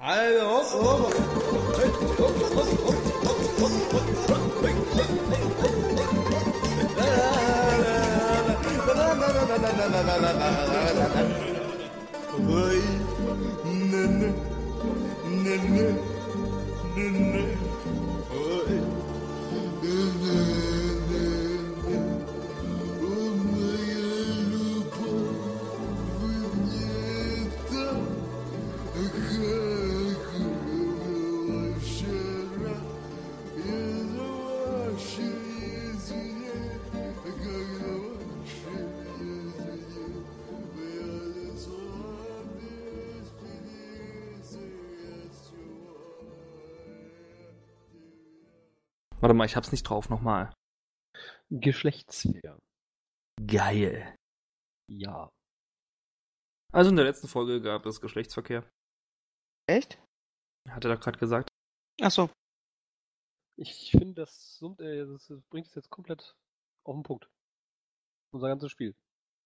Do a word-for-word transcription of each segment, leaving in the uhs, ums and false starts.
Warte mal, ich hab's nicht drauf, nochmal. Geschlechtsverkehr. Geil. Ja. Also in der letzten Folge gab es Geschlechtsverkehr. Echt? Hat er da gerade gesagt? Ach so. Ich finde, das, summt, äh, das bringt es jetzt komplett auf den Punkt. Unser ganzes Spiel.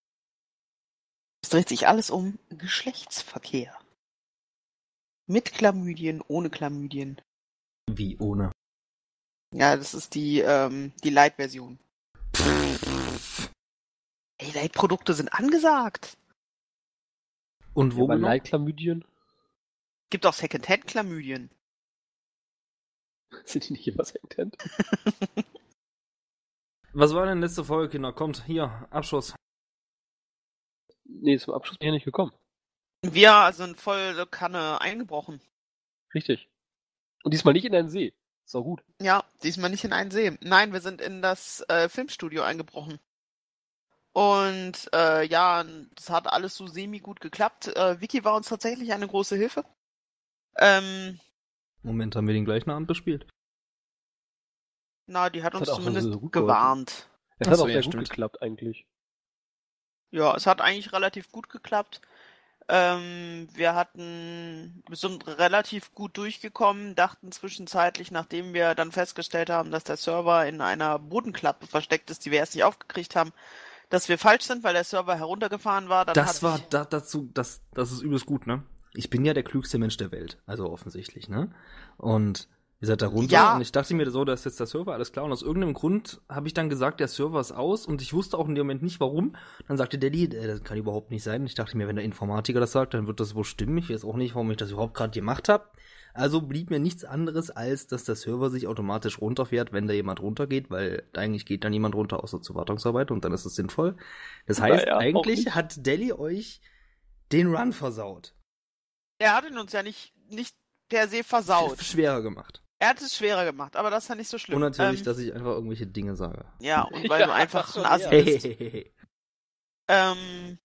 Es dreht sich alles um Geschlechtsverkehr. Mit Chlamydien, ohne Chlamydien. Wie ohne? Ja, das ist die, ähm, die Light-Version. Ey, Light-Produkte sind angesagt. Und wo Ja, bei genau? Leitchlamydien Gibt auch Secondhand-Chlamydien. sind die nicht immer Secondhand? Was war denn letzte Folge, Kinder? Kommt, hier, Abschuss. Nee, zum Abschluss bin ich ja nicht gekommen. Wir sind voll Kanne eingebrochen. Richtig. Und diesmal nicht in einen See. Ist auch gut. Ja, diesmal nicht in einen See. Nein, wir sind in das äh, Filmstudio eingebrochen. Und äh, ja, das hat alles so semi-gut geklappt. Äh, Vicky war uns tatsächlich eine große Hilfe. Ähm, Moment, haben wir den gleichen Abend bespielt? na, die hat Das uns hat auch zumindest so gut gewarnt. Es Ach hat so, auch ja, sehr gut stimmt. geklappt eigentlich. Ja, es hat eigentlich relativ gut geklappt. Ähm, wir hatten, wir sind relativ gut durchgekommen, dachten zwischenzeitlich, nachdem wir dann festgestellt haben, dass der Server in einer Bodenklappe versteckt ist, die wir erst nicht aufgekriegt haben, dass wir falsch sind, weil der Server heruntergefahren war. Dann Das hat war sich, da, dazu, das, das ist übelst gut, ne? Ich bin ja der klügste Mensch der Welt, also offensichtlich, ne? Und ihr seid da runter Ja. und ich dachte mir so, da ist jetzt der Server, alles klar. Und aus irgendeinem Grund habe ich dann gesagt, der Server ist aus und ich wusste auch in dem Moment nicht, warum. Dann sagte Daddy, äh, das kann überhaupt nicht sein. Ich dachte mir, wenn der Informatiker das sagt, dann wird das wohl stimmen. Ich weiß auch nicht, warum ich das überhaupt gerade gemacht habe. Also blieb mir nichts anderes, als dass der Server sich automatisch runterfährt, wenn da jemand runtergeht, weil eigentlich geht da niemand runter, außer zur Wartungsarbeit und dann ist es sinnvoll. Das heißt, Naja, auch eigentlich nicht. hat Daddy euch den Run versaut. er hat ihn uns ja nicht, nicht per se versaut. Sch- Schwerer gemacht. Er hat es schwerer gemacht, aber das ist ja nicht so schlimm. Und natürlich, ähm, dass ich einfach irgendwelche Dinge sage. ja, und weil Ja, du einfach das ein schon Assi eher. bist. Hehehehe. Ähm,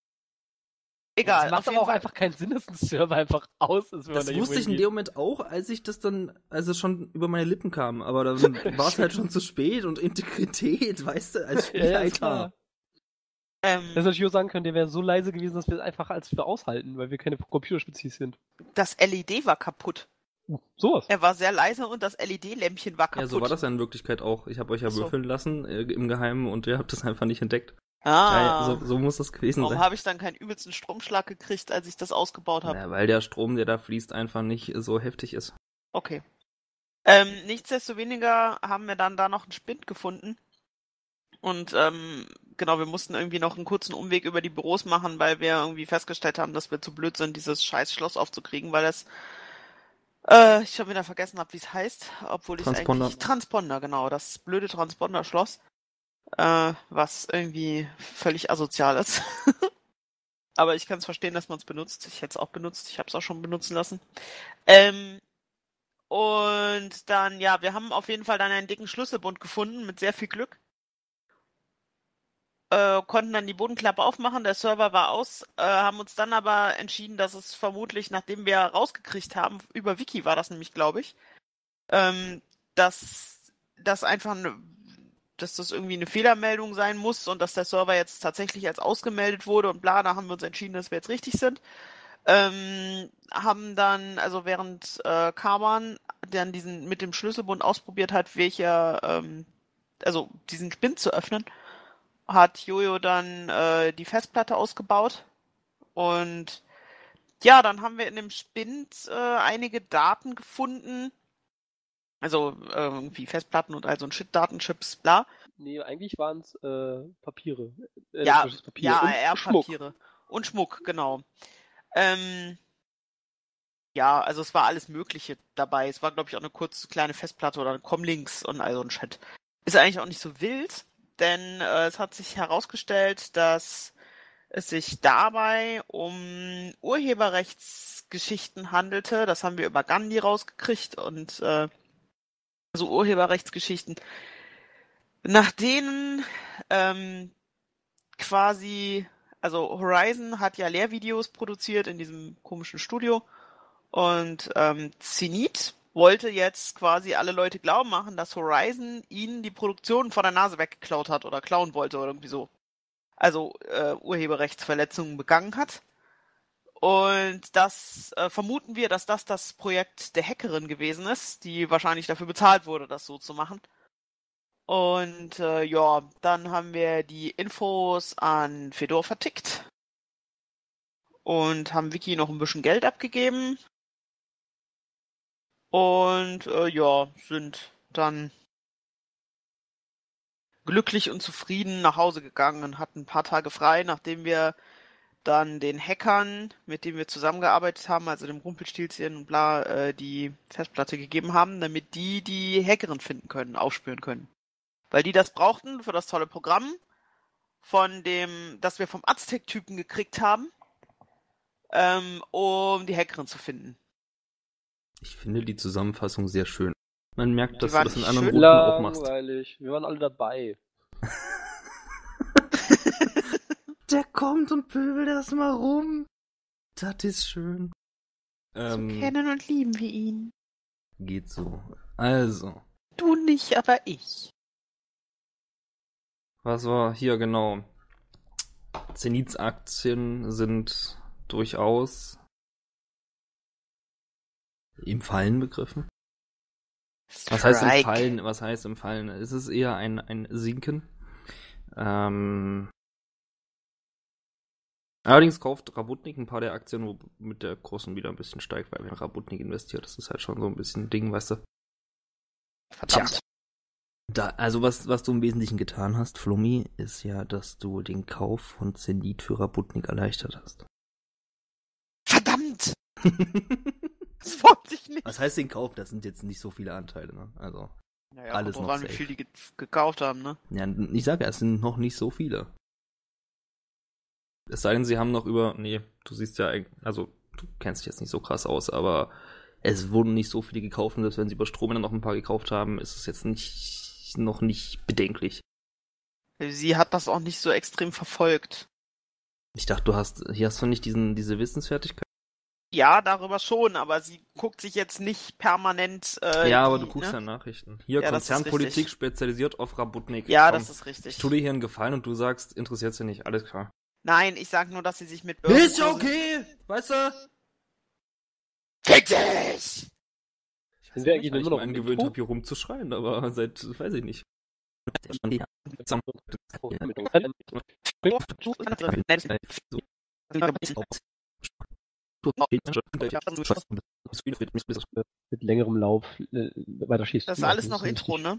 egal. Es macht auf aber jeden auch Fall. einfach keinen Sinn, dass ein Server einfach aus ist, wenn man Das da wusste ich in irgendwo dem Moment auch, als ich das dann, als es schon über meine Lippen kam. Aber dann war es halt schon zu spät und Integrität, weißt du, als hingeht. Ja, ist Spielleiter. klar. Ähm, Das natürlich auch sagen können, der wäre so leise gewesen, dass wir es einfach als wir aushalten, weil wir keine Computerspezies sind. das L E D war kaputt. Uh, sowas. Er war sehr leise und das L E D-Lämpchen war kaputt. Ja, so war das ja in Wirklichkeit auch. Ich habe euch ja Ach so. würfeln lassen äh, im Geheimen und ihr habt das einfach nicht entdeckt. Ah, Ja, ja, so, so muss das gewesen warum sein. habe ich dann keinen übelsten Stromschlag gekriegt, als ich das ausgebaut habe? Ja, weil der Strom, der da fließt, einfach nicht so heftig ist. Okay. Ähm, nichtsdestoweniger haben wir dann da noch einen Spind gefunden. Und ähm, genau, wir mussten irgendwie noch einen kurzen Umweg über die Büros machen, weil wir irgendwie festgestellt haben, dass wir zu blöd sind, dieses scheiß Schloss aufzukriegen, weil das äh, ich schon wieder vergessen habe, wie es heißt, obwohl ich Transponder. eigentlich Transponder, genau, das blöde Transponder-Schloss, äh, was irgendwie völlig asozial ist. Aber ich kann es verstehen, dass man es benutzt. Ich hätte es auch benutzt. Ich habe es auch schon benutzen lassen. Ähm, und dann, ja, wir haben auf jeden Fall dann einen dicken Schlüsselbund gefunden mit sehr viel Glück. Äh, konnten dann die Bodenklappe aufmachen, der Server war aus, äh, haben uns dann aber entschieden, dass es vermutlich, nachdem wir rausgekriegt haben, über Wiki war das nämlich, glaube ich, ähm, dass das einfach eine, dass das irgendwie eine Fehlermeldung sein muss und dass der Server jetzt tatsächlich als ausgemeldet wurde und bla, da haben wir uns entschieden, dass wir jetzt richtig sind. Ähm, haben dann, also während äh, Karman dann diesen mit dem Schlüsselbund ausprobiert hat, welcher, ähm, also diesen Spind zu öffnen, hat Jojo dann äh, die Festplatte ausgebaut und Ja, dann haben wir in dem Spind äh, einige Daten gefunden. Also äh, irgendwie Festplatten und all so ein Shit, Datenchips, bla. Nee, eigentlich waren es äh, Papiere. Ja, Elektrisches Papier ja, und A R-Papiere. Und Schmuck, genau. Ähm, ja, also es war alles Mögliche dabei. Es war, glaube ich, auch eine kurze kleine Festplatte oder ein Comlinks und all so ein Shit. Ist eigentlich auch nicht so wild, denn äh, es hat sich herausgestellt, dass es sich dabei um Urheberrechtsgeschichten handelte. Das haben wir über Gandhi rausgekriegt und äh, so Urheberrechtsgeschichten, nach denen ähm, quasi, also Horizon hat ja Lehrvideos produziert in diesem komischen Studio und ähm, Zenith wollte jetzt quasi alle Leute glauben machen, dass Horizon ihnen die Produktion von der Nase weggeklaut hat oder klauen wollte oder irgendwie so. Also äh, Urheberrechtsverletzungen begangen hat. Und das äh, vermuten wir, dass das das Projekt der Hackerin gewesen ist, die wahrscheinlich dafür bezahlt wurde, das so zu machen. Und äh, ja, dann haben wir die Infos an Fedor vertickt und haben Wiki noch ein bisschen Geld abgegeben. Und äh, ja, sind dann glücklich und zufrieden nach Hause gegangen und hatten ein paar Tage frei, nachdem wir dann den Hackern, mit denen wir zusammengearbeitet haben, also dem Rumpelstilzchen und bla, äh, die Festplatte gegeben haben, damit die die Hackerin finden können, aufspüren können. Weil die das brauchten für das tolle Programm, von dem, das wir vom Aztec-Typen gekriegt haben, ähm, um die Hackerin zu finden. Ich finde die Zusammenfassung sehr schön. Man merkt, Die dass du war das in nicht anderen schön. Routen auch machst. Langweilig. Wir waren alle dabei. Der kommt und pöbelt erstmal rum. Das ist schön. Ähm, So kennen und lieben wir ihn. geht so. Also, Du nicht, aber ich. was war hier genau? Zeniths Aktien sind durchaus im Fallen begriffen. Was heißt im Strike. Fallen? Was heißt im Fallen? Es ist eher ein, ein Sinken. Ähm, allerdings kauft Rabotnik ein paar der Aktien, womit der Kurs wieder ein bisschen steigt, weil wenn Rabotnik investiert, das ist halt schon so ein bisschen ein Ding, weißt du. Verdammt. Tja. Da, also was, was du im Wesentlichen getan hast, Flummi, ist ja, dass du den Kauf von Zenith für Rabotnik erleichtert hast. Verdammt! Das wollte ich nicht. Was heißt den Kauf? Das sind jetzt nicht so viele Anteile, ne? Also, Naja, alles kommt noch drauf an, wie safe. viel die ge gekauft haben, ne? ja, ich sage ja, es sind noch nicht so viele. Es sei denn, sie haben noch über, nee, du siehst ja, eig- also, du kennst dich jetzt nicht so krass aus, aber es wurden nicht so viele gekauft und selbst wenn sie über Strom dann noch ein paar gekauft haben, ist es jetzt nicht, noch nicht bedenklich. Sie hat das auch nicht so extrem verfolgt. Ich dachte, du hast, hier hast du nicht diesen, diese Wissensfertigkeit. Ja, darüber schon, aber sie guckt sich jetzt nicht permanent. Äh, ja, die, aber du guckst ne? ja Nachrichten. Hier, Ja, das ist Konzernpolitik richtig. spezialisiert auf Rabotnik. Ja, Komm, das ist richtig. ich tu dir hier einen Gefallen und du sagst, interessiert sie nicht, alles klar. Nein, ich sag nur, dass sie sich mit Ist ja Börsenkursen- okay, weißt du? Fick dich! Ich Sind wir eigentlich weil immer ich noch mir im angewöhnt Intro? habe, hier rumzuschreien, aber seit, weiß ich nicht. Mit längerem Lauf äh, weiter schießt. Das ist alles noch Intro, ne?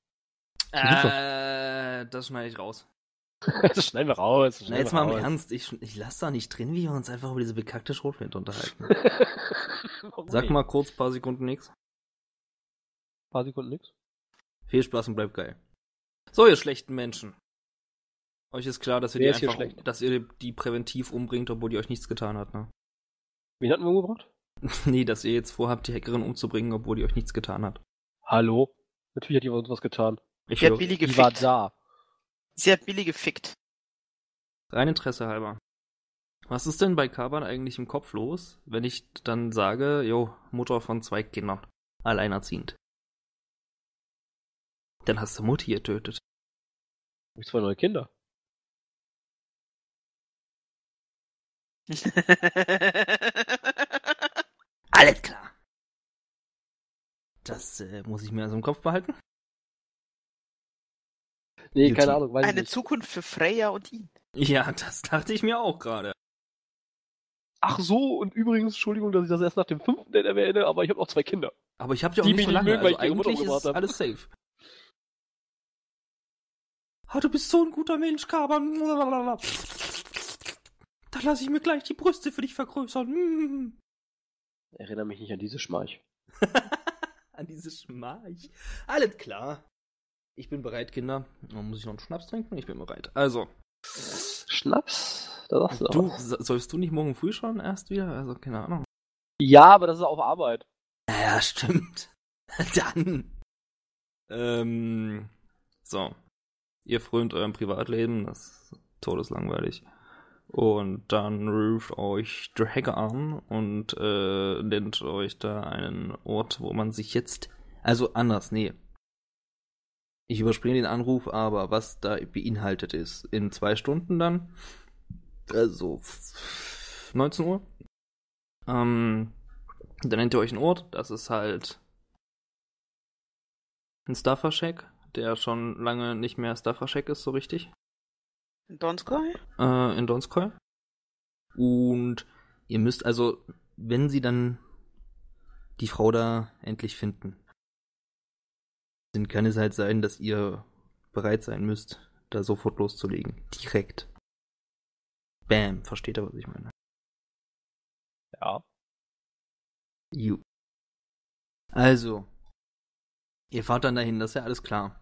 Äh, das schneide ich raus. Das schneiden wir raus. das Na, schneiden jetzt wir mal im raus. Ernst, ich, ich lasse da nicht drin, wie wir uns einfach über diese bekackte Schrotflinte unterhalten. Warum Sag nicht? mal kurz, paar Sekunden nix. Ein paar Sekunden nix. Viel Spaß und bleibt geil. So, ihr schlechten Menschen. Euch ist klar, dass ihr Wer die ist hier einfach, schlecht? dass ihr die präventiv umbringt, obwohl die euch nichts getan hat, ne? Wen hatten wir umgebracht? Nee, dass ihr jetzt vorhabt, die Hackerin umzubringen, obwohl die euch nichts getan hat. Hallo? Natürlich hat die uns was getan. Ich Sie hat höre- Billy Die war gefickt. da. Sie hat Billy gefickt. Rein Interesse halber. Was ist denn bei Kaban eigentlich im Kopf los, wenn ich dann sage, jo, Mutter von zwei Kindern, alleinerziehend? Dann hast du Mutti getötet. Hab ich zwei neue Kinder. Alles klar. Das äh, muss ich mir also im Kopf behalten. Nee, Beauty. keine Ahnung, weiß ich Eine nicht. Zukunft für Freya und ihn. Ja, das dachte ich mir auch gerade. ach so, und übrigens, Entschuldigung, dass ich das erst nach dem fünften Date erwähne, aber ich habe noch zwei Kinder. Aber ich hab die auch Die nicht mich so nicht lange, mögen, weil also ich ihre Mutter eigentlich umgebracht ist hab. alles safe. Ah, du bist so ein guter Mensch, Kaban. Da lasse ich mir gleich die Brüste für dich vergrößern. Mm. Erinnere mich nicht an diese Schmarch. An diese Schmarch. Alles klar. Ich bin bereit, Kinder. Dann muss ich noch einen Schnaps trinken? Ich bin bereit. Also. Schnaps? Da sagst du Du, was. so- sollst du nicht morgen früh schon erst wieder? Also, keine Ahnung. Ja, aber das ist auf Arbeit. Ja, stimmt. Dann. Ähm. So. Ihr frönt eurem Privatleben, das ist todeslangweilig. Und dann ruft euch der Hacker an und äh, nennt euch da einen Ort, wo man sich jetzt. Also anders, nee. Ich überspringe den Anruf, aber was da beinhaltet ist, in zwei Stunden dann, also neunzehn Uhr, ähm, dann nennt ihr euch einen Ort, das ist halt ein Staffercheck, der schon lange nicht mehr Staffercheck ist, so richtig. Donskoy? Äh, in Donskoy. Und ihr müsst also, wenn sie dann die Frau da endlich finden, dann kann es halt sein, dass ihr bereit sein müsst, da sofort loszulegen. Direkt. Bam. Versteht ihr, was ich meine? Ja. Ju. Also. Ihr fahrt dann dahin, das ist ja alles klar.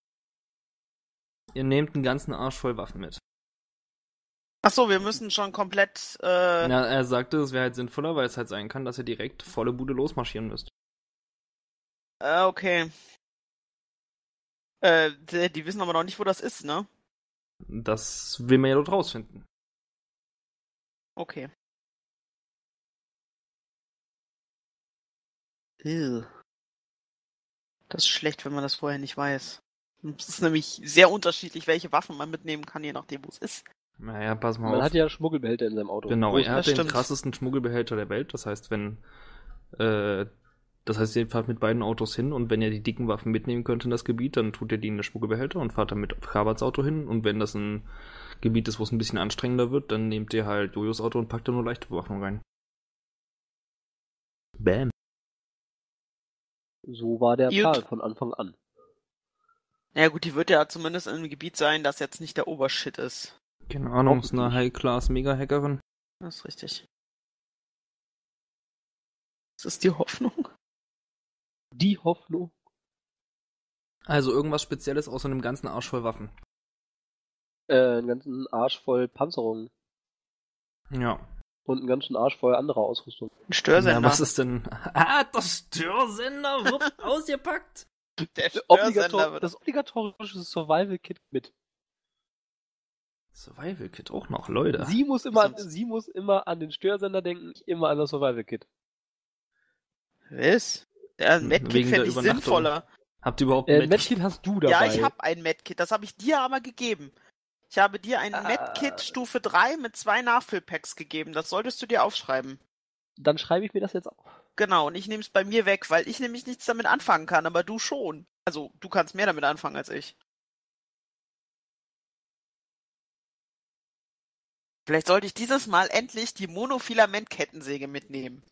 Ihr nehmt einen ganzen Arsch voll Waffen mit. Ach so, wir müssen schon komplett. Äh, Ja, er sagte, es wäre halt sinnvoller, weil es halt sein kann, dass ihr direkt volle Bude losmarschieren müsst. äh okay. Äh, die, die wissen aber noch nicht, wo das ist, ne? Das will man ja dort rausfinden. Okay. Ew. Das ist schlecht, wenn man das vorher nicht weiß. Es ist nämlich sehr unterschiedlich, welche Waffen man mitnehmen kann, je nachdem, wo es ist. Naja, pass mal Man auf. hat ja Schmuggelbehälter in seinem Auto. Genau, Oh, er hat das den stimmt. krassesten Schmuggelbehälter der Welt. Das heißt, wenn, äh, das heißt, ihr fahrt mit beiden Autos hin und wenn ihr die dicken Waffen mitnehmen könnt in das Gebiet, dann tut ihr die in den Schmuggelbehälter und fahrt dann mit Kabats Auto hin. Und wenn das ein Gebiet ist, wo es ein bisschen anstrengender wird, dann nehmt ihr halt Jojos Auto und packt da nur leichte Bewaffnung rein. Bam. So war der Gut. Plan von Anfang an. Ja gut, die wird ja zumindest in einem Gebiet sein, das jetzt nicht der Obershit ist. Keine Ahnung, ist eine Hoffentlich. High-Class-Mega-Hackerin. Das ist richtig. Das ist die Hoffnung. Die Hoffnung. Also irgendwas Spezielles außer einem ganzen Arsch voll Waffen. Äh, einen ganzen Arsch voll Panzerung. Ja. Und einen ganzen Arsch voll anderer Ausrüstung. Ein Störsender. Na, was ist denn? Ah, das Störsender wird ausgepackt. Der Obligator Störsender wird. das obligatorische Survival-Kit mit. Survival Kit auch noch, Leute. Sie muss immer, an, Sonst- sie muss immer an den Störsender denken, ich immer an das Survival-Kit. Was? Ja, ein Medkit Wegen der fände ich Übernachtung. sinnvoller. Habt ihr überhaupt Äh, ein Medkit hast du dabei. Ja, ich habe ein Medkit. Das habe ich dir aber gegeben. Ich habe dir ein Ah. Medkit Stufe drei mit zwei Nachfüllpacks gegeben. Das solltest du dir aufschreiben. Dann schreibe ich mir das jetzt auf. Genau, und ich nehme es bei mir weg, weil ich nämlich nichts damit anfangen kann, aber du schon. Also, du kannst mehr damit anfangen als ich. Vielleicht sollte ich dieses Mal endlich die Monofilament-Kettensäge mitnehmen.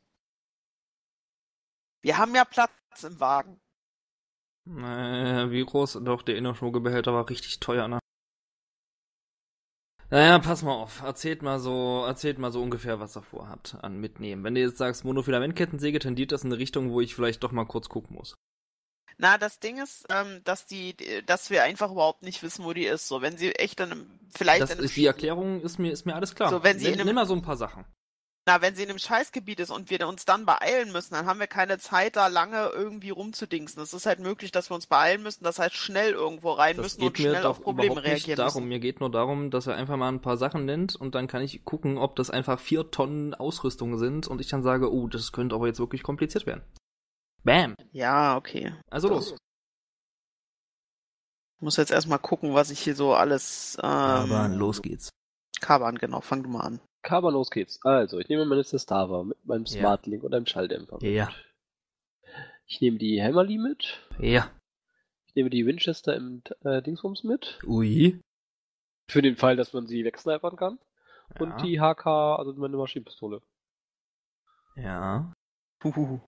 Wir haben ja Platz im Wagen. Äh, wie groß? Doch, der Innerschmuggelbehälter war richtig teuer, ne? Naja, pass mal auf. Erzählt mal so, erzählt mal so ungefähr, was ihr vorhabt an mitnehmen. Wenn du jetzt sagst Monofilamentkettensäge, tendiert das in eine Richtung, wo ich vielleicht doch mal kurz gucken muss. Na, das Ding ist, ähm, dass die, dass wir einfach überhaupt nicht wissen, wo die ist. So, wenn sie echt in einem, vielleicht Das in einem, ist, die Erklärung ist mir, ist mir alles klar. So, wenn sie Nenn, in einem- nimm mal so ein paar Sachen. na, wenn sie in einem Scheißgebiet ist und wir uns dann beeilen müssen, dann haben wir keine Zeit, da lange irgendwie rumzudingsen. Es ist halt möglich, dass wir uns beeilen müssen, das heißt schnell irgendwo rein Das müssen geht und mir schnell doch auf Probleme überhaupt nicht reagieren darum. müssen. Mir geht nur darum, dass er einfach mal ein paar Sachen nennt und dann kann ich gucken, ob das einfach vier Tonnen Ausrüstung sind und ich dann sage, oh, das könnte aber jetzt wirklich kompliziert werden. Bam. Ja, okay. Also los. Ich muss jetzt erstmal gucken, was ich hier so alles. Ähm, Aber los geht's. Kaban, genau, fang du mal an. Kaber, los geht's. Also, ich nehme meine Sestava mit meinem Ja. Smartlink und einem Schalldämpfer. mit. Ja. Ich nehme die Hammerly mit. Ja. Ich nehme die Winchester im äh, Dingsbums mit. Ui. Für den Fall, dass man sie wegsnipern kann. Ja. Und die H K, also meine Maschinenpistole. Ja. Huhuhu.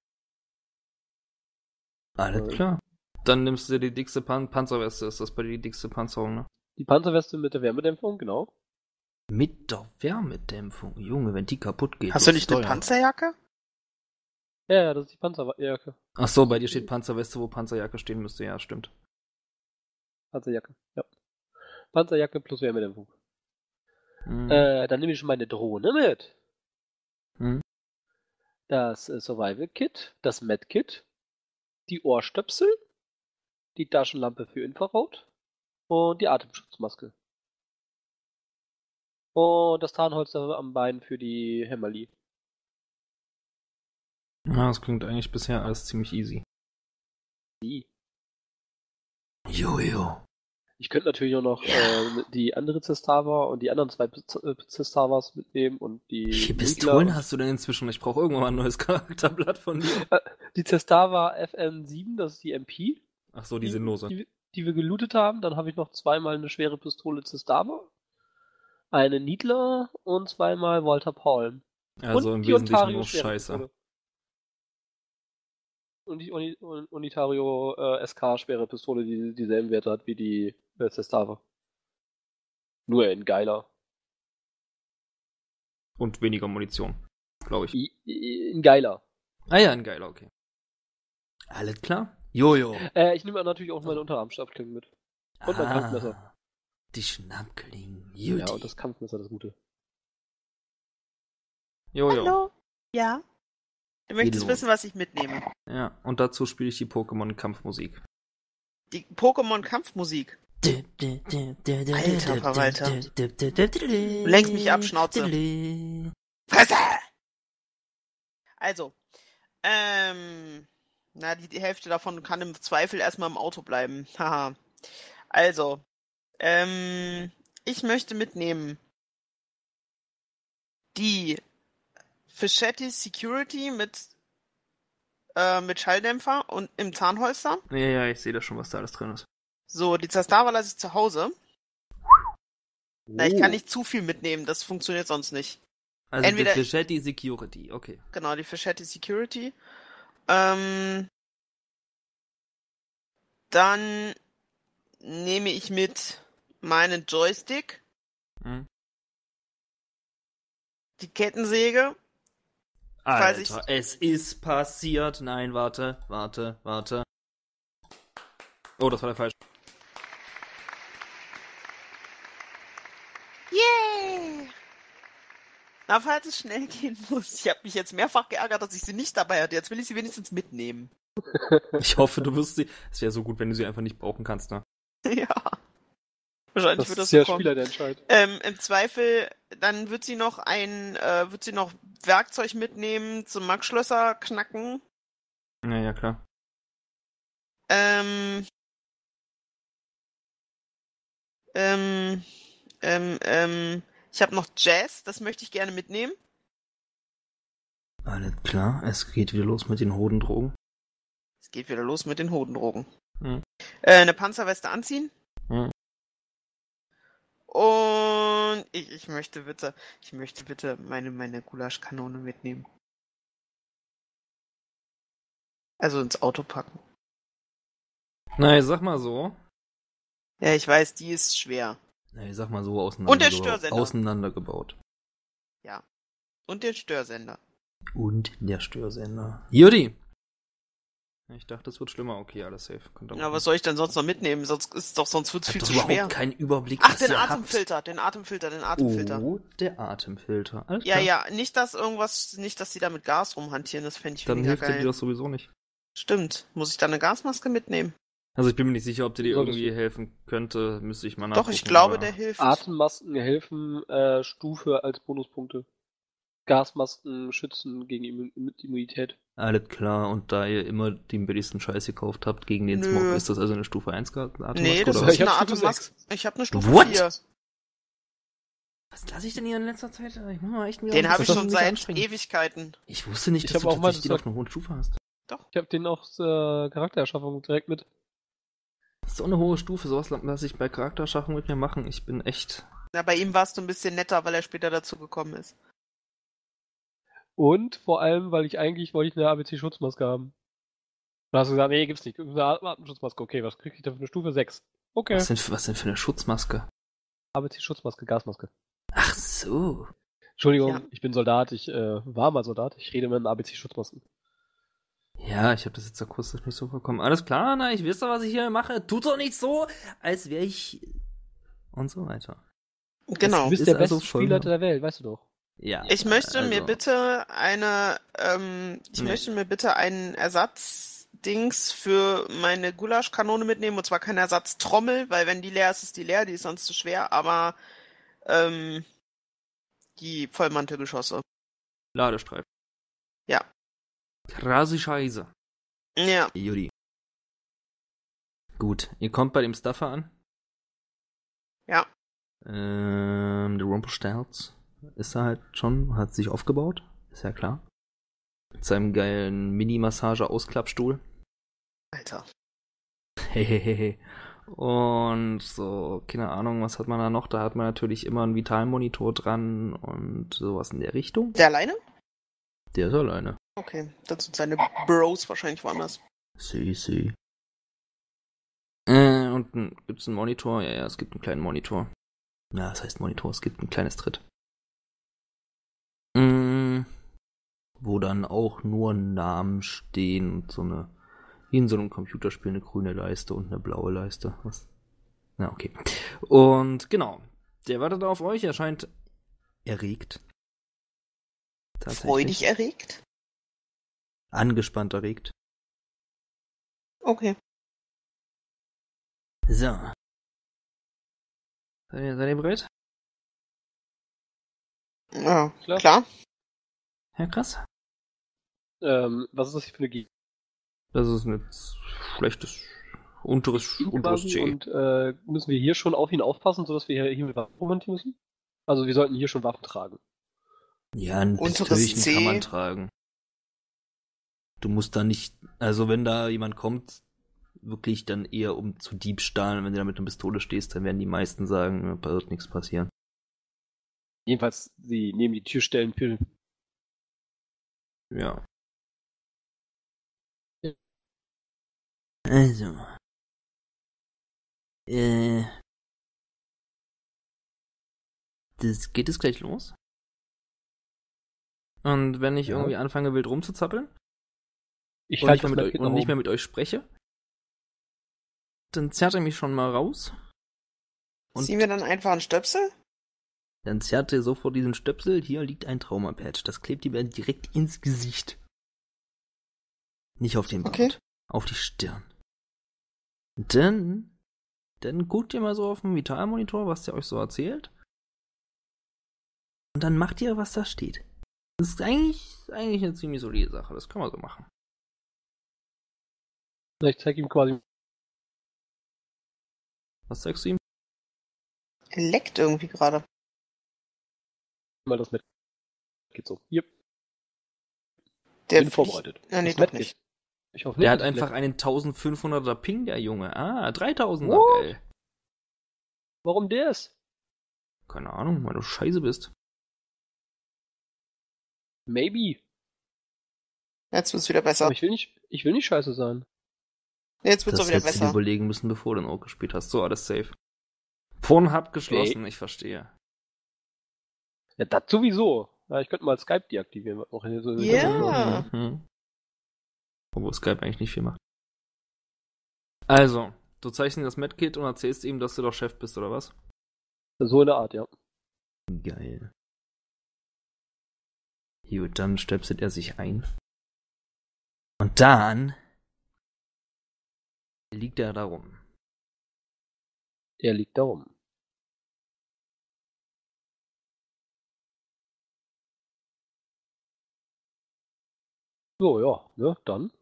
Alles Ja. klar. Dann nimmst du dir die dickste Pan Panzerweste. Ist das bei dir die dickste Panzerung, ne? Die Panzerweste mit der Wärmedämpfung, genau. Mit der Wärmedämpfung. Junge, wenn die kaputt geht. Hast du wird's nicht eine teuer. Panzerjacke? Ja, ja, das ist die Panzerjacke. Ach so, bei dir steht Panzerweste, wo Panzerjacke stehen müsste. Ja, stimmt. Panzerjacke, ja. Panzerjacke plus Wärmedämpfung. Hm. Äh, dann nehme ich meine Drohne mit. Hm. Das äh, Survival Kit, das Med Kit, die Ohrstöpsel, die Taschenlampe für Infrarot und die Atemschutzmaske. Und das Tarnholster am Bein für die Hämmerli. Ja, das klingt eigentlich bisher alles ziemlich easy. Die. Jojo. Ich könnte natürlich auch noch äh, die andere Zestava und die anderen zwei Z- äh, Zestavas mitnehmen und die Wie viele Niedler. Pistolen hast du denn inzwischen? Ich brauche irgendwann mal ein neues Charakterblatt von dir. Die Zestava F N sieben, das ist die M P. Ach so, die sinnlose. Die, die wir gelootet haben. Dann habe ich noch zweimal eine schwere Pistole Zestava, eine Niedler und zweimal Walter Paul. Also und im die Wesentlichen Ontario nur schwere Scheiße. Pistole. Und die Uni, Un- Unitario äh, S K schwere Pistole, die dieselben Werte hat wie die äh, Zestava. Nur in geiler. Und weniger Munition, glaube ich. I, i, in geiler. Ah ja, ein geiler, okay. Alles klar? Jojo. Äh, ich nehme natürlich auch meine Unterarmstabklingen mit. Und mein Kampfmesser. Die Schnappklingen. Ja, und das Kampfmesser, das Gute. Jojo. Hallo? Ja? Du möchtest Hallo. wissen, was ich mitnehme. Ja, und dazu spiele ich die Pokémon-Kampfmusik. Die Pokémon-Kampfmusik. Alter Verwalter. Du lenkst mich ab, Schnauze. Fresse! Also, ähm, na, die, die Hälfte davon kann im Zweifel erstmal im Auto bleiben. Haha. Also, ähm, ich möchte mitnehmen die Fischetti Security mit, äh, mit Schalldämpfer und im Zahnholster. Ja, ja, ich sehe da schon, was da alles drin ist. So, die Zastava lasse ich zu Hause. Na, ich Oh. kann nicht zu viel mitnehmen, das funktioniert sonst nicht. Also Entweder- die Fischetti Security, okay. Genau, die Fischetti Security. Ähm, dann nehme ich mit meinen Joystick, Hm. die Kettensäge. Falls Alter, es ist passiert. Nein, warte, warte, warte. Oh, das war der falsche. Yeah! Na, falls es schnell gehen muss. Ich habe mich jetzt mehrfach geärgert, dass ich sie nicht dabei hatte. Jetzt will ich sie wenigstens mitnehmen. Ich hoffe, du wirst sie. Es wäre so gut, wenn du sie einfach nicht brauchen kannst, ne? Ja. Wahrscheinlich Das wird ist das so der kommen. Spieler, der entscheidet. Ähm, im Zweifel, dann wird sie noch ein, äh, wird sie noch Werkzeug mitnehmen zum Max-Schlösser knacken. Ja, ja, klar. Ähm, ähm, ähm, ähm, ich habe noch Jazz, das möchte ich gerne mitnehmen. Alles klar, es geht wieder los mit den Hodendrogen. Es geht wieder los mit den Hodendrogen. Hm. Äh, eine Panzerweste anziehen. Hm. Und ich, ich möchte bitte, ich möchte bitte meine, meine Gulaschkanone mitnehmen. Also ins Auto packen. Na, ich sag mal so. Ja, ich weiß, die ist schwer. Na, ich sag mal so Und der auseinandergebaut. Störsender. Auseinandergebaut. Und der Störsender. Und der Störsender. Judy! Ich dachte, es wird schlimmer. Okay, alles safe. Könnt ihr Ja, machen. was soll ich denn sonst noch mitnehmen? Sonst ist doch, sonst wird's Ich viel hab zu doch schwer. überhaupt keinen Überblick, Ach, was den ihr habt. Atemfilter, den Atemfilter, den Atemfilter. Oh, der Atemfilter. Alles Ja, klar. ja, nicht, dass irgendwas, nicht, dass die da mit Gas rumhantieren, das fände ich Dann mega hilft dir geil. das sowieso nicht. Stimmt. Muss ich da eine Gasmaske mitnehmen? Also ich bin mir nicht sicher, ob dir die Solltest irgendwie du. helfen könnte. Müsste ich mal nachgucken. Doch, ich glaube, aber- der hilft. Atemmasken helfen äh, Stufe als Bonuspunkte. Gasmasken schützen gegen Immu- Immunität. Alles klar, und da ihr immer den billigsten Scheiß gekauft habt gegen den Nö. Smog, ist das also eine Stufe eins Atemmaske? Nee, das oder ist Ich was? hab eine Stufe Atemmaske. Ich habe eine Stufe What? vier. Was lasse ich denn hier in letzter Zeit? Ich muss mal echt wieder Den ein habe ich bisschen schon mich seit anstrengen. Ewigkeiten. Ich wusste nicht, Ich dass hab du auch mal tatsächlich den auf gesagt- einer hohen Stufe hast. Ich habe den auch äh, Charaktererschaffung direkt mit. Das ist so eine hohe Stufe, sowas lasse ich bei Charakterschaffung mit mir machen. Ich bin echt... Na, bei ihm warst du ein bisschen netter, weil er später dazu gekommen ist. Und vor allem, weil ich eigentlich wollte ich eine A B C-Schutzmaske haben. Dann hast du gesagt, nee, gibt's nicht. Eine Atemschutzmaske, okay, was krieg ich denn für eine Stufe sechs? Okay. Was denn, für- was denn für eine Schutzmaske? A B C-Schutzmaske, Gasmaske. Ach so. Entschuldigung, Ja. ich bin Soldat, ich äh, war mal Soldat, ich rede mit A B C-Schutzmasken. Ja, ich habe das jetzt akustisch nicht so bekommen. Alles klar, na, ich weiß doch, was ich hier mache. Tut doch nicht so, als wäre ich und so weiter. Genau. Du bist Ist der also beste voll- Spielleiter der Welt, weißt du doch. Ja. Ich möchte also, mir bitte eine, ähm, ich Nee. möchte mir bitte einen Ersatzdings für meine Gulaschkanone mitnehmen, und zwar kein Ersatztrommel, weil wenn die leer ist, ist die leer, die ist sonst zu schwer, aber ähm, die Vollmantelgeschosse. Ladestreifen. Ja. Krasi Scheiße. Ja. Judy. Gut, ihr kommt bei dem Stuffer an. Ja. Ähm, der Rumpelstilz ist da halt schon, hat sich aufgebaut. Ist ja klar. Mit seinem geilen Mini-Massage-Ausklappstuhl. Alter. Hehehe. Und so, keine Ahnung, was hat man da noch? Da hat man natürlich immer einen Vitalmonitor dran und sowas in der Richtung. Der alleine? Der ist alleine. Okay, das sind seine Bros wahrscheinlich woanders. Sie, sie. Äh, und ein, gibt's einen Monitor? Ja, ja, es gibt einen kleinen Monitor. Ja, das heißt Monitor, es gibt ein kleines Tritt. Mm, wo dann auch nur Namen stehen und so eine, wie in so einem Computerspiel, eine grüne Leiste und eine blaue Leiste. Was? Na, okay. Und genau, der wartet auf euch, er scheint erregt. Tatsächlich. Freudig erregt? Angespannt erregt. Okay. So. Seid ihr, seid ihr bereit? Ja, Klar. klar. Ja, krass. Ähm, was ist das hier für eine G? Das ist ein schlechtes, unteres, unteres quasi? C. Und äh, müssen wir hier schon auf ihn aufpassen, sodass wir hier, hier mit Waffen rumhantieren müssen? Also wir sollten hier schon Waffen tragen. Ja, ein Unteres Pistölchen C. kann man tragen. Du musst da nicht, also wenn da jemand kommt, wirklich dann eher um zu Diebstahl. Wenn du da mit einer Pistole stehst, dann werden die meisten sagen, da wird nichts passieren. Jedenfalls, sie nehmen die Türstellen für... Ja. Also. Äh. Das geht es gleich los. Und wenn ich Ja. irgendwie anfange, wild rumzuzappeln Ich und, halte nicht mehr, das mit euch, Kind und nach nicht mehr oben. mit euch spreche, dann zerrt er mich schon mal raus. Und Ziehen wir dann einfach einen Stöpsel? dann zerrt er sofort diesen Stöpsel. Hier liegt ein Traumapad. Das klebt ihm direkt ins Gesicht. Nicht auf den Bart. Okay. Auf die Stirn. Dann, dann guckt ihr mal so auf dem Vitalmonitor, was der euch so erzählt. Und dann macht ihr, was da steht. Das ist eigentlich, eigentlich eine ziemlich solide Sache. Das können wir so machen. Ich zeige ihm quasi... Was sagst du ihm? Er leckt irgendwie gerade. mal das mit... Geht so. Hier, Der bin vorbereitet. Ja, nee, Das doch Met nicht. geht. Ich hoffe nicht, Der hat dass es einfach leckt. einen eintausendfünfhunderter Ping, der Junge. Ah, dreitausender, What? geil. Warum der ist? Keine Ahnung, weil du scheiße bist. Maybe. Jetzt wird's wieder besser. Aber ich will nicht, ich will nicht scheiße sein. Jetzt wird's Das auch wieder hättest du dir besser. überlegen müssen, bevor du den Ork gespielt hast. So, alles safe. Pornhub geschlossen, ich verstehe. Ja, das sowieso. Ja, ich könnte mal Skype deaktivieren. Auch hier so- Ja. Mhm. Obwohl Skype eigentlich nicht viel macht. Also, du zeigst ihm das Medkit und erzählst ihm, dass du doch Chef bist, oder was? So in der Art, ja. Geil. Gut, dann stöpselt er sich ein. Und dann liegt er da rum. Er liegt da rum. So, ja, ne, dann.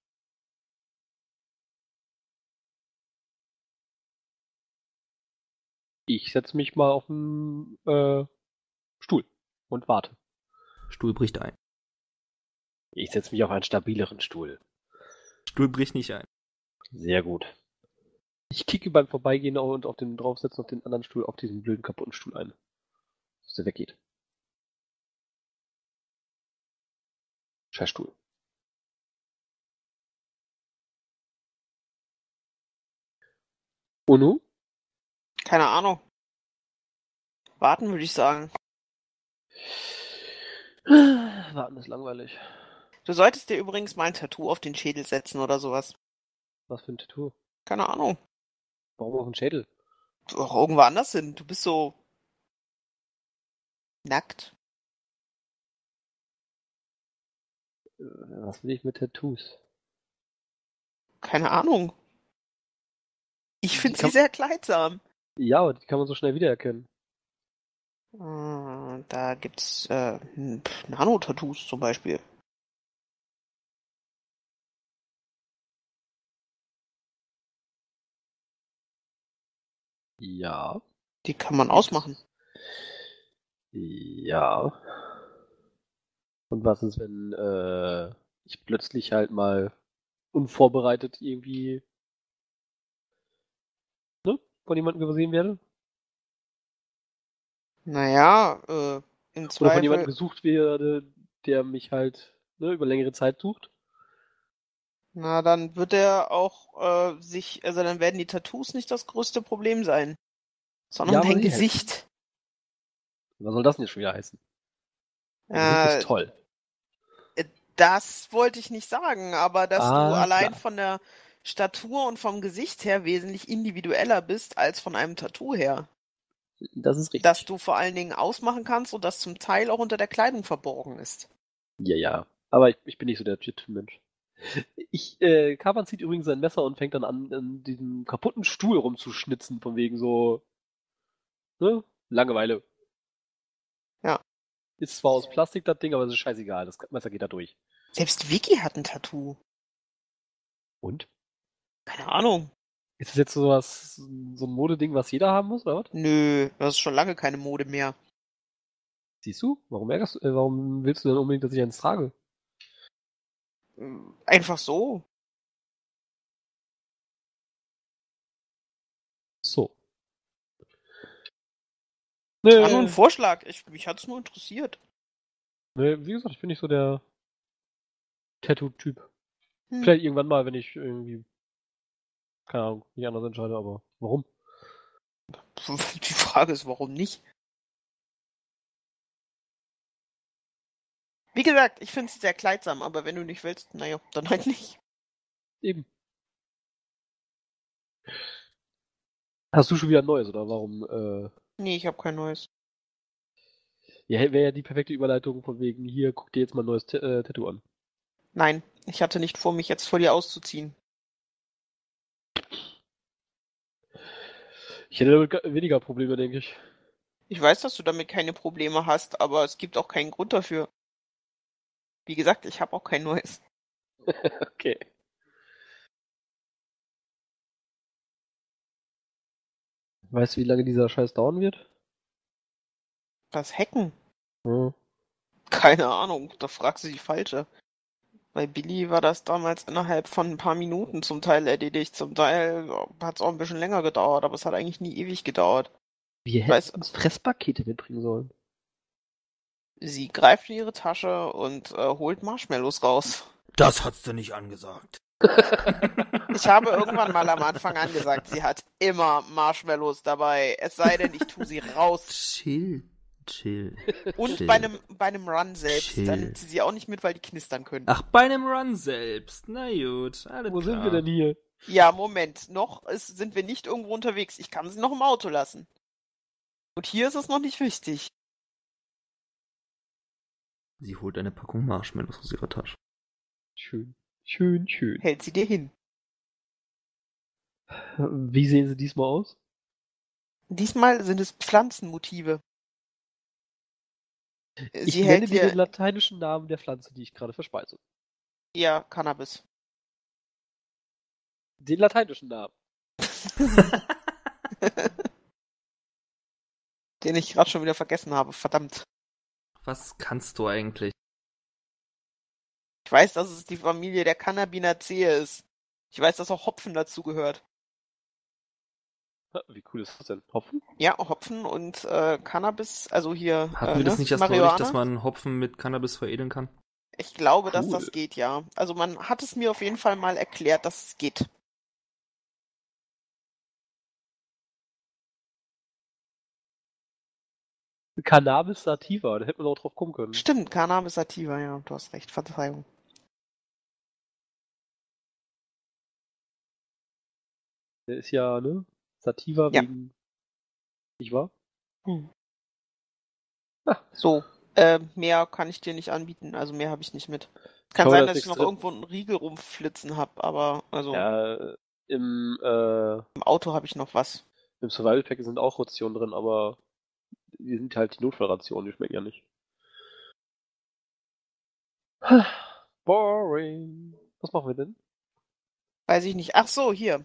Ich setze mich mal auf den äh, Stuhl und warte. Stuhl bricht ein. Ich setze mich auf einen stabileren Stuhl. Stuhl bricht nicht ein. Sehr gut. Ich kicke beim Vorbeigehen und auf den draufsetzen auf den anderen Stuhl auf diesen blöden kaputten Stuhl ein. Dass der weggeht. Scheißstuhl. Uno? Keine Ahnung. Warten würde ich sagen. Warten ist langweilig. Du solltest dir übrigens mal ein Tattoo auf den Schädel setzen oder sowas. Was für ein Tattoo? Keine Ahnung. Warum auf den Schädel? Auch irgendwo anders hin. Du bist so nackt. Was will ich mit Tattoos? Keine Ahnung. Ich Die finde sie kann- sehr kleidsam. Ja, aber die kann man so schnell wiedererkennen. Äh, Da gibt's äh, hm, pf, Nano-Tattoos zum Beispiel. Ja. Die kann man ausmachen. Ja. Und was ist, wenn äh, ich plötzlich halt mal unvorbereitet irgendwie ne, von jemandem übersehen werde? Naja, äh, im Oder von jemandem Zweifel. gesucht werde, der mich halt ne, über längere Zeit sucht? Na, dann wird er auch äh, sich, also dann werden die Tattoos nicht das größte Problem sein, sondern Ja, aber dein sie helfen. Gesicht. Was soll das denn jetzt schon wieder heißen? Mein Gesicht Äh, ist toll. Das wollte ich nicht sagen, aber dass du Ah, allein klar. von der Statur und vom Gesicht her wesentlich individueller bist als von einem Tattoo her. Das ist richtig. Dass du vor allen Dingen ausmachen kannst und das zum Teil auch unter der Kleidung verborgen ist. Ja, ja. Aber ich, ich bin nicht so der Typ-Mensch. Ich, äh, Kavan zieht übrigens sein Messer und fängt dann an, an diesem kaputten Stuhl rumzuschnitzen, von wegen so, ne? Langeweile. Ja. Ist zwar aus Plastik das Ding, aber es ist scheißegal. Das Messer geht da durch. Selbst Vicky hat ein Tattoo. Und? Keine Ahnung. Ist das jetzt so was, so ein Modeding, was jeder haben muss, oder was? Nö, das ist schon lange keine Mode mehr. Siehst du? Warum ärgerst du, äh, warum willst du denn unbedingt, dass ich eins trage? Einfach so. So. War nur ein Nee, Vorschlag. Ich, mich hat es nur interessiert. nee, wie gesagt, ich bin nicht so der Tattoo-Typ. Hm. Vielleicht irgendwann mal, wenn ich irgendwie, keine Ahnung, nicht anders entscheide, aber warum? Die Frage ist, warum nicht? Wie gesagt, ich finde es sehr kleidsam, aber wenn du nicht willst, naja, dann halt nicht. Eben. Hast du schon wieder ein neues, oder warum? Äh, Nee, ich habe kein neues. ja, wäre ja die perfekte Überleitung von wegen, hier, guck dir jetzt mal ein neues T äh, Tattoo an. Nein, ich hatte nicht vor, mich jetzt vor dir auszuziehen. Ich hätte damit ga- weniger Probleme, denke ich. Ich weiß, dass du damit keine Probleme hast, aber es gibt auch keinen Grund dafür. Wie gesagt, ich habe auch kein neues. Okay. Weißt du, wie lange dieser Scheiß dauern wird? Das Hacken? Hm. Keine Ahnung, da fragst du die Falsche. Bei Billy war das damals innerhalb von ein paar Minuten zum Teil erledigt. Zum Teil hat es auch ein bisschen länger gedauert, aber es hat eigentlich nie ewig gedauert. Wir Weiß- hätten uns Fresspakete mitbringen sollen. Sie greift in ihre Tasche und äh, holt Marshmallows raus. Das hat's dir nicht angesagt. Ich habe irgendwann mal am Anfang angesagt, sie hat immer Marshmallows dabei. Es sei denn, ich tue sie raus. Chill, chill. Und chill. bei einem, bei einem Run selbst. Chill. Dann nimmt sie sie auch nicht mit, weil die knistern können. Ach, bei einem Run selbst. Na gut, alles Wo klar. sind wir denn hier? Ja, Moment. Noch ist, sind wir nicht irgendwo unterwegs. Ich kann sie noch im Auto lassen. Und hier ist es noch nicht wichtig. Sie holt eine Packung Marshmallows aus ihrer Tasche. Schön. Schön, schön. Hält sie dir hin. Wie sehen sie diesmal aus? Diesmal sind es Pflanzenmotive. Ich Sie nenne hält dir den dir lateinischen Namen der Pflanze, die ich gerade verspeise. ja Cannabis. Den lateinischen Namen. Den ich gerade schon wieder vergessen habe. Verdammt. Was kannst du eigentlich? Ich weiß, dass es die Familie der Cannabinaceae ist. Ich weiß, dass auch Hopfen dazu gehört. Ha, Wie cool ist das denn? Hopfen? Ja, Hopfen und äh, Cannabis, also hier Hatten äh, wir das ne? nicht erst Marihuana. neulich, dass man Hopfen mit Cannabis veredeln kann? Ich glaube, dass Cool. das geht, ja. Also man hat es mir auf jeden Fall mal erklärt, dass es geht. Cannabis sativa, da hätte man auch drauf kommen können. Stimmt, Cannabis sativa, ja, du hast recht, Verzeihung. Der ist ja, ne? Sativa Ja. wegen. Nicht wahr? Hm. Ah. So, äh, mehr kann ich dir nicht anbieten, also mehr habe ich nicht mit. Kann hoffe, sein, da dass ist ich noch nichts drin. irgendwo einen Riegel rumflitzen habe, aber also Ja, im, äh, im Auto habe ich noch was. im Survival Pack sind auch Rationen drin, aber die sind halt die Notfallrationen, die schmecken ja nicht. Boring. Was machen wir denn? Weiß ich nicht. Ach so, hier.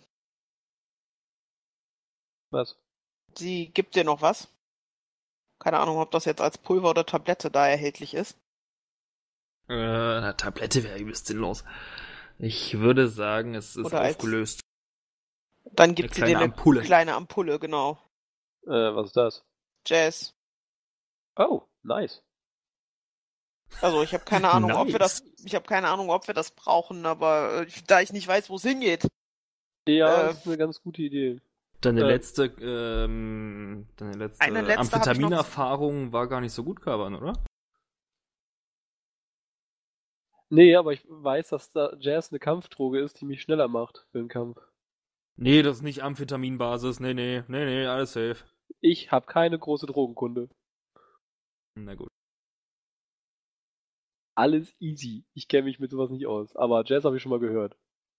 Was? Sie gibt dir noch was. Keine Ahnung, ob das jetzt als Pulver oder Tablette da erhältlich ist. Äh, eine Tablette wäre übelst sinnlos. Ich würde sagen, es ist Oder als- aufgelöst. Dann gibt Eine sie dir kleine eine Ampulle. kleine Ampulle, genau. Äh, was ist das? Jazz. Oh, nice. Also ich habe keine Ahnung, ob wir Nice. das, ich habe keine Ahnung, ob wir das brauchen, aber äh, da ich nicht weiß, wo es hingeht. Ja, Äh, das ist eine ganz gute Idee. Deine Äh. letzte, ähm, deine letzte Eine letzte hab ich noch- Amphetaminanerfahrung war gar nicht so gut, Kaban, oder? Nee, aber ich weiß, dass da Jazz eine Kampfdroge ist, die mich schneller macht für den Kampf. Nee, das ist nicht Amphetaminbasis. Nee, nee, nee, nee, alles safe. Ich habe keine große Drogenkunde. Na gut. Alles easy. Ich kenne mich mit sowas nicht aus. Aber Jazz habe ich schon mal gehört.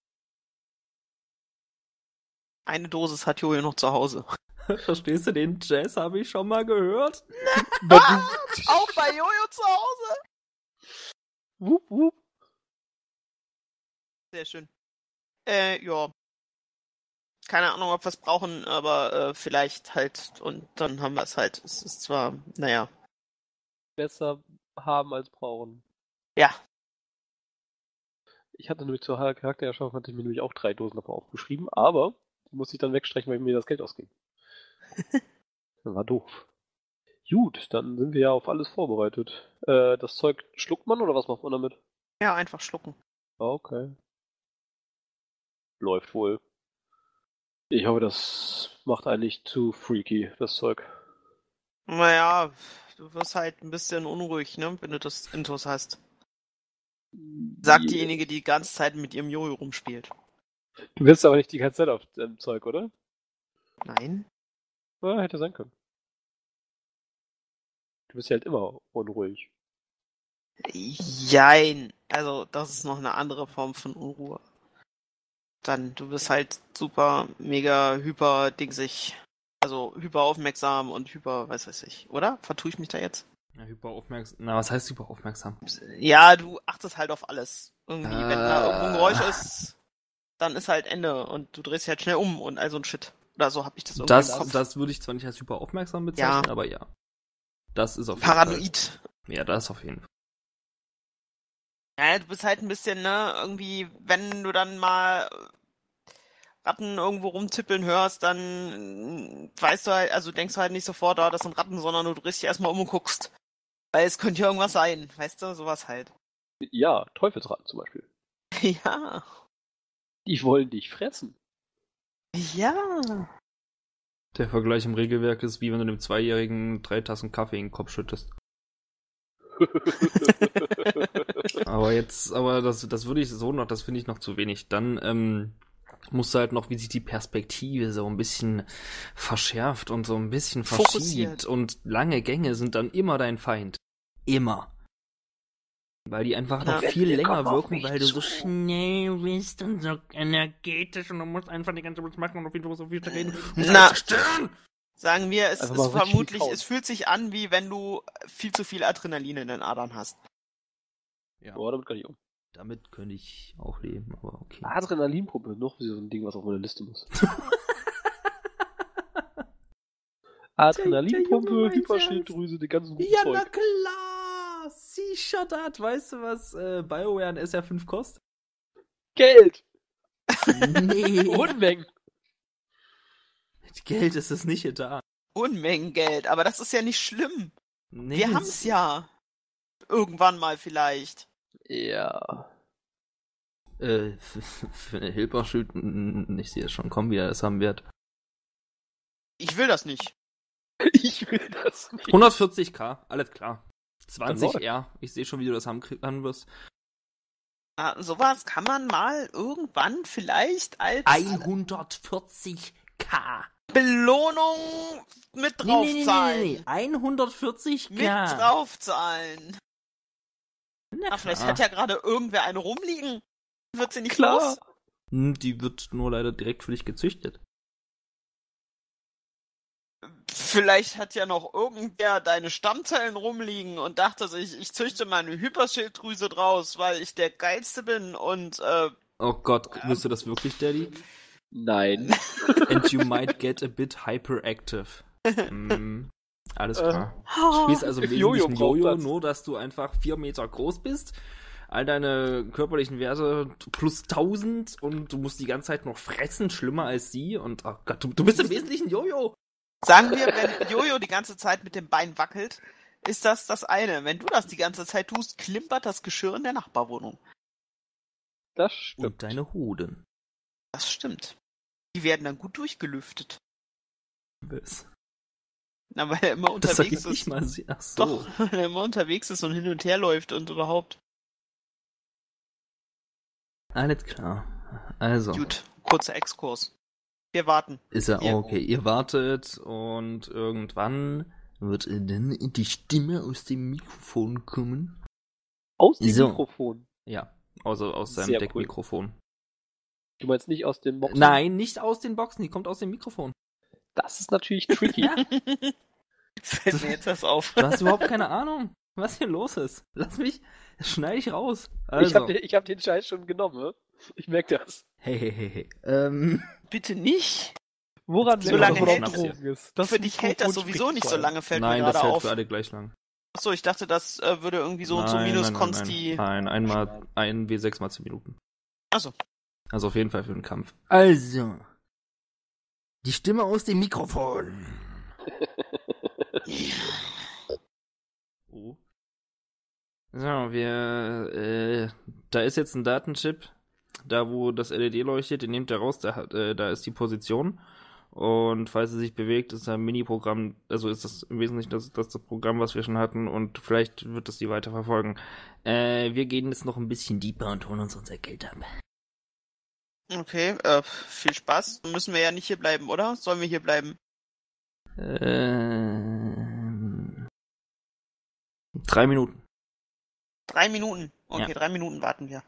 Eine Dosis hat Jojo noch zu Hause. Verstehst du, den Jazz habe ich schon mal gehört? Auch bei Jojo zu Hause? Wupp, wupp. Sehr schön. Äh, ja. Keine Ahnung, ob wir es brauchen, aber äh, vielleicht halt. Und dann haben wir es halt. Es ist zwar, naja. Besser haben als brauchen. Ja. Ich hatte nämlich zur Charaktererschaffung hatte ich mir nämlich auch drei Dosen davon aufgeschrieben, aber die musste ich dann wegstreichen, weil mir das Geld ausging. Das war doof. Gut, dann sind wir ja auf alles vorbereitet. Äh, das Zeug schluckt man oder was macht man damit? Ja, einfach schlucken. Okay. Läuft wohl. Ich hoffe, das macht einen nicht zu freaky, das Zeug. Naja, du wirst halt ein bisschen unruhig, ne, wenn du das Intus hast. Sagt diejenige, die die ganze Zeit mit ihrem Jojo rumspielt. Du bist aber nicht die ganze Zeit auf dem Zeug, oder? Nein. Ja, hätte sein können. Du bist ja halt immer unruhig. Jein. Also, das ist noch eine andere Form von Unruhe. Dann, du bist halt super, mega, hyper dingsig. Also, hyper aufmerksam und hyper, weiß weiß ich. Oder? Vertue ich mich da jetzt? Ja, hyperaufmerksam. Na, was heißt hyperaufmerksam? Ja, du achtest halt auf alles. Irgendwie, Äh. wenn da irgendwo ein Geräusch ist, dann ist halt Ende und du drehst dich halt schnell um und all so ein Shit. Oder so hab ich das irgendwie im Das, Kopf. das würde ich zwar nicht als hyperaufmerksam bezeichnen, Ja. aber ja. Das ist auf jeden Fall. Paranoid. Ja, das auf jeden Fall. Ja, du bist halt ein bisschen, ne, irgendwie, wenn du dann mal Ratten irgendwo rumtippeln hörst, dann weißt du halt, also denkst du halt nicht sofort, ah, das sind Ratten, sondern du drehst dich erstmal um und guckst. Weil es könnte ja irgendwas sein, weißt du, sowas halt. Ja, Teufelsratten zum Beispiel. Ja. Die wollen dich fressen. Ja. Der Vergleich im Regelwerk ist, wie wenn du dem Zweijährigen drei Tassen Kaffee in den Kopf schüttest. Aber jetzt, aber das, das würde ich so noch, das finde ich noch zu wenig. Dann ähm, musst du halt noch, wie sich die Perspektive so ein bisschen verschärft und so ein bisschen Fokussiert. verschiebt. Und lange Gänge sind dann immer dein Feind. Immer. Weil die einfach Ja. noch viel Wir länger kommen auf wirken, mich weil du zu. so schnell bist und so energetisch und du musst einfach die ganze Zeit machen und auf jeden Fall so viel reden. Du musst Na. alles zerstören. Sagen wir, es Einfach ist mal richtig vermutlich, kauen. es fühlt sich an, wie wenn du viel zu viel Adrenalin in den Adern hast. Ja, Boah, damit kann ich um. damit könnte ich auch leben, aber okay. Adrenalinpumpe, noch so ein Ding, was auf meiner Liste muss. Adrenalinpumpe, Der Junge Hyperschilddrüse, die ganzen guten Ja, na Zeug. klar! C-Shot hat, weißt du, was äh, BioWare an S R fünf kostet? Geld! Nee. Unmengen! Mit Geld ist es nicht getan. Unmengen Geld, aber das ist ja nicht schlimm. Nee, Wir haben's ja. Irgendwann mal vielleicht. Ja. Äh, für, für eine Hilberschüt, ich sehe es schon kommen, wie er das haben wird. Ich will das nicht. Ich will das nicht. hundertvierzig K, alles klar. zwanzig Dann R, ich sehe schon, wie du das haben, haben wirst. Ah, sowas kann man mal irgendwann vielleicht als hundertvierzig K. Belohnung mit draufzahlen. hundertvierzig Mit draufzahlen. Na Ah, vielleicht klar. hat ja gerade irgendwer eine rumliegen. Wird sie nicht Klar. los? Hm, Die wird nur leider direkt für dich gezüchtet. Vielleicht hat ja noch irgendwer deine Stammzellen rumliegen und dachte sich, ich züchte meine Hyperschilddrüse draus, weil ich der Geilste bin und äh, Oh Gott, bist du das wirklich, Daddy? Nein. And you might get a bit hyperactive. Hm, alles klar. Du spielst also im Jojo Wesentlichen braucht Jojo, das. nur dass du einfach vier Meter groß bist, all deine körperlichen Werte plus tausend und du musst die ganze Zeit noch fressen, schlimmer als sie und oh Gott, du, du bist im Wesentlichen Jojo. sagen wir, wenn Jojo die ganze Zeit mit dem Bein wackelt, ist das das eine. Wenn du das die ganze Zeit tust, klimpert das Geschirr in der Nachbarwohnung. Das stimmt. Und deine Hoden. Das stimmt. Die werden dann gut durchgelüftet. Was? Na, weil er immer Das sag unterwegs ich nicht ist. mal. sie- Ach so. Doch, weil er immer unterwegs ist und hin und her läuft und überhaupt. Alles klar. Also. Gut, kurzer Exkurs. Wir warten. Ist ja Ja. okay. Ihr wartet und irgendwann wird dann die Stimme aus dem Mikrofon kommen. Aus dem So. Mikrofon. Ja, also aus seinem Sehr Deckmikrofon. Du meinst nicht aus den Boxen? Nein, nicht aus den Boxen, die kommt aus dem Mikrofon. Das ist natürlich tricky. Ja. Fällt mir jetzt das auf. Du hast überhaupt keine Ahnung, was hier los ist. Lass mich, das schneide ich raus. Also. Ich habe den, ich hab den Scheiß schon genommen. ne? Ich merke das. Hey, hey, hey, hey. Ähm, Bitte nicht. Woran So merkt lange man, hält ob das Drogen ist? Das Für dich hält das Mikrofon sowieso spricht nicht so vor allem. lange, fällt nein, mir das gerade hält auf. für alle gleich lang. Achso, ich dachte, das äh, würde irgendwie so und so Nein, minus nein, nein, Konsti. Nein, nein, einmal, ein W sechs mal zehn Minuten. Achso. Also auf jeden Fall für den Kampf. Also. Die Stimme aus dem Mikrofon. Oh. So, wir, äh, da ist jetzt ein Datenchip, da wo das L E D leuchtet, den nehmt ihr raus, da, hat, äh, da ist die Position. Und falls es sich bewegt, ist ein Mini-Programm, also ist das im Wesentlichen das, das, das Programm, was wir schon hatten und vielleicht wird es die weiterverfolgen. Äh, wir gehen jetzt noch ein bisschen deeper und holen uns unser Geld ab. Okay, äh, viel Spaß. Müssen wir ja nicht hier bleiben, oder? Sollen wir hier bleiben? Ähm, drei Minuten. Drei Minuten. Okay, Ja. drei Minuten warten wir.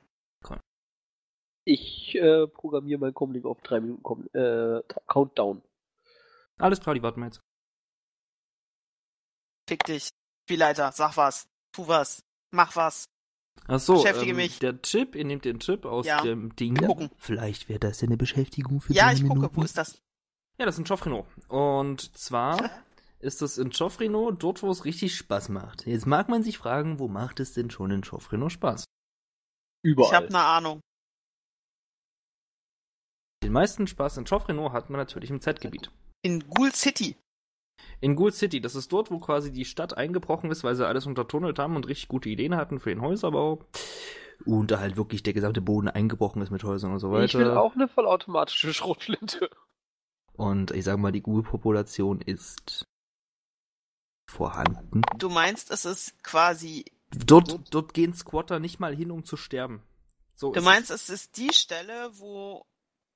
Ich äh, programmiere mein Comlink auf drei Minuten Com äh, Countdown. Alles klar, die warten wir jetzt. Fick dich. Spielleiter, sag was. Tu was. Mach was. Ach so, Beschäftige ähm, mich. der Chip, ihr nehmt den Chip aus Ja. dem Ding. Gucken. Vielleicht wäre das ja eine Beschäftigung für Ja, drei ich gucke. Minuten. Wo ist das? Ja, das ist in Joffrino. Und zwar ist es in Joffrino dort, wo es richtig Spaß macht. Jetzt mag man sich fragen, wo macht es denn schon in Joffrino Spaß? Überall. Ich habe eine Ahnung. Den meisten Spaß in Joffrino hat man natürlich im Z-Gebiet. In Ghoul City. In Ghoul City, das ist dort, wo quasi die Stadt eingebrochen ist, weil sie alles untertunnelt haben und richtig gute Ideen hatten für den Häuserbau. Und da halt wirklich der gesamte Boden eingebrochen ist mit Häusern und so weiter. Ich will auch eine vollautomatische Schrotflinte. Und ich sag mal, die Ghoul-Population ist vorhanden. Du meinst, es ist quasi. Dort, dort gehen Squatter nicht mal hin, um zu sterben. So Du ist meinst, es ist die Stelle, wo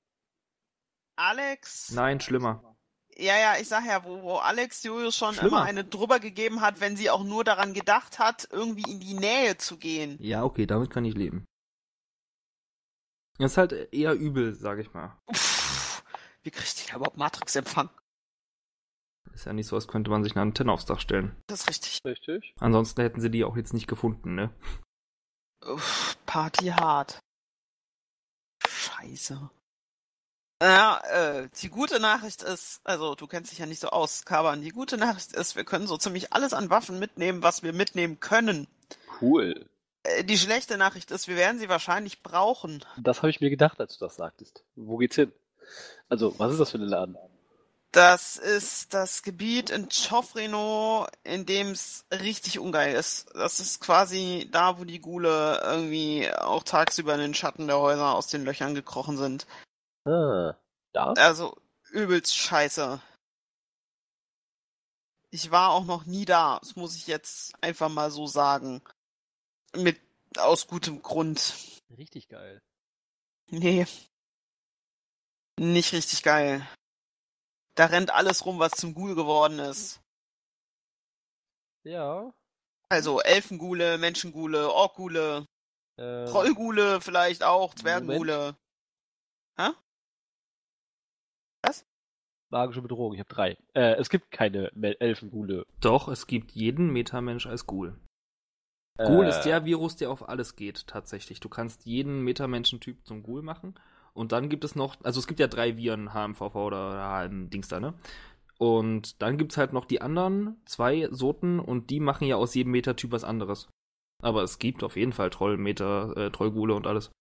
Alex. es. Nein, schlimmer. Ja, ja, ich sag ja, wo, wo Alex Julius schon Schlimmer. immer eine drüber gegeben hat, wenn sie auch nur daran gedacht hat, irgendwie in die Nähe zu gehen. Ja, okay, damit kann ich leben. Das ist halt eher übel, sag ich mal. Uff, wie kriegt die da überhaupt Matrix-Empfang? Ist ja nicht so, als könnte man sich eine Antenne aufs Dach stellen. Das ist richtig. Richtig. Ansonsten hätten sie die auch jetzt nicht gefunden, ne? Uff, Party hart. Scheiße. Ja, äh, die gute Nachricht ist, also du kennst dich ja nicht so aus, Kaban, die gute Nachricht ist, wir können so ziemlich alles an Waffen mitnehmen, was wir mitnehmen können. Cool. Äh, die schlechte Nachricht ist, wir werden sie wahrscheinlich brauchen. Das habe ich mir gedacht, als du das sagtest. Wo geht's hin? Also, was ist das für ein Laden? Das ist das Gebiet in Chofreno, in dem es richtig ungeil ist. Das ist quasi da, wo die Ghule irgendwie auch tagsüber in den Schatten der Häuser aus den Löchern gekrochen sind. Ah, da? Also übelst scheiße. Ich war auch noch nie da, das muss ich jetzt einfach mal so sagen. Mit aus gutem Grund. Richtig geil. Nee. Nicht richtig geil. Da rennt alles rum, was zum Ghoul geworden ist. Ja. Also Elfenghule, Menschenghule, Orkghule, Ähm, Trollghule vielleicht auch, Zwergenghule. Hä? Was? Magische Bedrohung, ich habe drei. Äh, es gibt keine Mel- Elfenghule. Doch, es gibt jeden Metamensch als Ghoul. Ghoul ist der Virus, der auf alles geht, tatsächlich. Du kannst jeden Metamenschen-Typ zum Ghoul machen. Und dann gibt es noch, also es gibt ja drei Viren, H M V V oder H M-Dings da, ne? Und dann gibt's halt noch die anderen zwei Sorten und die machen ja aus jedem Metatyp was anderes. Aber es gibt auf jeden Fall Troll, Meta, äh, Trollghule und alles.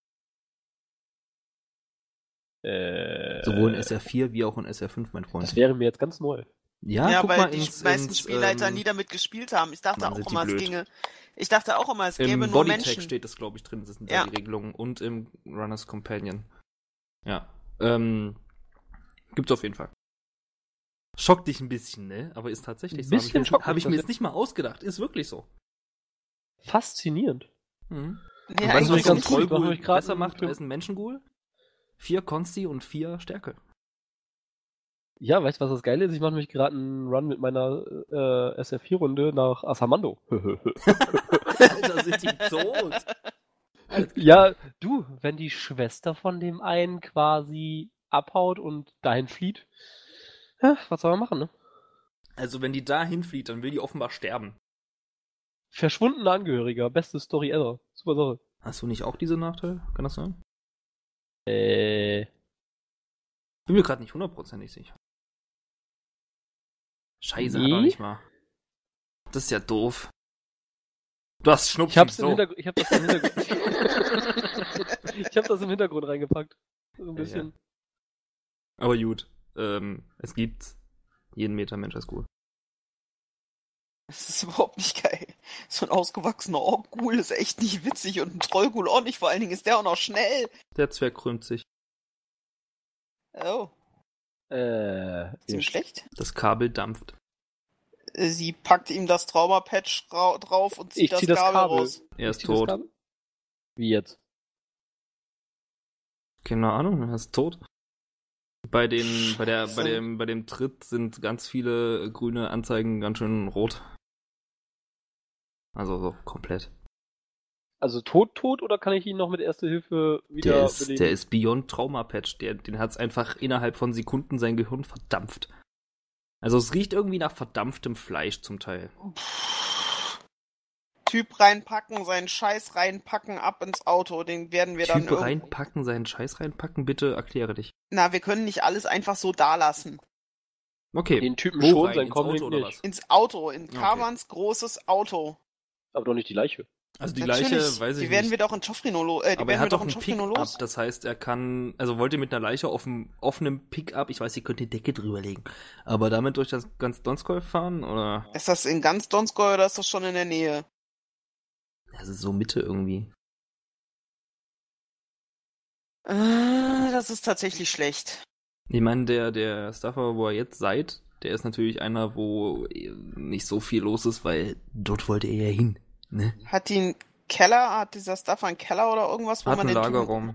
Äh, Sowohl in S R vier wie auch in S R fünf, mein Freund. Das wäre mir jetzt ganz neu. Ja, Ja, guck weil mal die ins, meisten ins, Spielleiter ähm, nie damit gespielt haben. Ich dachte Mann, auch sind die immer, es blöd. ginge. Ich dachte auch immer, es gäbe Im nur Bodytag Menschen. steht es, glaube ich, drin. Das sind Ja. da die Regelungen. Und im Runners Companion. Ja. Ähm, gibt's auf jeden Fall. Schockt dich ein bisschen, ne? Aber ist tatsächlich Ein so. Habe ich, bisschen mir, schockt hab mich ich mir das jetzt nicht mal ausgedacht. Ist wirklich so. Faszinierend. Mhm. Nee, Und weißt du, was eigentlich so ein ganz cool. Ich mach Trollghoul mich grad besser ein- macht als ein Menschenghoul? Vier Konsti und vier Stärke. Ja, weißt du, was das Geile ist? Ich mache mich gerade einen Run mit meiner äh, S R vier Runde nach Asamando. Alter, sind die tot. Ja, du, wenn die Schwester von dem einen quasi abhaut und dahin flieht, ja, was soll man machen, ne? Also, wenn die da hinfliegt, dann will die offenbar sterben. Verschwundener Angehöriger, beste Story ever. Super Sache. Hast du nicht auch diese Nachteile? Kann das sein? Äh, Bin mir gerade nicht hundertprozentig sicher. Scheiße, hat er Nee. nicht mal. Das ist ja doof. Du hast Schnupfen. ich hab's im so. Hintergrund, ich hab das im Hintergrund. ich hab das im Hintergrund reingepackt. So ein Ja, bisschen. Aber gut. Ähm, es gibt jeden Metamensch als Ghoul. Das ist überhaupt nicht geil. So ein ausgewachsener Ork-Ghoul ist echt nicht witzig und ein Troll-Ghoul auch nicht. Vor allen Dingen ist der auch noch schnell. Der Zwerg krümmt sich. Oh, Äh, ist ihm schlecht? Das Kabel dampft. Sie packt ihm das Trauma-Patch ra- drauf und zieht Ich das, zieh das Kabel, Kabel. raus. Er ist Zieh das tot. Kabel? Wie jetzt? Keine Ahnung, er ist tot. Bei den, bei der, bei Scheiße. dem, bei dem Tritt sind ganz viele grüne Anzeigen ganz schön rot. Also so komplett. Also tot, tot oder kann ich ihn noch mit Erste Hilfe wieder Der ist, beleben? der ist Beyond Trauma Patch. Der, den hat's einfach innerhalb von Sekunden sein Gehirn verdampft. Also es riecht irgendwie nach verdampftem Fleisch zum Teil. Typ reinpacken, seinen Scheiß reinpacken, ab ins Auto. Den werden wir dann Typ irgendwo... reinpacken, seinen Scheiß reinpacken, bitte erkläre dich. Na, wir können nicht alles einfach so da lassen. Okay. Den Typen Wo schon, rein? sein Ins Comlink Auto oder nicht. was? Ins Auto, in Okay. Kavans großes Auto. Aber doch nicht die Leiche. Also die Natürlich, Leiche, weiß ich die werden nicht. wir doch in Chofrino lo äh, die Aber er werden wir hat doch doch in ein Chofrino Pick-up, los. das heißt, er kann, also wollt ihr mit einer Leiche auf einem offenen Pick-up, ich weiß, ihr könnt die Decke drüberlegen, aber damit durch das ganz Donskoy fahren, oder? Ist das in ganz Donskoy oder ist das schon in der Nähe? Das ist so Mitte irgendwie. Äh, das ist tatsächlich schlecht. Ich meine, der, der Staffer, wo ihr jetzt seid, der ist natürlich einer, wo nicht so viel los ist, weil dort wollte er ja hin, ne? Hat die einen Keller? Hat dieser Staffer einen Keller oder irgendwas, wo Hat man einen den Typen... Lagerraum.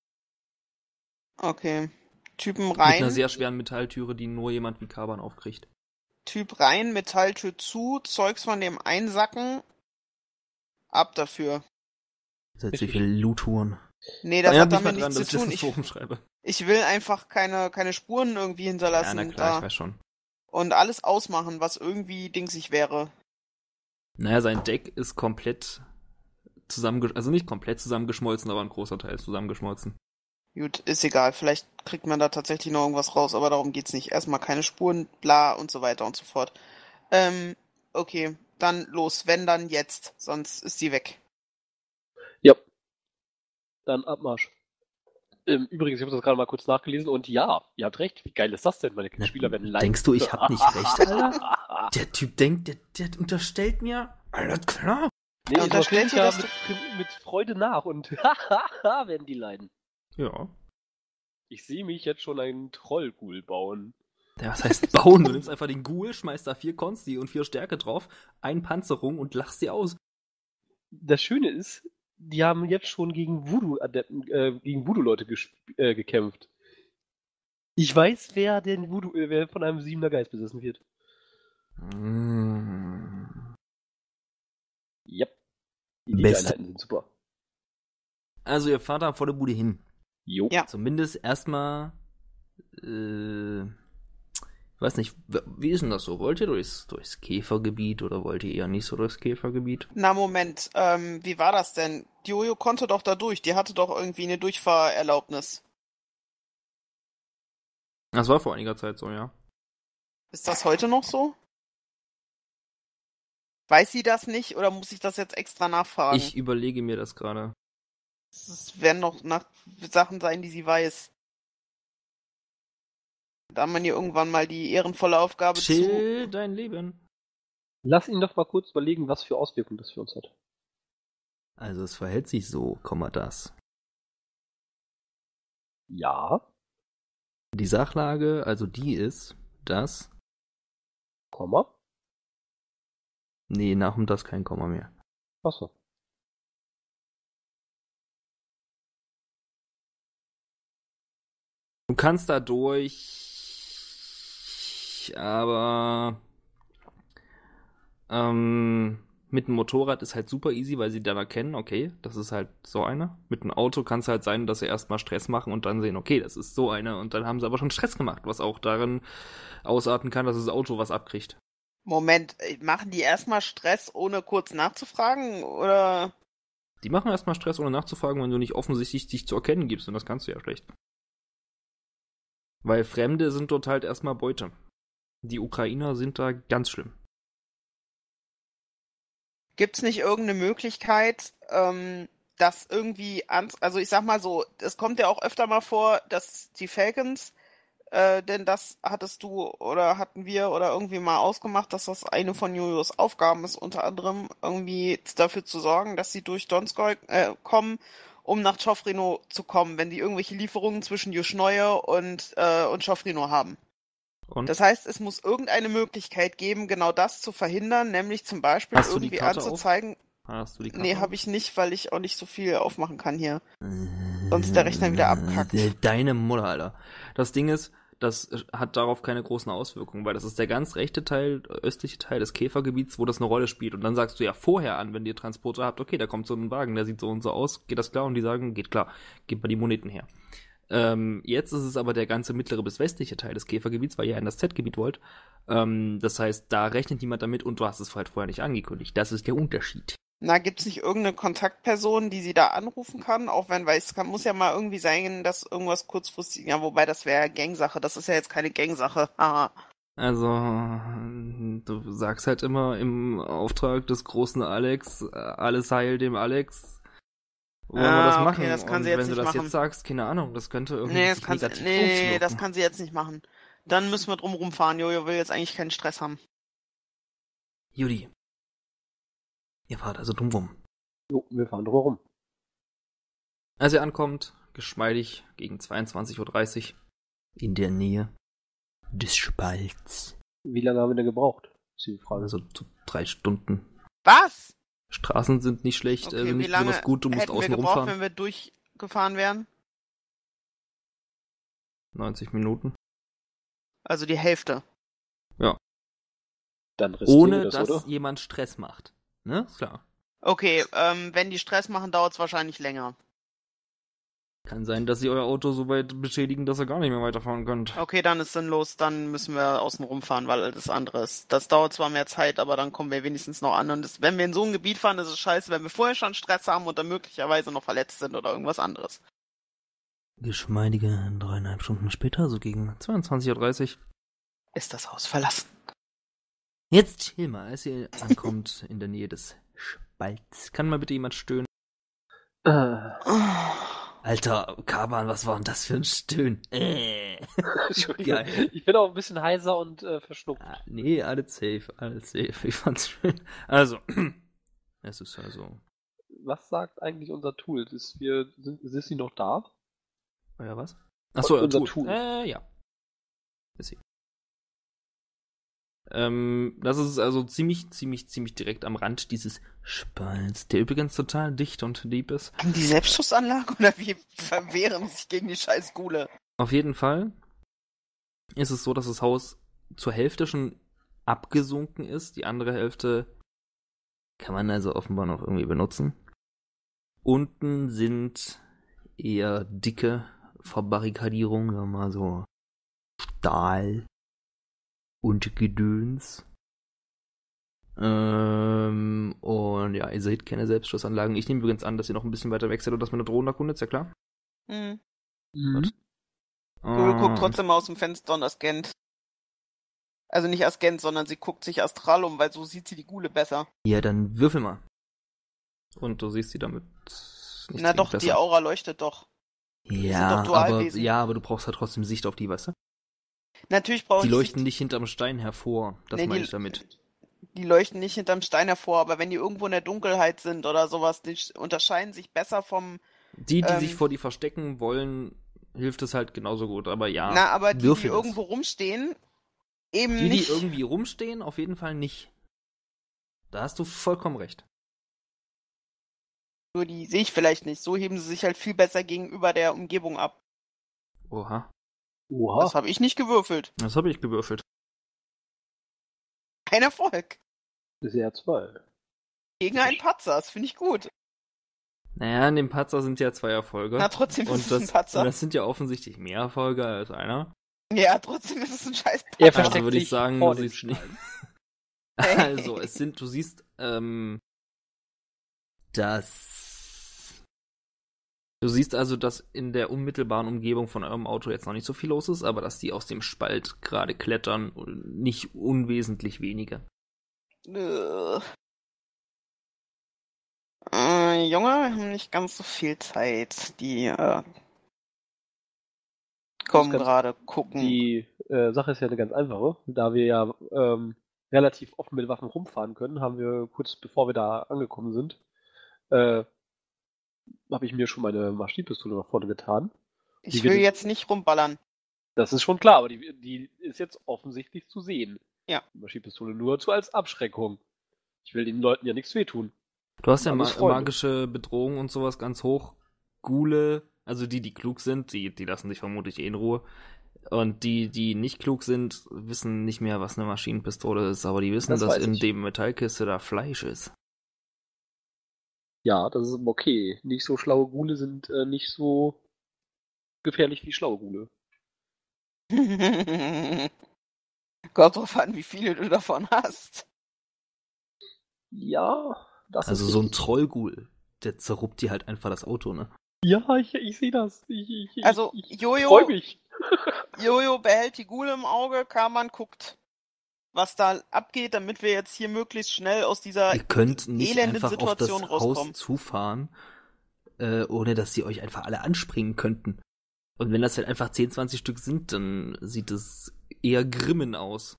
Okay. Typen Mit einer rein. sehr schweren Metalltüre, die nur jemand wie Kaban aufkriegt. Typ rein, Metalltür zu, Zeugs von dem einsacken. Ab dafür. Seid so viele Loot-Touren. Nee, das Ja, hat nicht damit mal dran, nichts dass zu ich das tun. ins Ich, Forum schreibe. ich will einfach keine, keine Spuren irgendwie Ja, hinterlassen na klar, ich da. weiß schon. Und alles ausmachen, was irgendwie dingsig wäre. Naja, sein Deck ist komplett zusammengeschmolzen, also nicht komplett zusammengeschmolzen, aber ein großer Teil ist zusammengeschmolzen. Gut, ist egal. Vielleicht kriegt man da tatsächlich noch irgendwas raus, aber darum geht's nicht. Erstmal keine Spuren, bla und so weiter und so fort. Ähm, okay, dann los. Wenn, dann jetzt. Sonst ist sie weg. Ja. Dann Abmarsch. Ähm, übrigens, ich habe das gerade mal kurz nachgelesen und ja, ihr habt recht. Wie geil ist das denn? Meine Na, Spieler werden live. Denkst du, ich hab nicht recht, Alter? Der Typ denkt, der, der unterstellt mir, Alter, klar. Nee, Ja, ich da stellt ja ihr das mit, mit Freude nach und hahaha werden die leiden. Ja. Ich sehe mich jetzt schon einen Trollghoul bauen. Ja, was heißt bauen? Du nimmst einfach den Ghoul, schmeißt da vier Konsti und vier Stärke drauf, ein Panzerung und lachst sie aus. Das Schöne ist, die haben jetzt schon gegen Voodoo-Adepten, äh, gegen Voodoo-Leute gesp- äh, gekämpft. Ich weiß, wer den Voodoo, äh, wer von einem Siebener Geist besessen wird. Mm. Yep. Die Beste. Einheiten sind super. Also ihr fahrt da vor der Bude hin. Jo. Ja. Zumindest erstmal, äh, ich weiß nicht, w- wie ist denn das so? Wollt ihr durchs, durchs Käfergebiet oder wollt ihr eher nicht so durchs Käfergebiet? Na Moment, ähm, wie war das denn? Jojo konnte doch da durch, die hatte doch irgendwie eine Durchfahrerlaubnis. Das war vor einiger Zeit so, ja. Ist das heute noch so? Weiß sie das nicht oder muss ich das jetzt extra nachfragen? Ich überlege mir das gerade. Es werden noch nach Sachen sein, die sie weiß. Da man ihr irgendwann mal die ehrenvolle Aufgabe Chill zu... dein Leben. Lass ihn doch mal kurz überlegen, was für Auswirkungen das für uns hat. Also es verhält sich so, Komma das. Ja. Die Sachlage, also die ist, dass... Komma. Nee, nach dem das kein Komma mehr. Achso. Du kannst da durch, aber ähm, mit dem Motorrad ist halt super easy, weil sie dann erkennen, okay, das ist halt so eine. Mit dem Auto kann es halt sein, dass sie erstmal Stress machen und dann sehen, okay, das ist so eine. Und dann haben sie aber schon Stress gemacht, was auch darin ausarten kann, dass das Auto was abkriegt. Moment, machen die erstmal Stress, ohne kurz nachzufragen? Oder? Die machen erstmal Stress, ohne nachzufragen, wenn du nicht offensichtlich dich zu erkennen gibst. Und das kannst du ja schlecht. Weil Fremde sind dort halt erstmal Beute. Die Ukrainer sind da ganz schlimm. Gibt's nicht irgendeine Möglichkeit, ähm, das irgendwie an, also ich sag mal so, es kommt ja auch öfter mal vor, dass die Falcons, äh, denn das hattest du oder hatten wir oder irgendwie mal ausgemacht, dass das eine von Jojos Aufgaben ist, unter anderem irgendwie dafür zu sorgen, dass sie durch Donskoy äh, kommen, um nach Chofrino zu kommen, wenn die irgendwelche Lieferungen zwischen Juschneue und, äh, und Chofrino haben. Und Das heißt, es muss irgendeine Möglichkeit geben, genau das zu verhindern, nämlich zum Beispiel Hast du die irgendwie Karte anzuzeigen. hast du die Karte Nee, auf? habe ich nicht, weil ich auch nicht so viel aufmachen kann hier. Sonst der Rechner wieder abkackt. Äh, Deine Mutter, Alter. Das Ding ist, das hat darauf keine großen Auswirkungen, weil das ist der ganz rechte Teil, östliche Teil des Käfergebiets, wo das eine Rolle spielt. Und dann sagst du ja vorher an, wenn ihr Transporter habt, okay, da kommt so ein Wagen, der sieht so und so aus, geht das klar? Und die sagen, geht klar, gib mal die Moneten her. Ähm, jetzt ist es aber der ganze mittlere bis westliche Teil des Käfergebiets, weil ihr in das Z-Gebiet wollt. Ähm, das heißt, da rechnet niemand damit und du hast es halt vorher nicht angekündigt. Das ist der Unterschied. Na, gibt's nicht irgendeine Kontaktperson, die sie da anrufen kann? Auch wenn, weil es kann, muss ja mal irgendwie sein, dass irgendwas kurzfristig, ja, wobei das wäre Gangsache. Das ist ja jetzt keine Gangsache. Ah. Also, du sagst halt immer im Auftrag des großen Alex, alles heil dem Alex. Wollen Ah, wir das okay, machen? das kann und sie jetzt wenn du nicht das machen. jetzt sagst, keine Ahnung, das könnte irgendwie Nee, das sich kann sie, negativ nee, auswirken. das kann sie jetzt nicht machen. Dann müssen wir drum rumfahren. Jojo will jetzt eigentlich keinen Stress haben. Judy, ihr fahrt also drum rum. Jo, wir fahren drüber rum. Als ihr ankommt, geschmeidig gegen zweiundzwanzig Uhr dreißig in der Nähe des Spalts. Wie lange haben wir denn gebraucht? Ist die Frage. Also so drei Stunden. Was? Straßen sind nicht schlecht, Okay, äh, sind wie nicht lange besonders gut, du musst hätten wir außen gebraucht, rumfahren. wenn wir durchgefahren wären? neunzig Minuten. Also die Hälfte. Dann riskieren Ohne, wir das, dass oder? jemand Stress macht. Ne? Ist klar. Okay, ähm, wenn die Stress machen, dauert es wahrscheinlich länger. Kann sein, dass sie euer Auto so weit beschädigen, dass ihr gar nicht mehr weiterfahren könnt. Okay, dann ist sinnlos, dann müssen wir außen rumfahren, weil das andere ist. Das dauert zwar mehr Zeit, aber dann kommen wir wenigstens noch an. Und das, wenn wir in so ein Gebiet fahren, ist es scheiße, wenn wir vorher schon Stress haben und dann möglicherweise noch verletzt sind oder irgendwas anderes. Geschmeidige dreieinhalb Stunden später, so gegen zweiundzwanzig Uhr dreißig. Ist das Haus verlassen? Jetzt chill mal, als ihr ankommt in der Nähe des Spalts. Kann mal bitte jemand stöhnen? Äh, Alter, Kaban, was war denn das für ein Stöhn? Äh. Entschuldigung, Geil. ich bin auch ein bisschen heiser und äh, verschnupft. Ah, nee, alles safe, alles safe. Ich fand's schön. Also, es ist also. Was sagt eigentlich unser Tool? Ist, wir, sind, ist sie noch da? Ja, was? Achso, unser Tool. Tool. Äh, ja. Ist sie. Ähm, das ist also ziemlich, ziemlich, ziemlich direkt am Rand dieses Spalts, der übrigens total dicht und lieb ist. Haben die Selbstschussanlage oder wie verwehren sich gegen die scheiß Gule? Auf jeden Fall ist es so, dass das Haus zur Hälfte schon abgesunken ist. Die andere Hälfte kann man also offenbar noch irgendwie benutzen. Unten sind eher dicke Verbarrikadierungen, sagen wir mal so Stahl und Gedöns. Ähm, und ja, ihr seht keine Selbstschussanlagen. Ich nehme übrigens an, dass ihr noch ein bisschen weiter weg seid und das mit einer Drohne erkundet, ist ja klar? Hm. Mhm. Gule guckt Und- trotzdem aus dem Fenster und scannt. Also nicht scannt, sondern sie guckt sich astral um, weil so sieht sie die Gule besser. Ja, dann würfel mal. Und du siehst sie damit nicht Na doch, besser. die Aura leuchtet doch. Ja, sind doch aber, Dualwesen. ja, aber du brauchst halt trotzdem Sicht auf die, weißt du? Natürlich brauche Die ich leuchten Sicht- nicht hinterm Stein hervor. Das Nee, meine die- ich damit. Die leuchten nicht hinterm Stein hervor, aber wenn die irgendwo in der Dunkelheit sind oder sowas, die sch- unterscheiden sich besser vom. Die, die ähm, sich vor die verstecken wollen, hilft es halt genauso gut. Aber ja, Na, aber die, die würfel das. irgendwo rumstehen, eben Die, die nicht. irgendwie rumstehen, auf jeden Fall nicht. Da hast du vollkommen recht. Nur die sehe ich vielleicht nicht. So heben sie sich halt viel besser gegenüber der Umgebung ab. Oha, Oha. Das habe ich nicht gewürfelt. das habe ich gewürfelt. Kein Erfolg. Sehr zwei. Gegen einen Patzer, das finde ich gut. Naja, in dem Patzer sind ja zwei Erfolge. Na, trotzdem ist und es das, ein Patzer. Und das sind ja offensichtlich mehr Erfolge als einer. Ja, trotzdem ist es ein scheiß Er Patzer. versteckt Also würde ich sich sagen, vor du dem siehst nicht. Stein. Also, es sind, du siehst, ähm, dass. Du siehst also, dass in der unmittelbaren Umgebung von eurem Auto jetzt noch nicht so viel los ist, aber dass die aus dem Spalt gerade klettern und nicht unwesentlich wenige. Äh, äh, Junge, wir haben nicht ganz so viel Zeit. Die äh, kommen ganz- gerade gucken. Die äh, Sache ist ja eine ganz einfache. Da wir ja ähm, relativ offen mit Waffen rumfahren können, haben wir kurz bevor wir da angekommen sind, äh, habe ich mir schon meine Maschinenpistole nach vorne getan. Ich die will wird- jetzt nicht rumballern. Das ist schon klar, aber die, die ist jetzt offensichtlich zu sehen. Ja. Die Maschinenpistole nur zu als Abschreckung. Ich will den Leuten ja nichts wehtun. Du hast ja Alles ma Freunde. magische Bedrohung und sowas ganz hoch. Gule, also die, die klug sind, die, die lassen dich vermutlich eh in Ruhe. Und die, die nicht klug sind, wissen nicht mehr, was eine Maschinenpistole ist, aber die wissen, Das dass weiß in ich. dem Metallkiste da Fleisch ist. Ja, das ist okay. Nicht so schlaue Gule sind äh, nicht so gefährlich wie schlaue Gule. Kommt drauf an, wie viele du davon hast. Ja, das Also ist so ein richtig. Trollgul, der zerruppt dir halt einfach das Auto, ne? Ja, ich, ich sehe das. Ich, ich, Also, ich, ich Jojo- freu mich. Jojo behält die Gule im Auge, Kaman guckt, was da abgeht, damit wir jetzt hier möglichst schnell aus dieser Ihr könnt nicht elenden einfach auf das Situation Haus rauskommen. zufahren, äh, ohne dass sie euch einfach alle anspringen könnten. Und wenn das halt einfach zehn, zwanzig Stück sind, dann sieht es eher grimmen aus.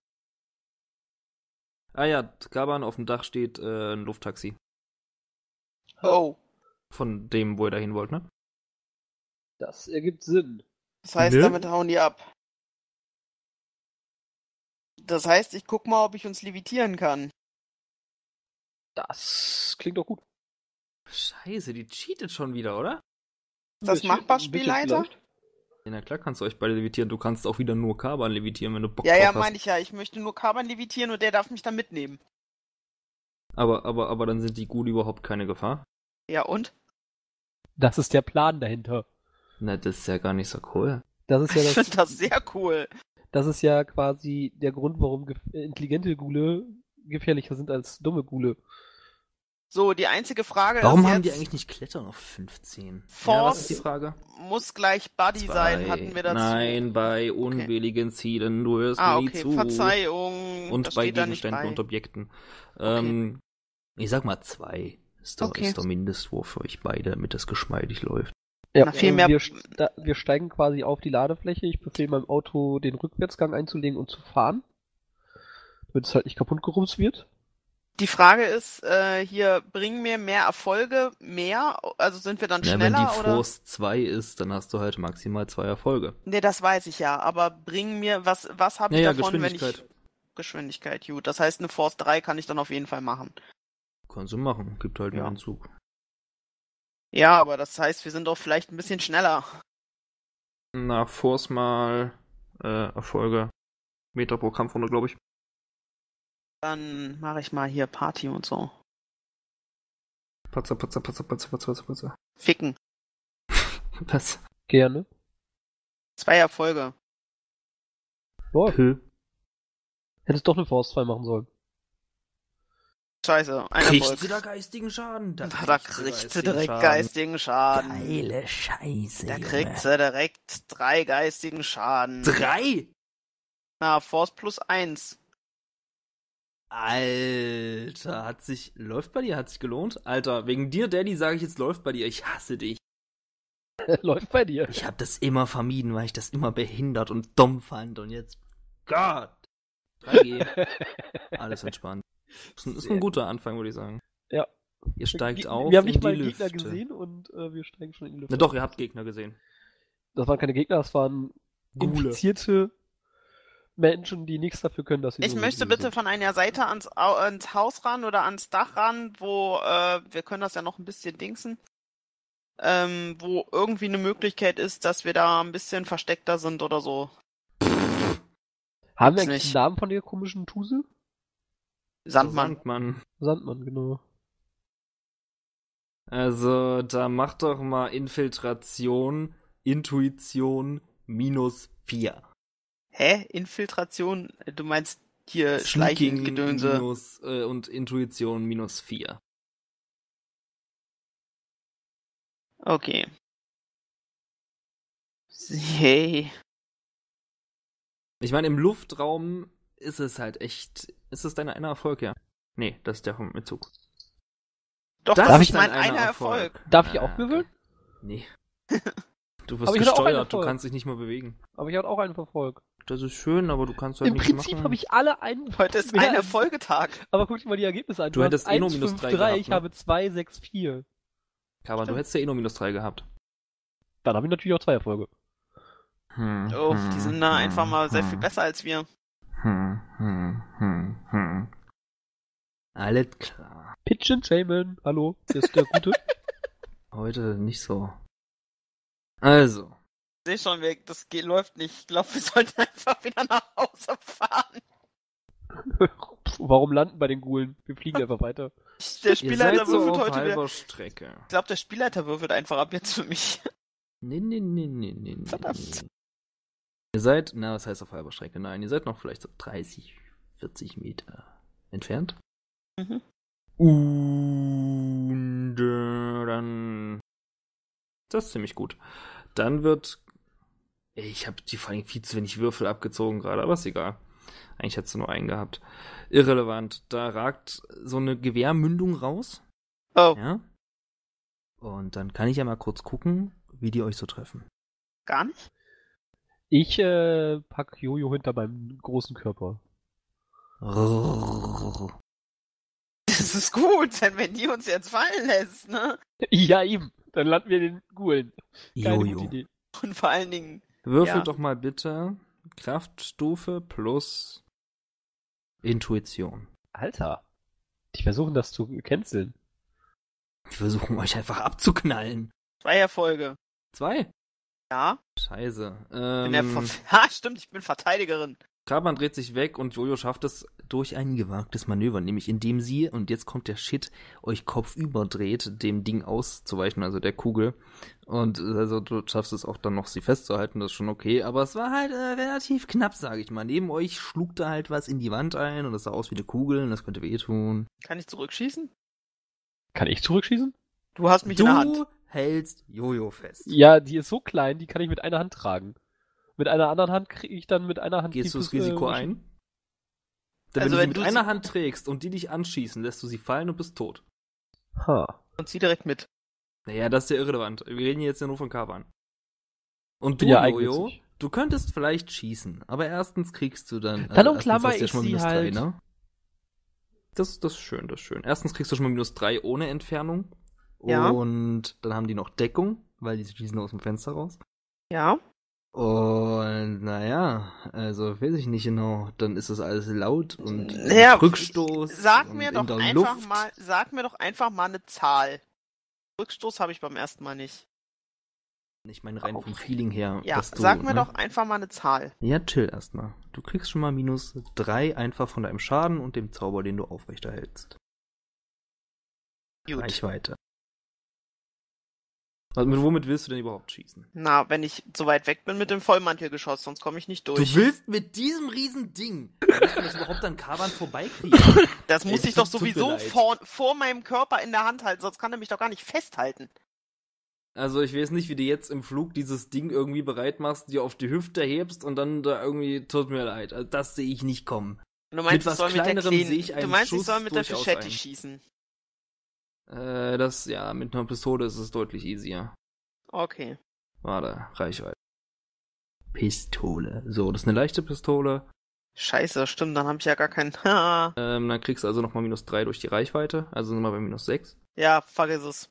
Ah ja, Kaban, auf dem Dach steht äh, ein Lufttaxi. Oh. Von dem, wo ihr dahin wollt, ne? Das ergibt Sinn. Das heißt, Ne? damit hauen die ab. Das heißt, ich guck mal, ob ich uns levitieren kann. Das klingt doch gut. Scheiße, die cheatet schon wieder, oder? Ist das Bisschen- machbar, bisschen Spielleiter? vielleicht. Ja, na klar kannst du euch beide levitieren. Du kannst auch wieder nur Kaban levitieren, wenn du Bock Ja, ja, drauf hast. meine ich ja. Ich möchte nur Kaban levitieren und der darf mich dann mitnehmen. Aber, aber, aber dann sind die Gule überhaupt keine Gefahr. Ja, und? Das ist der Plan dahinter. Na, das ist ja gar nicht so cool. Das ist ja Ich das, finde das sehr cool. das ist ja quasi der Grund, warum gef intelligente Gule gefährlicher sind als dumme Gule. So, die einzige Frage Warum ist haben die jetzt, eigentlich nicht Klettern auf fünfzehn? Force Ja, was ist die Frage? muss gleich Buddy sein, hatten wir dazu. Nein, bei unwilligen Zielen, du hörst Ah, mir nie okay, zu. Verzeihung. Und das bei steht da nicht Gegenständen bei. und Objekten. Ähm, ich sag mal zwei. Ist doch, Okay. ist doch Mindestwurf für euch beide, damit das geschmeidig läuft. Ja, Na, viel äh, mehr- wir, sta- wir steigen quasi auf die Ladefläche. Ich befehle meinem Auto, den Rückwärtsgang einzulegen und zu fahren. Damit es halt nicht kaputt gerumst wird. Die Frage ist, äh, hier, bringen mir mehr Erfolge mehr? Also sind wir dann Ja, wenn schneller die oder? Force zwei ist, dann hast du halt maximal zwei Erfolge. Nee, das weiß ich ja, aber bringen mir, was, was habe ich Ja, ja, davon, wenn ich... Geschwindigkeit. Geschwindigkeit, gut. Das heißt, eine Force drei kann ich dann auf jeden Fall machen. Kannst du machen. Gibt halt Ja. nur einen Zug. Ja, aber das heißt, wir sind doch vielleicht ein bisschen schneller. Na, Force mal äh, Erfolge. Meter pro Kampfrunde, glaube ich. Dann mache ich mal hier Party und so. Patzer, patzer, patzer, patzer, patzer, patzer, patzer. Ficken. Was? Gerne. Zwei Erfolge. Boah, Pö. hättest doch eine Force zwei machen sollen. Scheiße, ein Kriegt Erfolg. sie da geistigen Schaden? Da, da kriegt sie direkt geistigen Schaden. Geile Scheiße, Da Junge. kriegt sie direkt drei geistigen Schaden. Drei? Na, Force plus eins. Alter, hat sich, läuft bei dir, hat sich gelohnt? Alter, wegen dir, Daddy, sage ich jetzt, läuft bei dir. Ich hasse dich. Läuft bei dir. Ich habe das immer vermieden, weil ich das immer behindert und dumm fand. Und jetzt, Gott. drei G. Alles entspannt. Ist ein, ist ein guter Anfang, würde ich sagen. Ja. Ihr steigt Ge- auf Wir haben in nicht die mal Lüfte. Gegner gesehen und äh, wir steigen schon in die Lüfte. Na doch, ihr habt Gegner gesehen. Das waren keine Gegner, das waren Ghule. infizierte Menschen, die nichts dafür können, dass sie Ich so möchte sind, wie sie bitte sind. von einer Seite ans, Au- ans Haus ran oder ans Dach ran, wo, äh, wir können das ja noch ein bisschen dingsen, ähm, wo irgendwie eine Möglichkeit ist, dass wir da ein bisschen versteckter sind oder so. Haben wir Gibt's eigentlich nicht. den Namen von der komischen Tuse? Sandmann. Sandmann. Sandmann, genau. Also, da macht doch mal Infiltration, Intuition minus vier. Hä? Infiltration? Du meinst hier Sneaking Schleichengedönse? minus äh, und Intuition minus vier. Okay. Hey. Ich meine, im Luftraum ist es halt echt. Ist es dein einer Erfolg, ja? Nee, das ist der vom Mitzug. Doch, Das das ist ist mein dein einer einer Erfolg. Darf ich Ah, auch würfeln? Nee. Du wirst Aber ich hatte auch einen gesteuert, du Erfolg. kannst dich nicht mehr bewegen. Aber ich hatte auch einen Verfolg. Das ist schön, aber du kannst halt Im nichts Prinzip machen. habe ich alle einen. Heute ist mehr ein als- Erfolgetag. Aber guck dir mal die Ergebnisse an. Du hättest hast eh nur eins, minus fünf, drei drei, gehabt, ich ne? habe zwei, sechs, vier. Aber du Stimmt. hättest ja eh nur minus drei gehabt. Dann habe ich natürlich auch zwei Erfolge. Hm, Oh, hm, die sind da hm, einfach mal sehr hm, viel besser als wir. Hm, hm, hm, hm. Alles klar. Pitchin Shaman, hallo, der ist der Gute. Heute nicht so. Also. Ich seh schon, wir- das geht, läuft nicht. Ich glaube, wir sollten einfach wieder nach Hause fahren. Warum landen bei den Ghoulen? Wir fliegen einfach weiter. Der Ihr Spielleiter seid so würfelt auf heute halber wieder. Strecke. Ich glaube, der Spielleiter würfelt einfach ab jetzt für mich. Nee, nee, nee, nee, nee, nee. Verdammt. nee. Ihr seid, na, was heißt auf halber Strecke? Nein, ihr seid noch vielleicht so dreißig, vierzig Meter entfernt. Mhm. Und äh, dann. Das ist ziemlich gut. Dann wird. Ey, ich habe die vor allem viel zu wenig Würfel abgezogen gerade, aber ist egal. Eigentlich hättest du nur einen gehabt. Irrelevant. Da ragt so eine Gewehrmündung raus. Oh, Ja. Und dann kann ich ja mal kurz gucken, wie die euch so treffen. gar nicht? Ich äh, pack Jojo hinter meinem großen Körper. Das ist gut, denn wenn die uns jetzt fallen lässt, ne? Ja, eben. Dann landen wir in den Ghoulen. Keine gute Jojo. Idee. Und vor allen Dingen, Würfel Ja. doch mal bitte Kraftstufe plus Intuition. Alter. Die versuchen das zu canceln. Wir versuchen euch einfach abzuknallen. zwei Erfolge. Zwei? Ja, Scheiße. bin der Ähm, Ver- ha, stimmt, ich bin Verteidigerin. Kraban dreht sich weg und Jojo schafft es durch ein gewagtes Manöver, nämlich indem sie, und jetzt kommt der Shit, euch kopfüber dreht, dem Ding auszuweichen, also der Kugel. Und äh, also du schaffst es auch dann noch, sie festzuhalten, das ist schon okay, aber es war halt äh, relativ knapp, sage ich mal. Neben euch schlug da halt was in die Wand ein und das sah aus wie eine Kugel und das könnte wehtun. Kann ich zurückschießen? Kann ich zurückschießen? Du hast mich in der Hand. Du hältst Jojo fest. Ja, die ist so klein, die kann ich mit einer Hand tragen. Mit einer anderen Hand kriege ich dann mit einer Hand... Gehst du die- das Risiko äh, ein? Denn Also wenn du sie wenn mit du einer sie- Hand trägst und die dich anschießen, lässt du sie fallen und bist tot. Ha. Und zieh direkt mit. Naja, das ist ja irrelevant. Wir reden jetzt ja nur von Kaban. Und du, Ja, Jojo, eigennützig. du könntest vielleicht schießen, aber erstens kriegst du dann. Dann erstens umklammer hast du ja ich schon mal sie minus halt. drei, ne? Das, das ist schön, das ist schön. Erstens kriegst du schon mal minus drei ohne Entfernung. Ja. Und dann haben die noch Deckung, weil die schießen aus dem Fenster raus. Ja. Und naja, also weiß ich nicht genau. Dann ist das alles laut und Ja, Rückstoß. Sag und mir in doch der einfach Luft. mal, sag mir doch einfach mal eine Zahl. Rückstoß habe ich beim ersten Mal nicht. Ich meine rein vom Feeling her. Ja, dass du, sag mir ne? doch einfach mal eine Zahl. Ja, chill erstmal. Du kriegst schon mal minus drei einfach von deinem Schaden und dem Zauber, den du aufrechterhältst. Gut. Reichweite. Also, mit, womit willst du denn überhaupt schießen? Na, wenn ich so weit weg bin mit dem Vollmantelgeschoss, sonst komme ich nicht durch. Du willst mit diesem riesen Ding, wie willst du das überhaupt an Kaban vorbeikriegen? Das muss Ey, ich doch tut- tut mir sowieso leid. vor, vor meinem Körper in der Hand halten, sonst kann er mich doch gar nicht festhalten. Also ich weiß nicht, wie du jetzt im Flug dieses Ding irgendwie bereit machst, dir auf die Hüfte hebst und dann da irgendwie, tut mir leid. Also das sehe ich nicht kommen. Und du meinst, Mit ich soll was mit der Kleinerem kleinen, sehe ich du einen meinst, ich Schuss soll mit der durchaus Fischetti ein. schießen. Äh, das, ja, mit einer Pistole ist es deutlich easier. Okay. Warte, Reichweite. Pistole. So, das ist eine leichte Pistole. Scheiße, stimmt, dann habe ich ja gar keinen. Haha. Ähm, dann kriegst du also nochmal minus drei durch die Reichweite. Also sind wir bei minus sechs. Ja, vergiss es.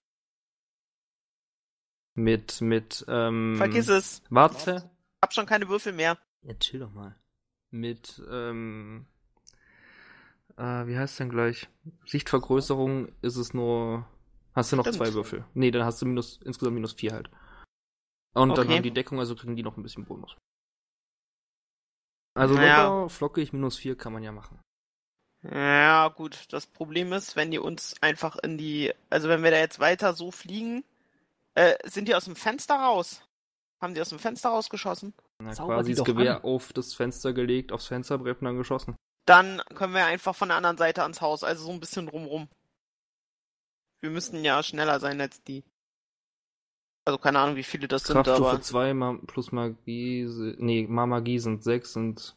Mit, mit, ähm... Vergiss es. Warte. Ich hab schon keine Würfel mehr. Ja, chill doch mal. Mit, ähm... Äh, wie heißt denn gleich? Sichtvergrößerung ist es nur... Hast du noch Stimmt. zwei Würfel. Nee, dann hast du minus, insgesamt minus vier halt. Und dann Okay. haben die Deckung, also kriegen die noch ein bisschen Bonus. Also Naja. locker, flockig, minus vier kann man ja machen. Ja, gut. Das Problem ist, wenn die uns einfach in die, also wenn wir da jetzt weiter so fliegen, äh, sind die aus dem Fenster raus? Haben die aus dem Fenster rausgeschossen? Na, Zauber quasi die das doch Gewehr an. auf das Fenster gelegt, aufs Fensterbrett und dann geschossen. Dann können wir einfach von der anderen Seite ans Haus, also so ein bisschen drumrum. Wir müssten ja schneller sein als die. Also keine Ahnung, wie viele das sind, Kraftstufe aber zwei ma plus Magie, si- nee, mal Magie sind sechs sind,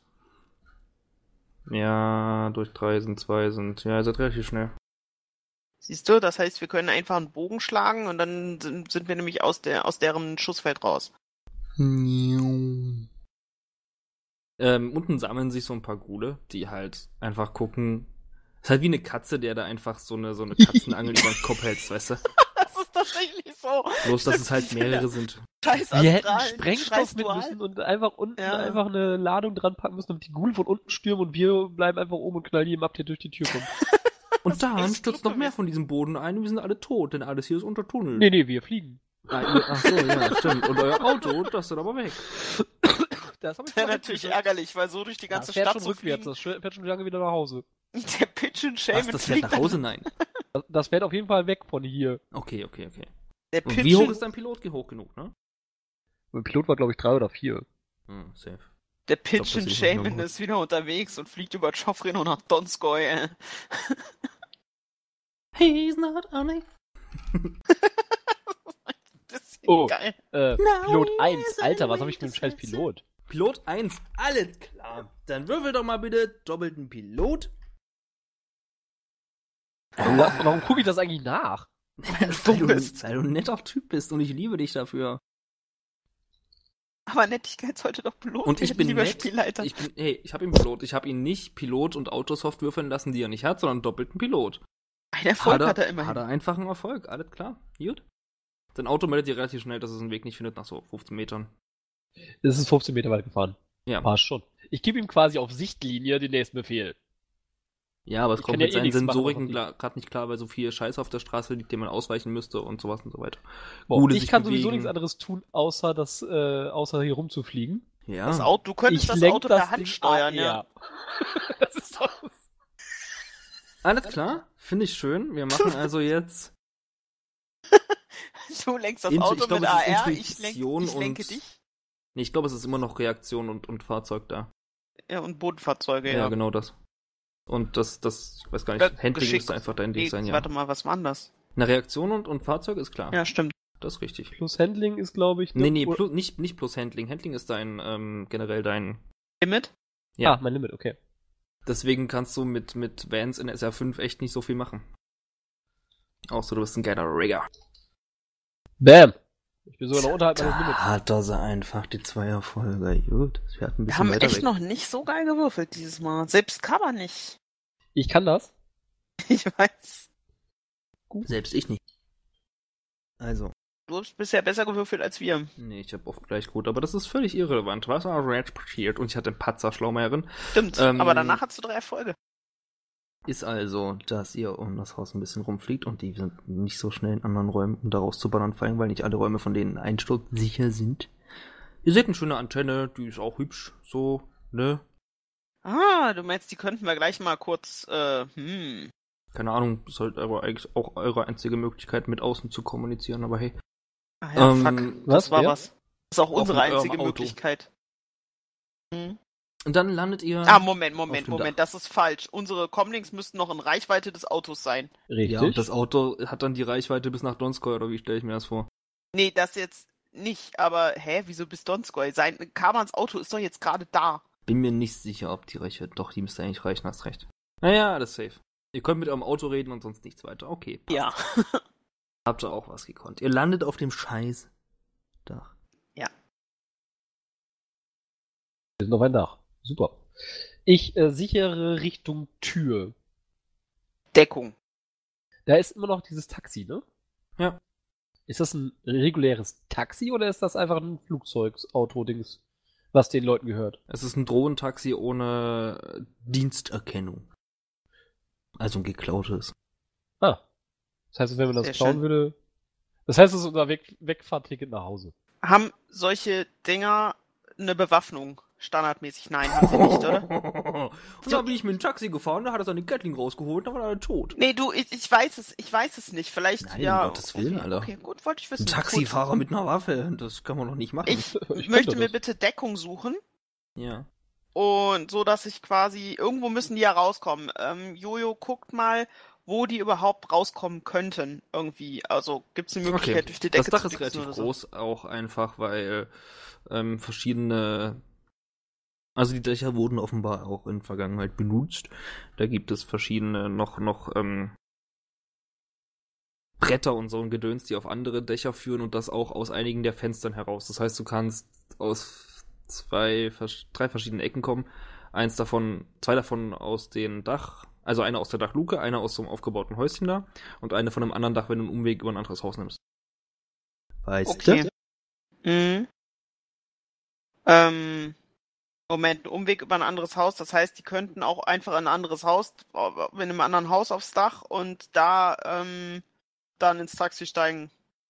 ja, durch drei sind zwei sind, ja, ihr seid relativ schnell. siehst du, das heißt, wir können einfach einen Bogen schlagen und dann sind, sind wir nämlich aus der aus deren Schussfeld raus. Ähm, unten sammeln sich so ein paar Gule, die halt einfach gucken. Ist halt wie eine Katze, der da einfach so eine, so eine Katzenangel über den Kopf hält, weißt du? Das ist tatsächlich so. Bloß, dass es halt mehrere sind. Scheiß Wir hätten Astral, Sprengstoff scheiß mit Dual. müssen und einfach unten Ja. einfach eine Ladung dran packen müssen, damit die Ghoul von unten stürmen und wir bleiben einfach oben und knallen jedem ab, der durch die Tür kommt. Und dann echt stürzt klug noch mehr gewesen. von diesem Boden ein und wir sind alle tot, denn alles hier ist unter Tunnel. Nee, nee, wir fliegen. Ah, ihr, ach so, ja, stimmt. Und euer Auto, das ist aber weg. Das hab ich Wäre schon natürlich gesagt. ärgerlich, weil so durch die ganze das fährt Stadt schon zu rückwärts, fliegen. das sch- fährt schon lange wieder nach Hause. Der Pigeon Was, Shaman das fährt fliegt nach Hause? Nein. Das, das fährt auf jeden Fall weg von hier. Okay, okay, okay. Der Und Pigeon, wie hoch ist dein Pilot? Hoch genug, ne? Mein Pilot war, glaube ich, drei oder vier. Hm, safe. der glaub, das Pigeon sehe ich nicht Shaman mehr. ist wieder unterwegs und fliegt über Chofrino nach Donskoy. Äh. He's not only... Das ist Oh. geil. Äh, No, Pilot he eins. is Alter, a was habe ich für einen way to scheiß say Pilot? Pilot eins, alles klar. Dann würfel doch mal bitte doppelten Pilot. Warum, warum gucke ich das eigentlich nach? weil, dumm du, bist. weil du ein netter Typ bist und ich liebe dich dafür. Aber Nettigkeit sollte doch belohnt Und ich werden, bin lieber nett. Spielleiter. Ich bin, hey, ich habe ihn Pilot. Ich habe ihn nicht Pilot und Autosoft würfeln lassen, die er nicht hat, sondern doppelten Pilot. Ein Erfolg hat er immerhin. Hat er einfach einen Erfolg, alles klar. Gut. Dein Auto meldet dir relativ schnell, dass es einen Weg nicht findet nach so fünfzehn Metern. Es ist fünfzehn Meter weit gefahren. Ja. Passt schon. Ich gebe ihm quasi auf Sichtlinie den nächsten Befehl. Ja, aber es Ich kommt kann ja mit eh seinen nichts machen, Sensoriken was gerade nicht klar, weil so viel Scheiß auf der Straße liegt, dem man ausweichen müsste und sowas und so weiter. Boah, Gule ich sich kann sowieso bewegen. nichts anderes tun, außer das, äh, außer hier rumzufliegen. Ja. Das Auto, du könntest ich das lenk Auto per das Hand Ding steuern, A R. ja. Das ist doch... Alles klar, finde ich schön. Wir machen also jetzt Du lenkst das Int- Auto ich glaub, mit es A ist R, ich, lenk, Intuition ich lenke und- dich. Nee, ich glaube, es ist immer noch Reaktion und, und Fahrzeug da. Ja, und Bodenfahrzeuge, Ja, ja. genau das. Und das, das, ich weiß gar Ja, nicht, Handling geschickt. müsste einfach dein Ding Nee, sein, ja. warte mal, was war denn das? Eine Reaktion und, und Fahrzeug ist klar. Ja, stimmt. Das ist richtig. Plus Handling ist, glaube ich... Nee, nee, Oder- plus, nicht, nicht plus Handling. Handling ist dein, ähm, generell dein... Limit? Ja. Ah, mein Limit, okay. Deswegen kannst du mit, mit Vans in S R fünf echt nicht so viel machen. Außer du bist ein geiler Rigger. Bam! Ich bin sogar noch unterhalb meines Da Limits. hat er sie einfach, die Zweierfolge. Gut, wir hatten ein Wir bisschen haben weiter echt weg. noch nicht so geil gewürfelt dieses Mal. Selbst Cover nicht. Ich kann das. Ich weiß. Selbst ich nicht. Also, Du hast bisher besser gewürfelt als wir. nee, ich habe oft gleich gut, aber das ist völlig irrelevant. Was war Red passiert? Und ich hatte einen Patzer, Schlaumeieren. Stimmt, Ähm, aber danach hast du drei Erfolge. Ist also, dass ihr um das Haus ein bisschen rumfliegt und die sind nicht so schnell in anderen Räumen, um daraus zu ballern, vor allem, weil nicht alle Räume von denen einsturzsicher sind. Ihr seht eine schöne Antenne, die ist auch hübsch, so, ne? Ah, du meinst, die könnten wir gleich mal kurz, äh, hm. Keine Ahnung, ist halt aber eigentlich auch eure einzige Möglichkeit, mit außen zu kommunizieren, aber hey. Ah ja, Ähm, fuck. was? Das war Ja? was. Das ist auch Auf unsere eurem einzige Auto. Möglichkeit. Hm. Und dann landet ihr... Ah, Moment, auf Moment, dem Moment, Dach. das ist falsch. Unsere Comlinks müssten noch in Reichweite des Autos sein. Richtig. Ja, und das Auto hat dann die Reichweite bis nach Donskoy, oder wie stelle ich mir das vor? Nee, das jetzt nicht, aber, hä, wieso bis Donskoy? Sein Kamans Auto ist doch jetzt gerade da. Bin mir nicht sicher, ob die Reichweite... Doch, die müsste eigentlich reichen, hast recht. Naja, alles safe. Ihr könnt mit eurem Auto reden und sonst nichts weiter. Okay, passt. Ja. Habt ihr auch was gekonnt. Ihr landet auf dem Scheiß Dach. Wir sind auf ein Dach. Super. Ich äh, sichere Richtung Tür. Deckung. Da ist immer noch dieses Taxi, ne? Ja. Ist das ein reguläres Taxi oder ist das einfach ein Flugzeugauto-Dings, was den Leuten gehört? Es ist ein Drohnentaxi ohne Diensterkennung. Also ein geklautes. Ah. Das heißt, wenn man das Sehr klauen schön. würde. Das heißt, es ist unser Weg Wegfahrticket nach Hause. Haben solche Dinger eine Bewaffnung? Standardmäßig nein, haben sie nicht, oder? Und da bin ich mit dem Taxi gefahren, da hat er seine Gatling rausgeholt, da war er tot. Nee, du, ich, ich weiß es, ich weiß es nicht. Vielleicht, Nein, ja. um Gottes Willen, okay, Alter. Okay, gut, wollte ich wissen. Ein Taxifahrer mit einer Waffe, das kann man doch nicht machen. Ich, Ich möchte könnte mir das. bitte Deckung suchen. Ja. Und so, dass ich quasi, irgendwo müssen die ja rauskommen. Ähm, Jojo, guckt mal, wo die überhaupt rauskommen könnten, irgendwie. Also, gibt es eine Möglichkeit, Okay. durch die Decke Das Dach zu ist wichsen relativ oder so? groß, auch einfach, weil ähm, verschiedene... Also die Dächer wurden offenbar auch in der Vergangenheit benutzt. Da gibt es verschiedene noch, noch ähm, Bretter und so ein Gedöns, die auf andere Dächer führen und das auch aus einigen der Fenstern heraus. Das heißt, du kannst aus zwei, drei verschiedenen Ecken kommen. Eins davon, zwei davon aus dem Dach, also eine aus der Dachluke, eine aus so einem aufgebauten Häuschen da und eine von einem anderen Dach, wenn du einen Umweg über ein anderes Haus nimmst. Weißt Okay. du? Mhm. Ähm, Moment, ein Umweg über ein anderes Haus, das heißt, die könnten auch einfach in ein anderes Haus, in einem anderen Haus aufs Dach und da ähm, dann ins Taxi steigen.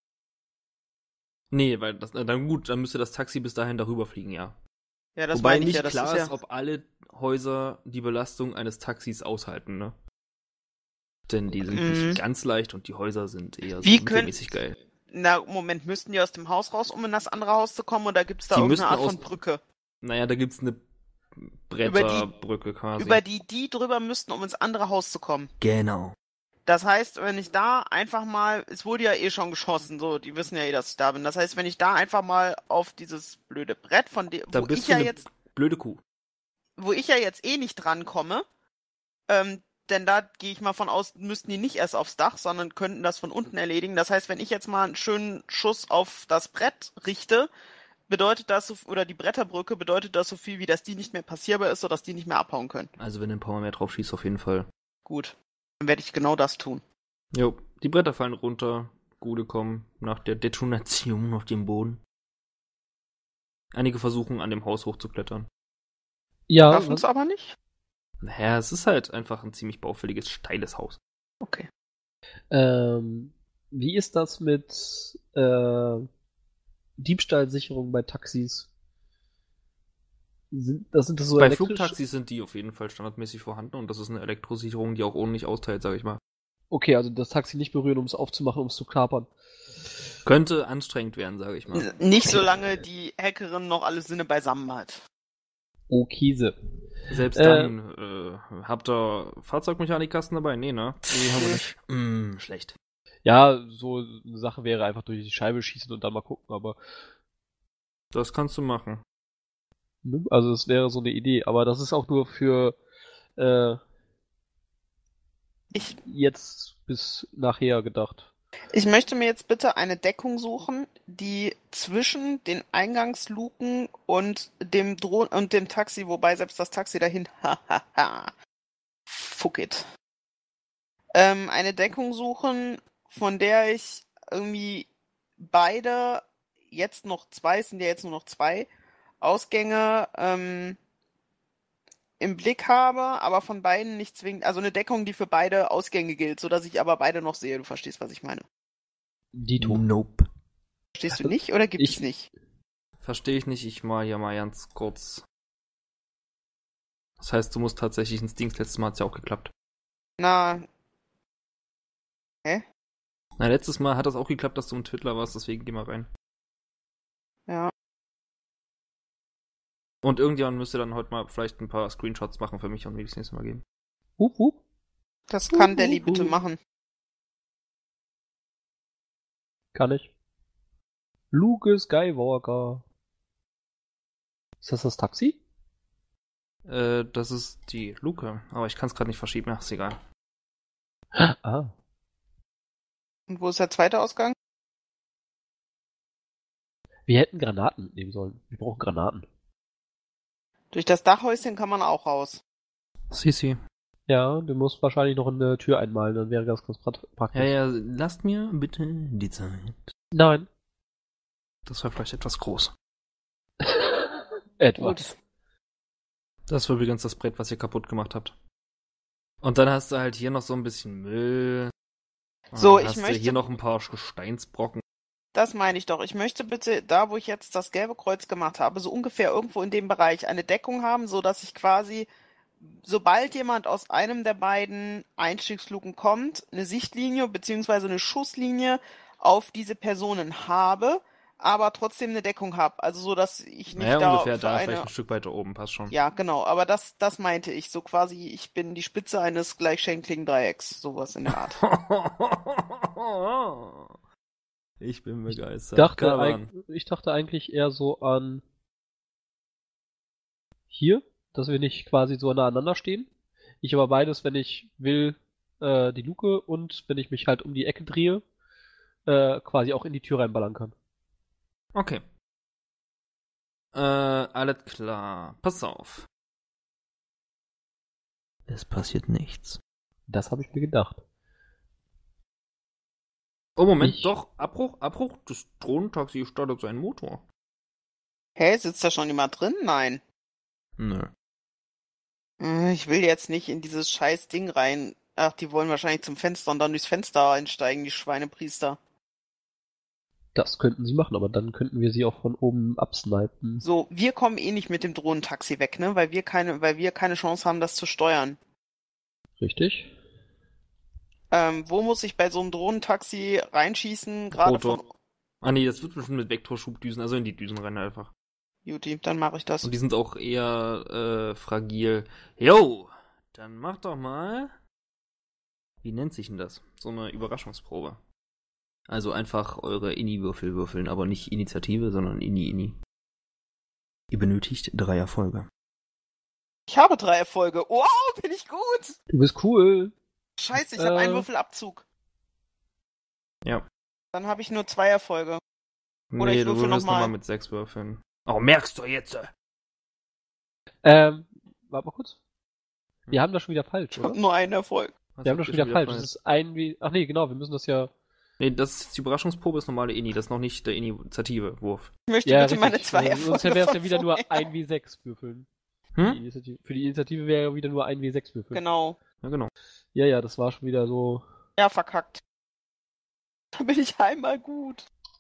Nee, weil das, dann gut, dann müsste das Taxi bis dahin darüber fliegen, ja. Ja, das Wobei meine ich nicht ja, das klar ist ist, ja. ob alle Häuser die Belastung eines Taxis aushalten, ne? Denn die sind Mhm. nicht ganz leicht und die Häuser sind eher so Wie können- mittelmäßig geil. Na, Moment, müssten die aus dem Haus raus, um in das andere Haus zu kommen, oder gibt es da Die irgendeine Art müssten von aus- Brücke? Naja, da gibt's eine Bretterbrücke quasi. Über die die drüber müssten, um ins andere Haus zu kommen. Genau. Das heißt, wenn ich da einfach mal, es wurde ja eh schon geschossen, so, die wissen ja eh, dass ich da bin. Das heißt, wenn ich da einfach mal auf dieses blöde Brett, von dem, Da wo bist ich du ja eine jetzt, blöde Kuh. wo ich ja jetzt eh nicht drankomme, ähm, denn da gehe ich mal von aus, müssten die nicht erst aufs Dach, sondern könnten das von unten erledigen. Das heißt, wenn ich jetzt mal einen schönen Schuss auf das Brett richte, bedeutet das, so, oder die Bretterbrücke, bedeutet das so viel, wie dass die nicht mehr passierbar ist, sodass die nicht mehr abhauen können. Also wenn du ein paar Mal mehr drauf schießt, auf jeden Fall. Gut, dann werde ich genau das tun. Jo, die Bretter fallen runter, Gute kommen nach der Detonation auf dem Boden. Einige versuchen, an dem Haus hochzuklettern. Ja, Schaffen es aber nicht? Naja, es ist halt einfach ein ziemlich baufälliges, steiles Haus. Okay. ähm, wie ist das mit äh, Diebstahlsicherung bei Taxis? Sind, das sind das so Bei elektrisch? Flugtaxis sind die auf jeden Fall standardmäßig vorhanden und das ist eine Elektrosicherung, die auch ohne nicht austeilt, sag ich mal. Okay, also das Taxi nicht berühren, um es aufzumachen, um es zu kapern. Könnte anstrengend werden, sage ich mal. N- Nicht solange die Hackerin noch alle Sinne beisammen hat. Okiese. Selbst Äh, dann, äh, habt ihr Fahrzeugmechanikkasten dabei? Nee, ne? Nee, haben wir nicht. Mm, schlecht. Ja, so eine Sache wäre einfach durch die Scheibe schießen und dann mal gucken, aber Das kannst du machen. ne? Also das wäre so eine Idee, aber das ist auch nur für äh, Ich, jetzt bis nachher gedacht. Ich möchte mir jetzt bitte eine Deckung suchen, die zwischen den Eingangsluken und dem Drohnen und dem Taxi, wobei selbst das Taxi dahin, hahaha, fuck it. Ähm, eine Deckung suchen, von der ich irgendwie beide, jetzt noch zwei, es sind ja jetzt nur noch zwei, Ausgänge ähm, im Blick habe, aber von beiden nicht zwingend, also eine Deckung, die für beide Ausgänge gilt, sodass ich aber beide noch sehe. Du verstehst, was ich meine. Dito. Nope. Verstehst du nicht oder gibt Ich- es nicht? Verstehe ich nicht, ich mal hier mal ganz kurz. Das heißt, du musst tatsächlich ins Dings, letztes Mal hat's ja auch geklappt. Na, Na, letztes Mal hat das auch geklappt, dass du im Twitter warst, deswegen geh mal rein. ja. Und irgendjemand müsste dann heute mal vielleicht ein paar Screenshots machen für mich und mir das nächste Mal geben. Hup, hup. Das kann Uh, Deli uh, bitte uh. machen. Kann ich. Luke Skywalker. Ist das das Taxi? Äh, das ist die Luke, aber ich kann es gerade nicht verschieben, ja, ist egal. Ah. Und wo ist der zweite Ausgang? Wir hätten Granaten mitnehmen sollen. Wir brauchen Granaten. Durch das Dachhäuschen kann man auch raus. Sisi. Ja, du musst wahrscheinlich noch eine Tür einmalen, dann wäre das ganz pra- praktisch. Ja, ja, lasst mir bitte die Zeit. Nein. Das war vielleicht etwas groß. Etwas. Das war übrigens das Brett, was ihr kaputt gemacht habt. Und dann hast du halt hier noch so ein bisschen Müll. Und So, dann ich hast möchte- du hier noch ein paar Gesteinsbrocken. Das meine ich doch. Ich möchte bitte, da wo ich jetzt das gelbe Kreuz gemacht habe, so ungefähr irgendwo in dem Bereich eine Deckung haben, so dass ich quasi, sobald jemand aus einem der beiden Einstiegsluken kommt, eine Sichtlinie bzw. eine Schusslinie auf diese Personen habe, aber trotzdem eine Deckung habe. Also so, dass ich nicht Naja, da ungefähr für da, eine... vielleicht ein Stück weiter oben, passt schon. Ja, genau, aber das, das meinte ich. So quasi, ich bin die Spitze eines gleichschenkligen Dreiecks, sowas in der Art. Ich bin begeistert. Dachte Caravan. eig- ich dachte eigentlich eher so an hier, dass wir nicht quasi so nah aneinander stehen. Ich aber beides, wenn ich will, äh, die Luke und wenn ich mich halt um die Ecke drehe, äh, quasi auch in die Tür reinballern kann. Okay. Äh, alles klar. Pass auf. Es passiert nichts. Das habe ich mir gedacht. Oh, Moment, Ich- doch. Abbruch, Abbruch. Das Drohnentaxi startet seinen Motor. Hä, sitzt da schon jemand drin? Nein. Nö. Äh, Ich will jetzt nicht in dieses scheiß Ding rein. Ach, die wollen wahrscheinlich zum Fenster und dann durchs Fenster einsteigen, die Schweinepriester. Das könnten sie machen, aber dann könnten wir sie auch von oben absnipen. So, wir kommen eh nicht mit dem Drohnentaxi weg, ne? Weil wir keine, weil wir keine Chance haben, das zu steuern. Richtig? Ähm, wo muss ich bei so einem Drohnentaxi reinschießen? Gerade Rotor. von. Ah nee, das wird bestimmt mit Vektorschubdüsen, also in die Düsen rein einfach. Juti, dann mache ich das. Und die sind auch eher äh, fragil. Jo, dann mach doch mal. Wie nennt sich denn das? So eine Überraschungsprobe. Also einfach eure Ini-Würfel würfeln, aber nicht Initiative, sondern Ini-Ini. Ihr benötigt drei Erfolge. Ich habe drei Erfolge. Wow, bin ich gut! Du bist cool. Scheiße, ich habe Äh. einen Würfelabzug. Ja. Dann habe ich nur zwei Erfolge. Oder Nee, ich du würfel würfelst noch mal. nochmal mit sechs Würfeln. Oh, merkst du jetzt? äh? Ähm, warte mal kurz. Wir Hm. haben das schon wieder falsch, Ich oder? habe nur einen Erfolg. Was Wir haben habt das ihr schon wieder falsch. Das ist ein wie. Ach nee, genau, wir müssen das ja. Nee, das ist die Überraschungsprobe, ist normale Ini, das ist noch nicht der Initiative-Wurf. Ich möchte Ja, bitte meine richtig. zwei Also, Erfolge. sonst wäre es ja von wieder nur vorher. ein W sechs würfeln. Für, die Hm? Initiative. Für die Initiative wäre ja wieder nur ein W sechs würfeln. Genau. Ja, genau. Ja, ja, das war schon wieder so. Ja, verkackt. Da bin ich einmal gut.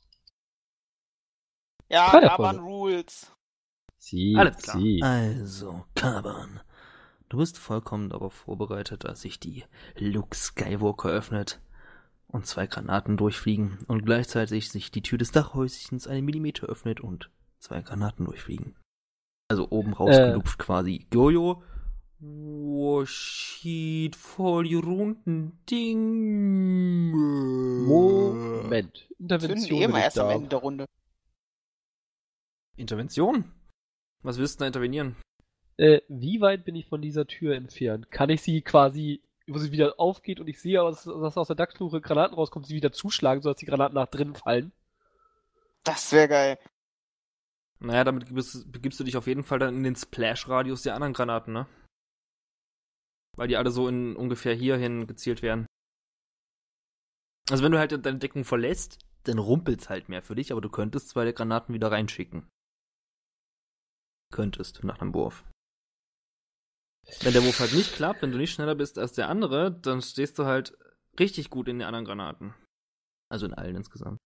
Ja, Drei Carbon Erfolge. Rules. Sie, Alles klar. sie. Also, Kaban. Du bist vollkommen darauf vorbereitet, dass sich die Luke Skywalker öffnet und zwei Granaten durchfliegen und gleichzeitig sich die Tür des Dachhäuschens einen Millimeter öffnet und zwei Granaten durchfliegen. Also oben rausgelupft quasi. Jojo. Oh, shit, voll die runden Dinge. Moment. Zünden Intervention. eh immer will ich erst am da. Ende der Runde. Intervention? Was willst du da intervenieren? Äh, wie weit bin ich von dieser Tür entfernt? Kann ich sie quasi wo sie wieder aufgeht und ich sehe, dass, dass aus der Dachsluche Granaten rauskommen, sie wieder zuschlagen, sodass die Granaten nach drinnen fallen. Das wäre geil. Naja, damit begibst, begibst du dich auf jeden Fall dann in den Splash-Radius der anderen Granaten, ne? Weil die alle so in ungefähr hierhin gezielt werden. Also wenn du halt deine Deckung verlässt, dann rumpelt's halt mehr für dich, aber du könntest zwei der Granaten wieder reinschicken. Könntest, nach einem Wurf. Wenn der Wurf halt nicht klappt, wenn du nicht schneller bist als der andere, dann stehst du halt richtig gut in den anderen Granaten. Also in allen insgesamt.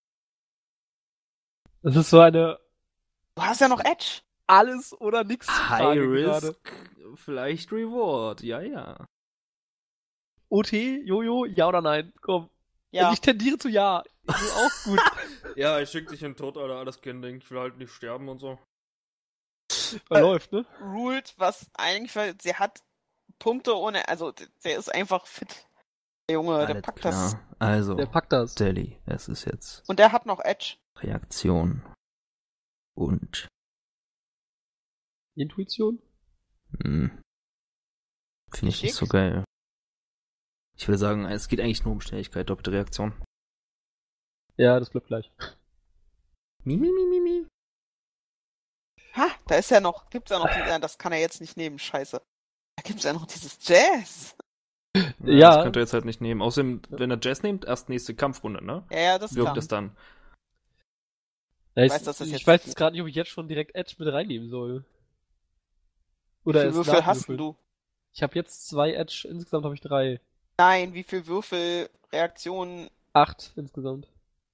Das ist so eine Du hast ja noch Edge. alles oder nix High Frage Risk, gerade. vielleicht Reward, ja, ja. O T, Jojo, ja oder nein? Komm. Ja. Also ich tendiere zu ja. Ich will auch gut. Ja, ich schick dich in den Tod, Alter, alles kein Ding. Ich will halt nicht sterben und so. Er Äh, läuft, ne? Ruled, was eigentlich, weil sie hat Punkte ohne, also der ist einfach fit. Der Junge, der Alles packt klar. das. Also, Der packt das. Sally, es ist jetzt Und der hat noch Edge. Reaktion und Intuition? hm, finde ich nicht so Geschick? geil. Ich würde sagen, es geht eigentlich nur um Schnelligkeit, doppelte Reaktion. Ja, das bleibt gleich. Mi, mi, mi, mi, mi. Ha, da ist ja noch, gibt's ja noch, die, das kann er jetzt nicht nehmen, scheiße. Da gibt's ja noch dieses Jazz. Ja, Ja. Das könnte er jetzt halt nicht nehmen. Außerdem, wenn er Jazz nimmt, erst nächste Kampfrunde, ne? Ja, ja, das Wirkt kann. es dann. Ja, ich weiß, dass das ich jetzt weiß nicht jetzt gerade nicht, ob ich jetzt schon direkt Edge mit reinnehmen soll. Oder Wie erst viele Würfel hast nachwürfeln. denn du? Ich habe jetzt zwei Edge, insgesamt habe ich drei. Nein, wie viele Würfel, Reaktionen? Acht insgesamt.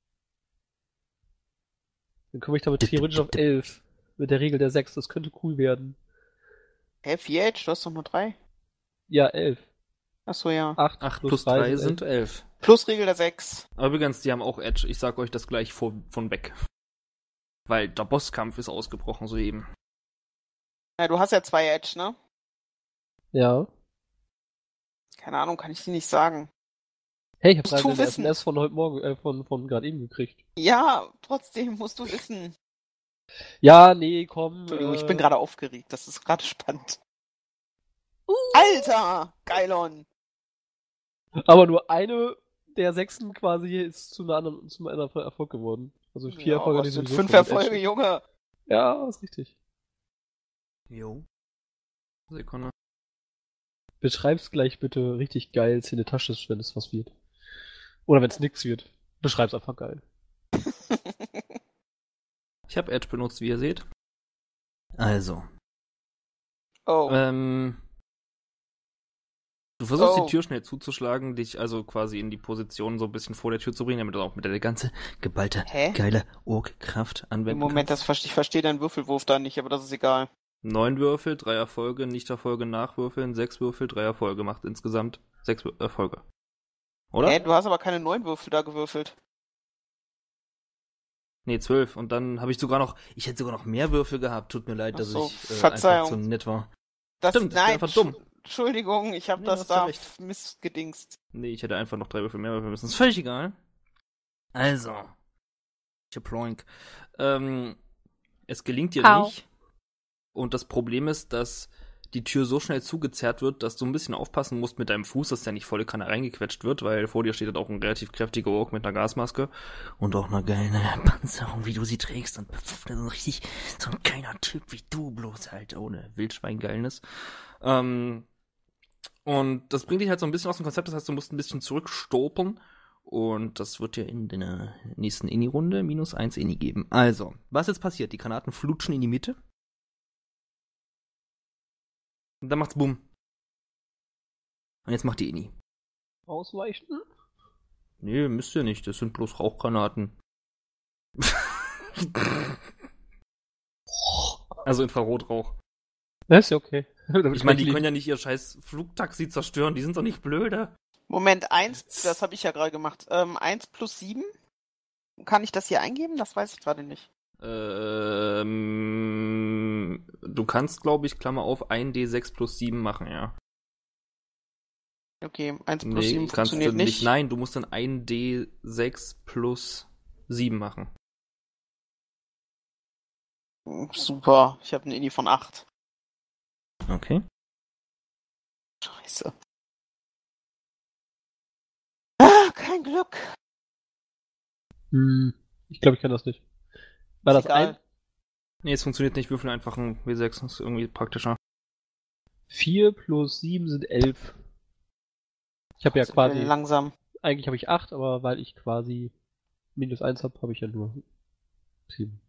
Dann komme ich damit theoretisch auf elf. Mit der Regel der sechs. Das könnte cool werden. Hä, vier Edge? Du hast doch nur drei. Ja, elf. Achso, ja. Acht, acht plus plus drei drei sind sind elf. Plus Regel der sechs. Aber übrigens, die haben auch Edge. Ich sag euch das gleich von, von weg. Weil der Bosskampf ist ausgebrochen soeben. Ja, du hast ja zwei Edge, ne? Ja. Keine Ahnung, kann ich dir nicht sagen. Hey, ich habe Musst du gerade eine wissen. S M S von heute Morgen, äh, von, von gerade eben gekriegt. Ja, trotzdem musst du wissen. Ja, nee, komm. Entschuldigung, äh, ich bin gerade aufgeregt. Das ist gerade spannend. Alter! Geilon! Aber nur eine der Sechsen quasi ist zu einer anderen, zu einem anderen Erfolg geworden. Also vier Ja, Erfolge aber die es sind sowieso fünf schon mit Erfolge, Edge. Junge. Ja, ist richtig. Jo. Sekunde. Beschreib's gleich bitte richtig geil, in die Tasche, wenn es was wird. Oder wenn es nix wird. Beschreib's einfach geil. Ich habe Edge benutzt, wie ihr seht. Also. Oh. Ähm. Du versuchst Oh. die Tür schnell zuzuschlagen, dich also quasi in die Position so ein bisschen vor der Tür zu bringen, damit du auch mit der ganze geballte, Hä? geile Ork-Kraft Im anwenden Moment, das kannst. verste ich verstehe deinen Würfelwurf da nicht, aber das ist egal. Neun Würfel, drei Erfolge, nicht Erfolge nachwürfeln, sechs Würfel, drei Erfolge macht insgesamt sechs Wür- Erfolge. Oder? Hä, du hast aber keine neun Würfel da gewürfelt. Nee, zwölf. Und dann habe ich sogar noch, ich hätte sogar noch mehr Würfel gehabt. Tut mir leid, Ach dass so, ich äh, einfach Verzeihung. so nett war. Das, Stimmt, ich bin nein, einfach dumm. Entsch- Entschuldigung, ich habe Nee, das hast ja da recht. missgedingst. Nee, ich hätte einfach noch drei Würfel mehr würfeln müssen. Ist völlig egal. Also. Chaploink. Ähm, es gelingt dir Au. nicht. Und das Problem ist, dass die Tür so schnell zugezerrt wird, dass du ein bisschen aufpassen musst mit deinem Fuß, dass der nicht volle Kanne reingequetscht wird, weil vor dir steht halt auch ein relativ kräftiger Ork mit einer Gasmaske und auch eine geile Panzerung, wie du sie trägst. Und so richtig so ein geiler Typ wie du, bloß halt ohne Wildschweingeilnis. Ähm, und das bringt dich halt so ein bisschen aus dem Konzept, das heißt, du musst ein bisschen zurückstolpern. Und das wird dir in der nächsten Inni-Runde minus eins Inni geben. Also, was jetzt passiert? Die Granaten flutschen in die Mitte. Und dann macht's Bumm. Und jetzt macht die Inni. Ausweichen? Nee, müsst ihr nicht. Das sind bloß Rauchgranaten. Also Infrarotrauch. Das ist ja okay. Ich meine, die können ja nicht ihr scheiß Flugtaxi zerstören. Die sind doch nicht blöde. Moment, eins, das habe ich ja gerade gemacht. Ähm, eins plus sieben? Kann ich das hier eingeben? Das weiß ich gerade nicht. Ähm, du kannst, glaube ich, Klammer auf, ein D sechs plus sieben machen, ja. Okay, eins plus Nee, sieben kannst du funktioniert nicht. nicht. Nein, du musst dann ein D sechs plus sieben machen. Super, ich habe eine Inni von acht. Okay. Scheiße. mein Glück. Hm, ich glaube, ich kann das nicht. War Ist das egal. ein? Nee, es funktioniert nicht. Würfel einfach ein W sechs. Das ist irgendwie praktischer. vier plus sieben sind elf. Ich habe ja Sind wir quasi, langsam. eigentlich habe ich acht, aber weil ich quasi minus eins habe, habe ich ja nur sieben.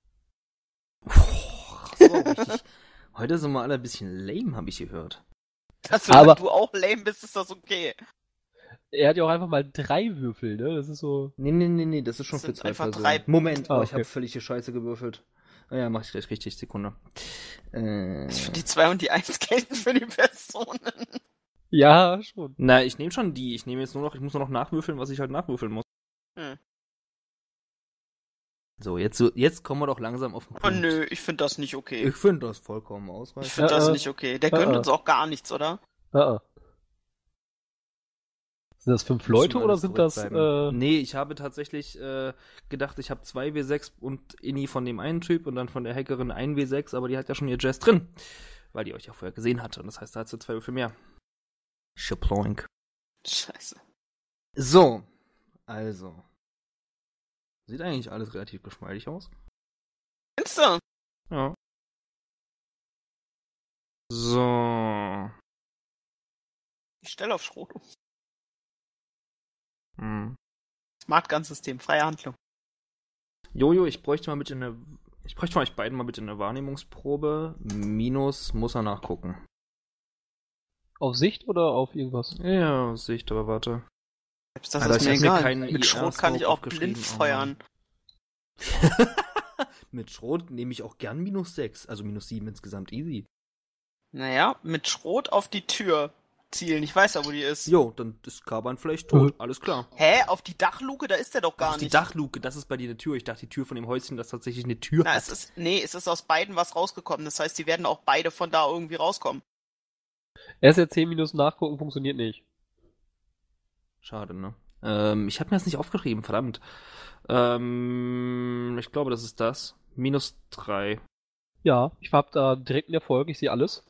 Boah, so richtig. Heute sind wir alle ein bisschen lame, habe ich gehört. Dass Aber- du auch lame bist, ist das okay. Er hat ja auch einfach mal drei Würfel, ne? Das ist so. Nee, nee, nee, nee, das ist schon Das für sind zwei einfach Personen. drei- Moment, oh, Ah, ich habe okay. völlige Scheiße gewürfelt. Ah ja, mach ich gleich richtig, Sekunde. Äh, Ich finde, die zwei und die eins gelten für die Personen. Ja, schon. na, ich nehme schon die. Ich nehme jetzt nur noch, ich muss nur noch nachwürfeln, was ich halt nachwürfeln muss. Hm. So, jetzt, so, jetzt kommen wir doch langsam auf den Oh Punkt. nö, ich finde das nicht okay. Ich finde das vollkommen Ich ausreichend. finde das Äh, äh. nicht okay. Der Äh, gönnt äh. uns auch gar nichts, oder? Ah, ah. Sind das fünf Leute oder sind das. Äh... Nee, ich habe tatsächlich äh, gedacht, ich habe zwei W sechs und Inni von dem einen Typ und dann von der Hackerin ein W sechs, aber die hat ja schon ihr Jazz drin. Weil die euch ja vorher gesehen hatte. Und das heißt, da hat sie zwei Würfel mehr. Schaploink. Scheiße. So, also. Sieht eigentlich alles relativ geschmeidig aus. Findest du? Ja. So. Ich stelle auf Schrot um. Hm. Smart Gun-System, freie Handlung. Jojo, ich bräuchte mal bitte eine. Ich bräuchte von euch beiden mal bitte eine Wahrnehmungsprobe. Minus muss er nachgucken. Auf Sicht oder auf irgendwas? Ja, Sicht, aber warte. Selbst das Alter, ist ich mir hab mir egal. keinen Mit I R Schrot kann ich Scope auch aufgeschrieben, blind oh feuern. Mit Schrot nehme ich auch gern minus sechs, also minus sieben insgesamt easy. Naja, mit Schrot auf die Tür zielen. Ich weiß ja, wo die ist. Jo, dann ist Kaban vielleicht tot, alles klar. Hä? Auf die Dachluke? Da ist der doch gar Auf die nicht. Dachluke, das ist bei dir eine Tür. Ich dachte, die Tür von dem Häuschen, das tatsächlich eine Tür Na, hat. es ist, nee, es ist aus beiden was rausgekommen. Das heißt, die werden auch beide von da irgendwie rauskommen. S R C minus nachgucken funktioniert nicht. Schade, ne? Ähm, ich habe mir das nicht aufgeschrieben, verdammt. Ähm, ich glaube, das ist das. Minus drei. Ja, ich hab da direkt einen Erfolg, ich sehe alles.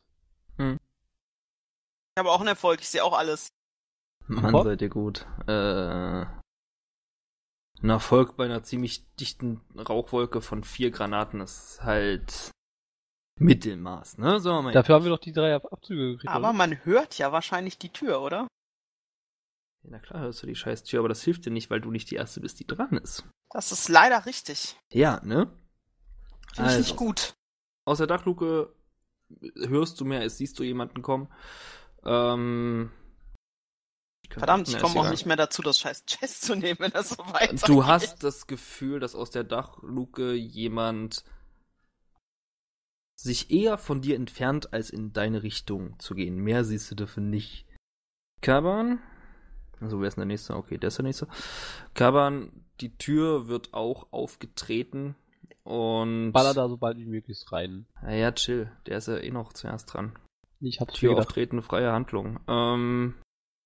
Ich habe auch einen Erfolg. Ich sehe auch alles. Mann, Super. seid ihr gut. Äh, ein Erfolg bei einer ziemlich dichten Rauchwolke von vier Granaten ist halt Mittelmaß, ne? Sagen wir mal. Dafür haben wir doch die drei Ab- Abzüge gekriegt. Aber oder? man hört ja wahrscheinlich die Tür, oder? Na klar hörst du die scheiß Tür, aber das hilft dir nicht, weil du nicht die Erste bist, die dran ist. Das ist leider richtig. Ja, ne? Finde ich nicht Also, gut. aus der Dachluke hörst du mehr, als siehst du jemanden kommen. Ähm, Verdammt, ich Na, ist komme auch egal. nicht mehr dazu, das scheiß Chest zu nehmen, wenn das so weitergeht. Du hast das Gefühl, dass aus der Dachluke jemand sich eher von dir entfernt, als in deine Richtung zu gehen. Mehr siehst du dafür nicht. Kaban. Also wer ist denn der nächste? Okay, der ist der nächste. Kaban, die Tür wird auch aufgetreten und. Baller da so bald wie möglich rein. Ja, ja, chill. Der ist ja eh noch zuerst dran. Ich hab's Tür mir gedacht. auftreten, freie Handlung. Ähm.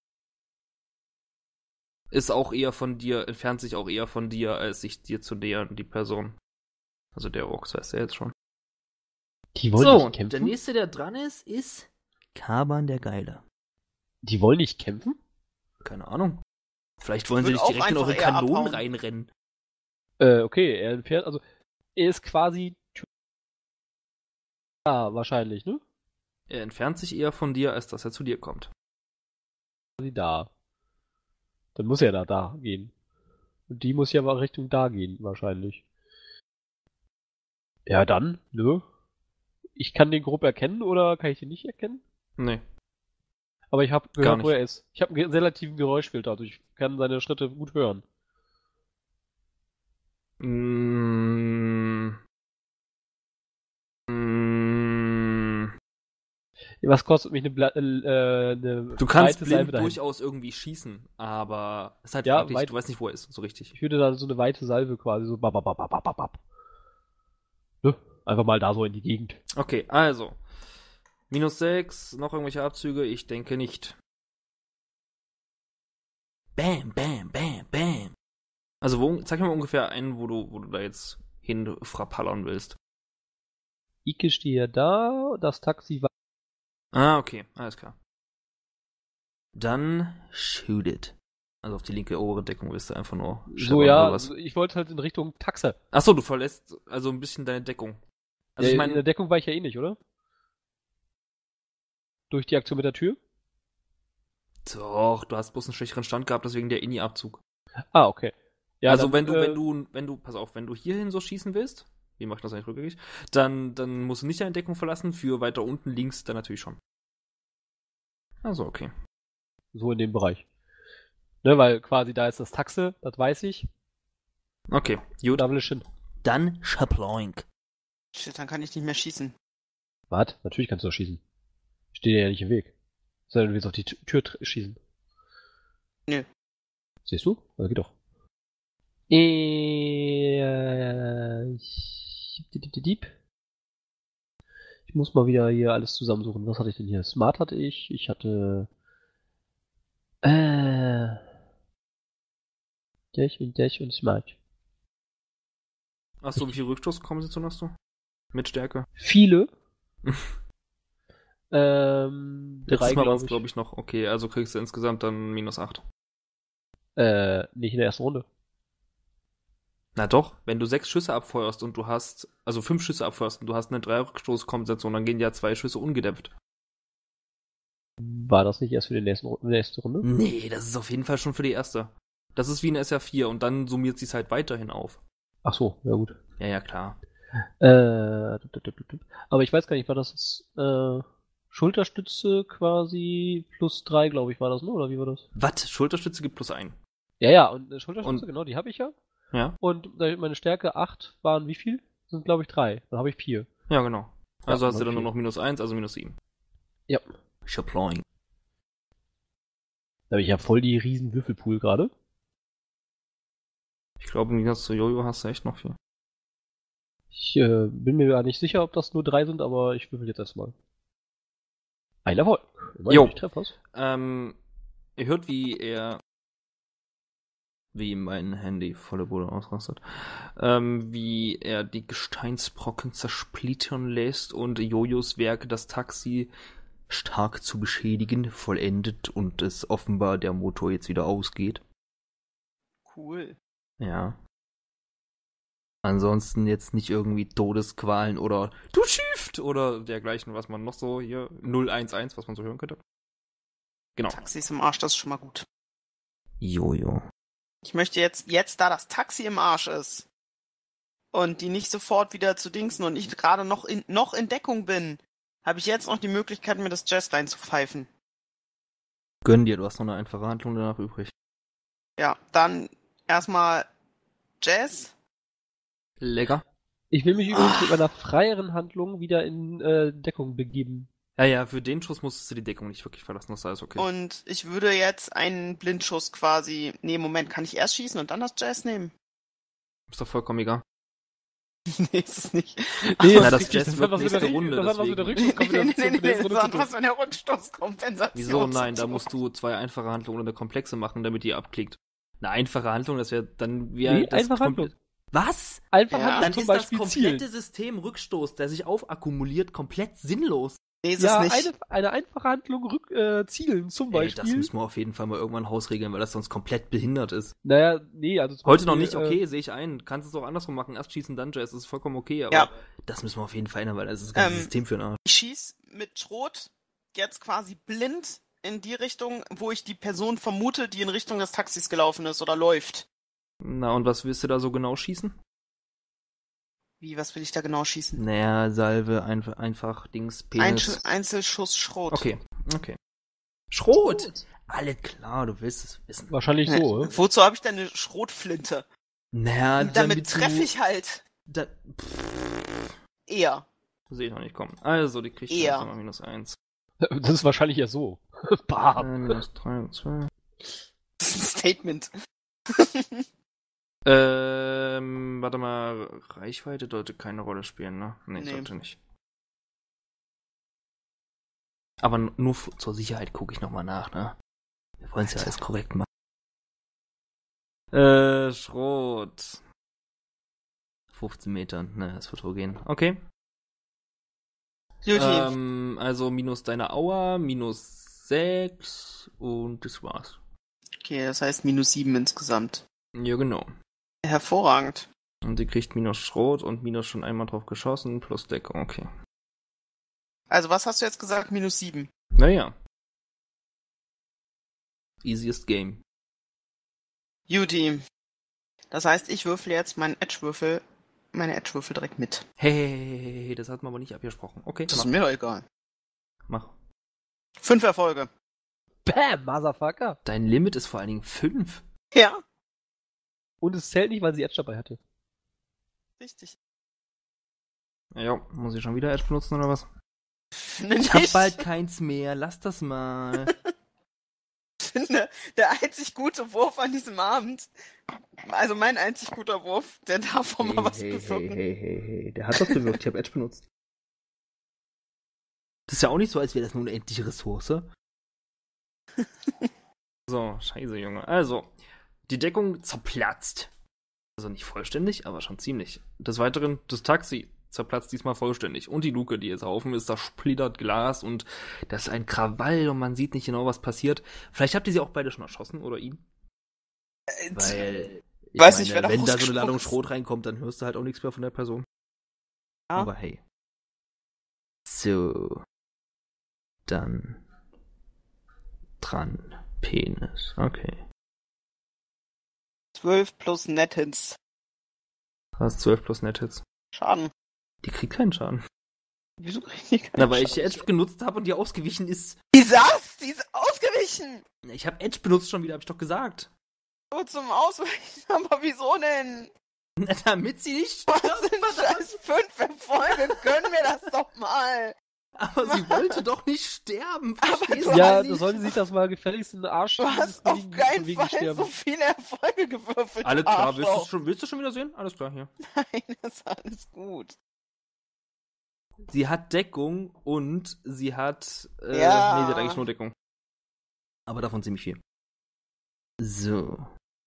Ist auch eher von dir, entfernt sich auch eher von dir, als sich dir zu nähern, die Person. Also der Orks weiß er jetzt schon. Die wollen So, nicht kämpfen? der nächste, der dran ist, ist Kaban der Geile. Die wollen nicht kämpfen? Keine Ahnung. Vielleicht wollen sie Würde nicht direkt auch in eure einfach eher Kanonen abhauen. reinrennen. Äh, okay, er entfernt, also, er ist quasi. Ja, wahrscheinlich, ne? Er entfernt sich eher von dir, als dass er zu dir kommt. Quasi da. Dann muss er da, da gehen. Und die muss ja aber Richtung da gehen, wahrscheinlich. Ja, dann, ne? Ich kann den grob erkennen oder kann ich den nicht erkennen? Nee. Aber ich habe Gar gehört, nicht. wo er ist. Ich habe einen relativen Geräuschfilter, also ich kann seine Schritte gut hören. Mm. Mm. Was kostet mich eine, Bla äh, eine Du kannst weite blind Salve dahin? durchaus irgendwie schießen, aber es ist halt Ja, fraglich, weit- du weißt nicht, wo er ist, so richtig. Ich würde da so eine weite Salve quasi so bap, bap, bap, bap, bap, bap. Ne? Einfach mal da so in die Gegend. Okay, also. Minus sechs, noch irgendwelche Abzüge? Ich denke nicht. Bam, bam, bam, bam. Also, wo, zeig mir mal ungefähr einen, wo du, wo du da jetzt hin frappallern willst. Ike steht ja da, das Taxi war. Ah, okay, alles klar. Dann shoot it. Also auf die linke obere Deckung wirst du einfach nur So, scheppern ja, oder was? also ich wollte halt in Richtung Taxe. Achso, du verlässt also ein bisschen deine Deckung. Also Ja, ich in der meine, Deckung war ich ja eh nicht, oder? Durch die Aktion mit der Tür? doch, du hast bloß einen schwächeren Stand gehabt, deswegen der Inni-Abzug. Ah, okay. Ja, also dann, wenn du, äh, wenn du, wenn du, pass auf, wenn du hierhin so schießen willst, wie mache ich das eigentlich rückgängig, dann, dann musst du nicht deine Deckung verlassen, für weiter unten links dann natürlich schon. Also okay. so in dem Bereich. Ne, weil quasi da ist das Taxe, das weiß ich. Okay, gut. Da will ich hin. Dann Schabloink. Shit, dann kann ich nicht mehr schießen. Warte, natürlich kannst du doch schießen. Ich stehe dir ja nicht im Weg. Sei denn, du willst auf die T- Tür tr- schießen. Nö. Siehst du? Ja, geht doch. Äh, ich, diep. ich muss mal wieder hier alles zusammensuchen. Was hatte ich denn hier? Smart hatte ich. Ich hatte äh, Dash und Dash und Smart. Achso, wie viel Rückstoßkompensation hast du? Mit Stärke? Viele. ähm, Letztes drei, Mal waren glaube es, ich. glaube ich, noch okay, also kriegst du insgesamt dann minus acht. Äh, nicht in der ersten Runde. Na doch, wenn du sechs Schüsse abfeuerst und du hast, also fünf Schüsse abfeuerst und du hast eine drei Rückstoßkompensation, dann gehen ja zwei Schüsse ungedämpft. War das nicht erst für die nächste, nächste Runde? Nee, das ist auf jeden Fall schon für die erste. Das ist wie ein S R vier und dann summiert sich's halt weiterhin auf. Ach so, ja gut. Ja, ja, klar. Äh, aber ich weiß gar nicht, war das jetzt, äh, Schulterstütze quasi plus drei, glaube ich, war das, ne? Oder wie war das? Was? Schulterstütze gibt plus ein. Ja, ja, und eine Schulterstütze, Und- genau, die habe ich ja. Ja? Und meine Stärke acht waren wie viel? Sind, glaube ich, drei. Dann habe ich vier. Ja, genau. Also Ja, hast du dann okay. nur noch minus eins, also minus sieben. Ja. Schabloink. Da habe ich ja voll die riesen Würfelpool gerade. Ich glaube, im Gegensatz zu Jojo hast du echt noch viel. Ich äh, bin mir gar nicht sicher, ob das nur drei sind, aber ich würfel jetzt erstmal. Ein Erfolg. Immerhin, Jo. Ich treffe was. Ähm, ihr hört, wie er, wie mein Handy volle Bude ausrastet, ähm, wie er die Gesteinsbrocken zersplittern lässt und Jojos Werk, das Taxi stark zu beschädigen, vollendet und es offenbar der Motor jetzt wieder ausgeht. Cool. Ja. Ansonsten jetzt nicht irgendwie Todesqualen oder du schieft oder dergleichen, was man noch so hier, null eins eins, was man so hören könnte. Genau. Taxis im Arsch, das ist schon mal gut. Jojo. Ich möchte jetzt, jetzt da das Taxi im Arsch ist und die nicht sofort wieder zu dingsen und ich gerade noch in, noch in Deckung bin, habe ich jetzt noch die Möglichkeit, mir das Jazz reinzupfeifen. Gönn dir, du hast noch eine einfache Handlung danach übrig. Ja, dann erstmal Jazz. Lecker. Ich will mich übrigens mit meiner freieren Handlung wieder in äh, Deckung begeben. Ja, ja, für den Schuss musstest du die Deckung nicht wirklich verlassen, das ist alles okay. Und ich würde jetzt einen Blindschuss quasi. Nee, Moment, kann ich erst schießen und dann das Jazz nehmen? Ist doch vollkommen egal. Nee, ist es nicht. Nee, Na, das richtig, Jazz das wird hat was mit nächste der, Runde, das hat was mit der deswegen. Nee, nee, nee, Rückstoßkompensation nee, für nächste nee, Runde das zu hat tun. was mit der Rückstoßkompensation. Wieso? zu Nein, da tun. musst du zwei einfache Handlungen oder eine komplexe machen, damit die abklickt. Eine einfache Handlung, das wäre dann wie Nee, das einfache komple- Handlung. Was? Einfach Ja. Handlung Dann zum ist das Beispiel komplette zielen. System Rückstoß, der sich aufakkumuliert, komplett sinnlos. Nee, ist Ja, es nicht. eine, eine einfache Handlung rück, äh, zielen zum Ey, Beispiel. das müssen wir auf jeden Fall mal irgendwann hausregeln, weil das sonst komplett behindert ist. Naja, nee, also zum Heute noch Beispiel, nicht, okay, Äh, sehe ich ein. Kannst es auch andersrum machen. Erst schießen, dann Jazz, das ist vollkommen okay, aber Ja. das müssen wir auf jeden Fall ändern, weil das ist das ganze Ähm, System für den Arsch. Ich schieß mit Schrot jetzt quasi blind in die Richtung, wo ich die Person vermute, die in Richtung des Taxis gelaufen ist oder läuft. Na, und was willst du da so genau schießen? Wie, was will ich da genau schießen? Naja, Salve, einf einfach, Dings, Penis. Einsch Einzelschuss Schrot. Okay, okay. Schrot! Alles klar, du willst es wissen. wahrscheinlich Nee. so, äh? Wozu habe ich denn eine Schrotflinte? Naja, Und damit damit treffe du- ich halt Da, pff, eher. sehe ich noch nicht kommen. Also, die kriegt Eher. jetzt mal minus eins. Das ist wahrscheinlich eher so. Äh, Bam. minus drei und zwei. Das ist ein Statement. Ähm, warte mal, Reichweite sollte keine Rolle spielen, ne? Nee, Nee. sollte nicht. Aber n- nur f- zur Sicherheit gucke ich nochmal nach, ne? Wir wollen es ja alles korrekt machen. Äh, Schrot. fünfzehn Meter, ne, das wird wohl gehen. Okay. Juti. Ähm, also minus deine Aua, minus sechs und das war's. Okay, das heißt minus sieben insgesamt. Ja, genau. Hervorragend. Und die kriegt minus Schrot und minus schon einmal drauf geschossen, plus Deckung, okay. Also was hast du jetzt gesagt? Minus sieben. Naja. Easiest game. Juti. Das heißt, ich würfel jetzt meinen Edge-Würfel, meine Edge-Würfel direkt mit. Hey, hey, hey, hey, hey, das hatten wir aber nicht abgesprochen. Okay, Das ist mach. mir doch egal. mach. Fünf Erfolge. Bam, Motherfucker. Dein Limit ist vor allen Dingen fünf. Ja, Und es zählt nicht, weil sie Edge dabei hatte. richtig. Ja, muss ich schon wieder Edge benutzen oder was? Finde Ich hab nicht. bald keins mehr, lass das mal. Finde, der einzig gute Wurf an diesem Abend, also mein einzig guter Wurf, der darf auch mal was bewirken. hey, hey, hey, der hat das bewirkt, ich hab Edge benutzt. Das ist ja auch nicht so, als wäre das eine unendliche Ressource. So, scheiße, Junge. Also, die Deckung zerplatzt. Also nicht vollständig, aber schon ziemlich. Des Weiteren, das Taxi zerplatzt diesmal vollständig. Und die Luke, die jetzt offen ist, da splittert Glas und das ist ein Krawall und man sieht nicht genau, was passiert. Vielleicht habt ihr sie auch beide schon erschossen oder ihn. Weil, ich Weiß meine, nicht, wer da wenn da so eine rausgesprungen Ladung ist. Schrot reinkommt, dann hörst du halt auch nichts mehr von der Person. Ja. Aber hey. So. Dann. Dran. Penis. Okay. zwölf plus Net-Hits. Du hast zwölf plus Net-Hits. Schaden. Die kriegt keinen Schaden. Wieso krieg ich keinen Na, weil ich Schaden? Edge genutzt habe und die ausgewichen ist. Die saß, die ist ausgewichen. Ich habe Edge benutzt schon wieder, hab ich doch gesagt. So zum Ausweichen, aber wieso denn? Na, damit sie nicht Was stirbt. sind scheiß fünf Erfolge? Gönn mir das doch mal. Aber sie wollte doch nicht sterben. Aber verstehst du du? Ja, hast da sollen sie sich das mal gefälligst in den Arsch Du schieben, hast von auf wegen- keinen von wegen Fall sterben. so viele Erfolge gewürfelt. Alles du klar, willst du, Arschloch. schon, willst du schon wieder sehen? Alles klar, hier. Nein, das ist alles gut. Sie hat Deckung und sie hat. Äh, Ja. Nee, sie hat eigentlich nur Deckung. Aber davon ziemlich viel. So.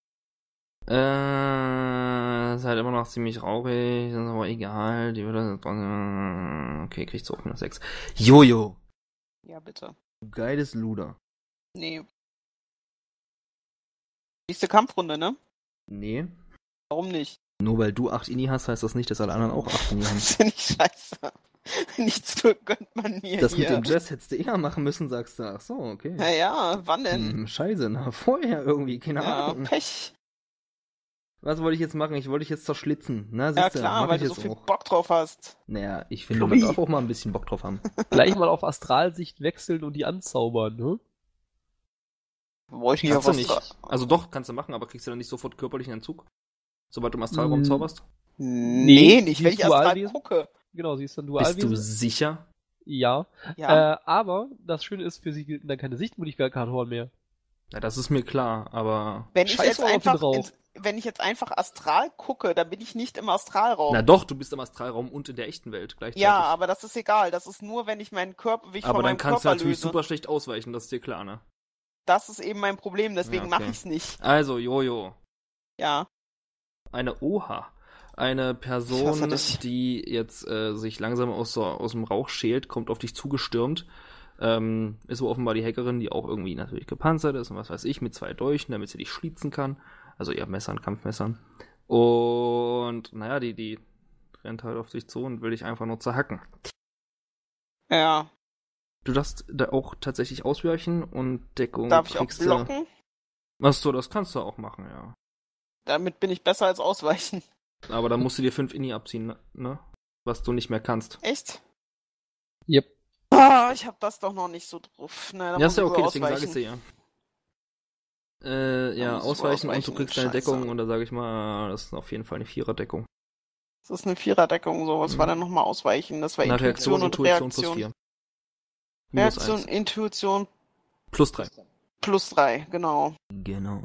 Äh. Ist halt immer noch ziemlich rauchig, ist aber egal. Die würde. Okay, kriegt sie auch minus sechs. Jojo. Ja, bitte. Geiles Luder. Nee. Nächste Kampfrunde, ne? Nee. Warum nicht? Nur weil du acht Ini hast, heißt das nicht, dass alle anderen auch acht Ini haben. Das finde ich scheiße. Nichts gönnt man mir Das hier. mit dem Jazz hättest du eher machen müssen, sagst du. Ach so, okay. Naja, wann denn? Hm, scheiße, na, vorher irgendwie, keine Ja, Ahnung. Pech. Was wollte ich jetzt machen? Ich wollte dich jetzt zerschlitzen. Na, Ja, siehst du, klar, mach weil ich du so jetzt viel auch. Bock drauf hast. Naja, ich finde, man Flummi. darf auch mal ein bisschen Bock drauf haben. Gleich mal auf Astralsicht wechseln und die anzaubern, ne? Wo ich nicht Kannst auf du was nicht. Also doch, kannst du machen, aber kriegst du dann nicht sofort körperlichen Entzug? Sobald du im Astralraum Mm. zauberst? Nee, nicht, sie wenn ist ich erst mal Dualwesen. gucke. Genau, sie ist dann Bist du Dualwesen. sicher? Ja. Ja. Äh, aber das Schöne ist, für sie gelten dann keine Sichtmodifikatoren mehr. Ja, das ist mir klar, aber... wenn ich scheiß jetzt mal auf den einfach, Rauch. ins, wenn ich jetzt einfach astral gucke, dann bin ich nicht im Astralraum. Na doch, du bist im Astralraum und in der echten Welt gleichzeitig. ja, aber das ist egal. Das ist nur, wenn ich meinen Körper, wie ich aber von dann meinem kannst du Körper natürlich löse. super schlecht ausweichen, das ist dir klar, ne? Das ist eben mein Problem, deswegen Ja, okay. mache ich's nicht. Also, Jojo. Ja. Eine Oha. Eine Ich Person, hasse dich. die jetzt äh, sich langsam aus, so, aus dem Rauch schält, kommt auf dich zugestürmt. Ähm, ist so offenbar die Hackerin, die auch irgendwie natürlich gepanzert ist und was weiß ich, mit zwei Dolchen, damit sie dich schlitzen kann. Also ihr Messern, Kampfmessern. Und naja, die, die rennt halt auf dich zu und will dich einfach nur zerhacken. Ja. Du darfst da auch tatsächlich ausweichen und Deckung Darf ich auch kriegst du. blocken? Achso, das kannst du auch machen, ja. Damit bin ich besser als ausweichen. Aber dann musst du dir fünf Inni abziehen, ne? Was du nicht mehr kannst. Echt? Yep. Ah, ich hab das doch noch nicht so drauf. Ne, da Ja, muss ist ja ich okay, wohl deswegen sage ich ausweichen. dir ja. Äh, ja, muss ich wohl ausweichen und du ausweichen, kriegst deine Scheiße. Deckung und da sage ich mal, das ist auf jeden Fall eine Viererdeckung. Das ist eine Viererdeckung, so. Was Mhm. war denn nochmal ausweichen? Das war Na, Reaktion, Intuition und Intuition plus Reaktion. vier. Minus Reaktion, eins. Intuition Plus drei. plus drei, genau. Genau.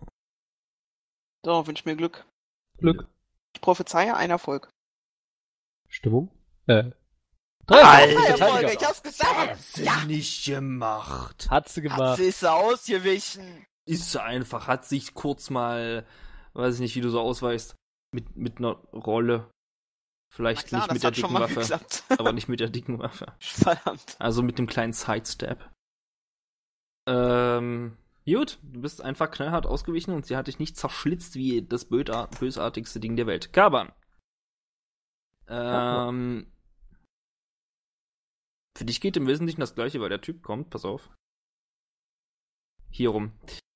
So, wünsch mir Glück. Glück. Ich prophezeie einen Erfolg. Stimmung? Äh. Alter, Drei Verteidiger. Erfolge, ich hab's gesagt! sie Ja! nicht gemacht. Hat sie Hat gemacht. sie ist ausgewichen. Ist sie einfach, hat sich kurz mal, weiß ich nicht, wie du so ausweichst, mit, mit einer Rolle. Na Vielleicht klar, nicht das mit der hat schon dicken mal Waffe, geklappt. aber nicht mit der dicken Waffe. Verdammt. Also mit dem kleinen Sidestep. Ähm, Gut, du bist einfach knallhart ausgewichen und sie hat dich nicht zerschlitzt wie das böda- bösartigste Ding der Welt. Kaban. Ähm. Für dich geht im Wesentlichen das Gleiche, weil der Typ kommt. Pass auf. Hier rum.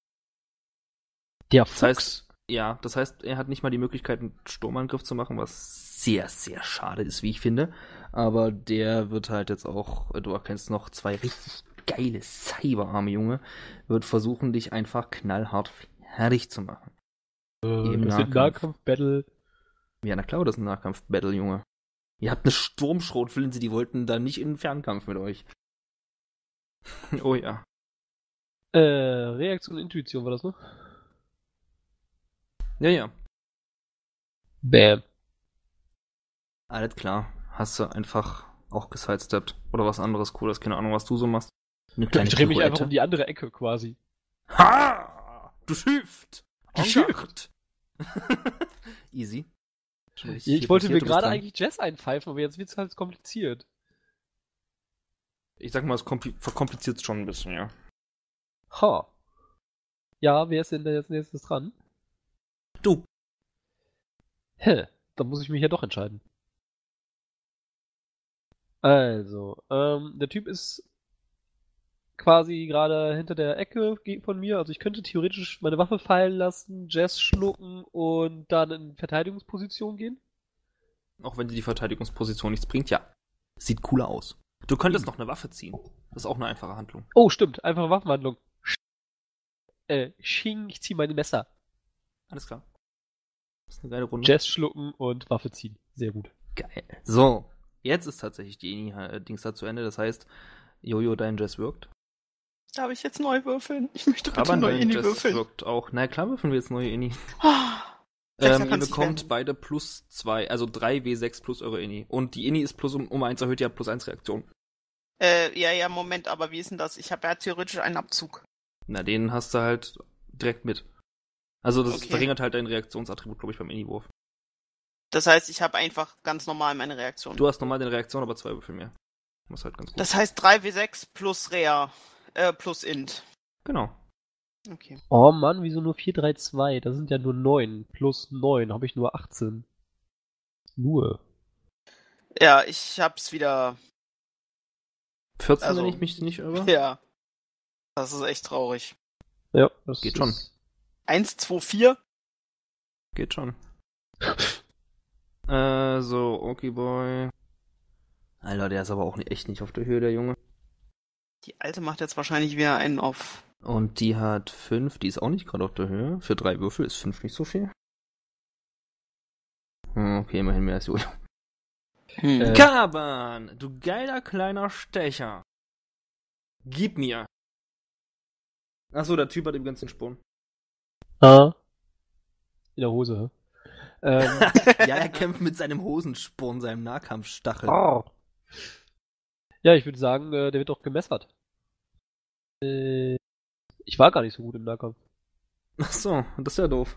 Der Das heißt, ja, das heißt, er hat nicht mal die Möglichkeit, einen Sturmangriff zu machen, was sehr, sehr schade ist, wie ich finde. Aber der wird halt jetzt auch, du erkennst noch zwei richtig geile Cyberarme, Junge, wird versuchen, dich einfach knallhart fertig zu machen. äh, Im das wird ein Nahkampf. Nahkampf-Battle. Ja, na klar, das ist ein Nahkampf-Battle, Junge. Ihr habt eine Sturmschrotflinte, die wollten da nicht in den Fernkampf mit euch. Oh ja. Äh, Reaktion und Intuition war das, ne? Ja, ja. Bam. Alles klar. Hast du einfach auch gesidesteppt. Oder was anderes Cooles. Keine Ahnung, was du so machst. Eine kleine Ich drehe mich Pirouette. einfach um die andere Ecke quasi. Ha! Du schüft! Du schüft! Easy. Schon richtig Ich viel wollte passiert, mir du bist gerade dran. eigentlich Jess einpfeifen, aber jetzt wird's halt kompliziert. Ich sag mal, es kompli- verkompliziert es schon ein bisschen, ja. Ha. Ja, wer ist denn da jetzt nächstes dran? Du. Hä, da muss ich mich ja doch entscheiden. Also, ähm, der Typ ist quasi gerade hinter der Ecke ge- von mir. Also ich könnte theoretisch meine Waffe fallen lassen, Jess schlucken und dann in Verteidigungsposition gehen. Auch wenn dir die Verteidigungsposition nichts bringt, ja. Sieht cooler aus. Du könntest Eben. noch eine Waffe ziehen. Das ist auch eine einfache Handlung. Oh, stimmt, einfache Waffenhandlung. Äh, Shing, ich zieh meine Messer. Alles klar. Das ist eine geile Runde. Jess schlucken und Waffe ziehen. Sehr gut. Geil. So, jetzt ist tatsächlich die Ini-Dings da zu Ende. Das heißt, Jojo, dein Jess wirkt. Darf ich jetzt neu würfeln? Ich möchte bitte Aber neu dein Inni Jess würfeln. wirkt auch. Na klar, würfeln wir jetzt neue Ini. Ah, Ähm, Sechser ihr kann's nicht bekommt werden. beide plus zwei, also drei W sechs plus eure Ini. Und die Ini ist plus um, um eins erhöht, ihr habt plus eins Reaktion. Äh, ja, ja, Moment, aber wie ist denn das? Ich habe ja theoretisch einen Abzug. Na, den hast du halt direkt mit. Also das Okay. verringert halt dein Reaktionsattribut, glaube ich, beim Ini-Wurf. Das heißt, ich habe einfach ganz normal meine Reaktion. Du hast normal deine Reaktion, aber zwei Würfel mehr. Das ist halt ganz gut. Das heißt drei W sechs plus Rea, äh, plus Int. Genau. Okay. Oh Mann, wieso nur vier, drei, zwei? Das sind ja nur neun. Plus neun habe ich nur achtzehn. Nur. Ja, ich hab's wieder. vierzehn, Also- wenn ich mich nicht irre. Ja. Das ist echt traurig. Ja, das Geht ist schon. eins, zwei, vier. Geht schon. äh, so, okay, Boy. Alter, der ist aber auch nicht- echt nicht auf der Höhe, der Junge. Die alte macht jetzt wahrscheinlich wieder einen auf. Und die hat fünf, die ist auch nicht gerade auf der Höhe. Für drei Würfel ist fünf nicht so viel. Hm, okay, immerhin mehr als Jojo. Hm. Äh, Kaban, du geiler kleiner Stecher. Gib mir. Achso, der Typ hat übrigens den Sporn. Ah. In der Hose, hä? Ähm, Ja, er kämpft mit seinem Hosensporn, seinem Nahkampfstachel. oh. Ja, ich würde sagen, äh, der wird doch gemessert. Äh, ich war gar nicht so gut im Nahkampf. Achso, das ist ja doof.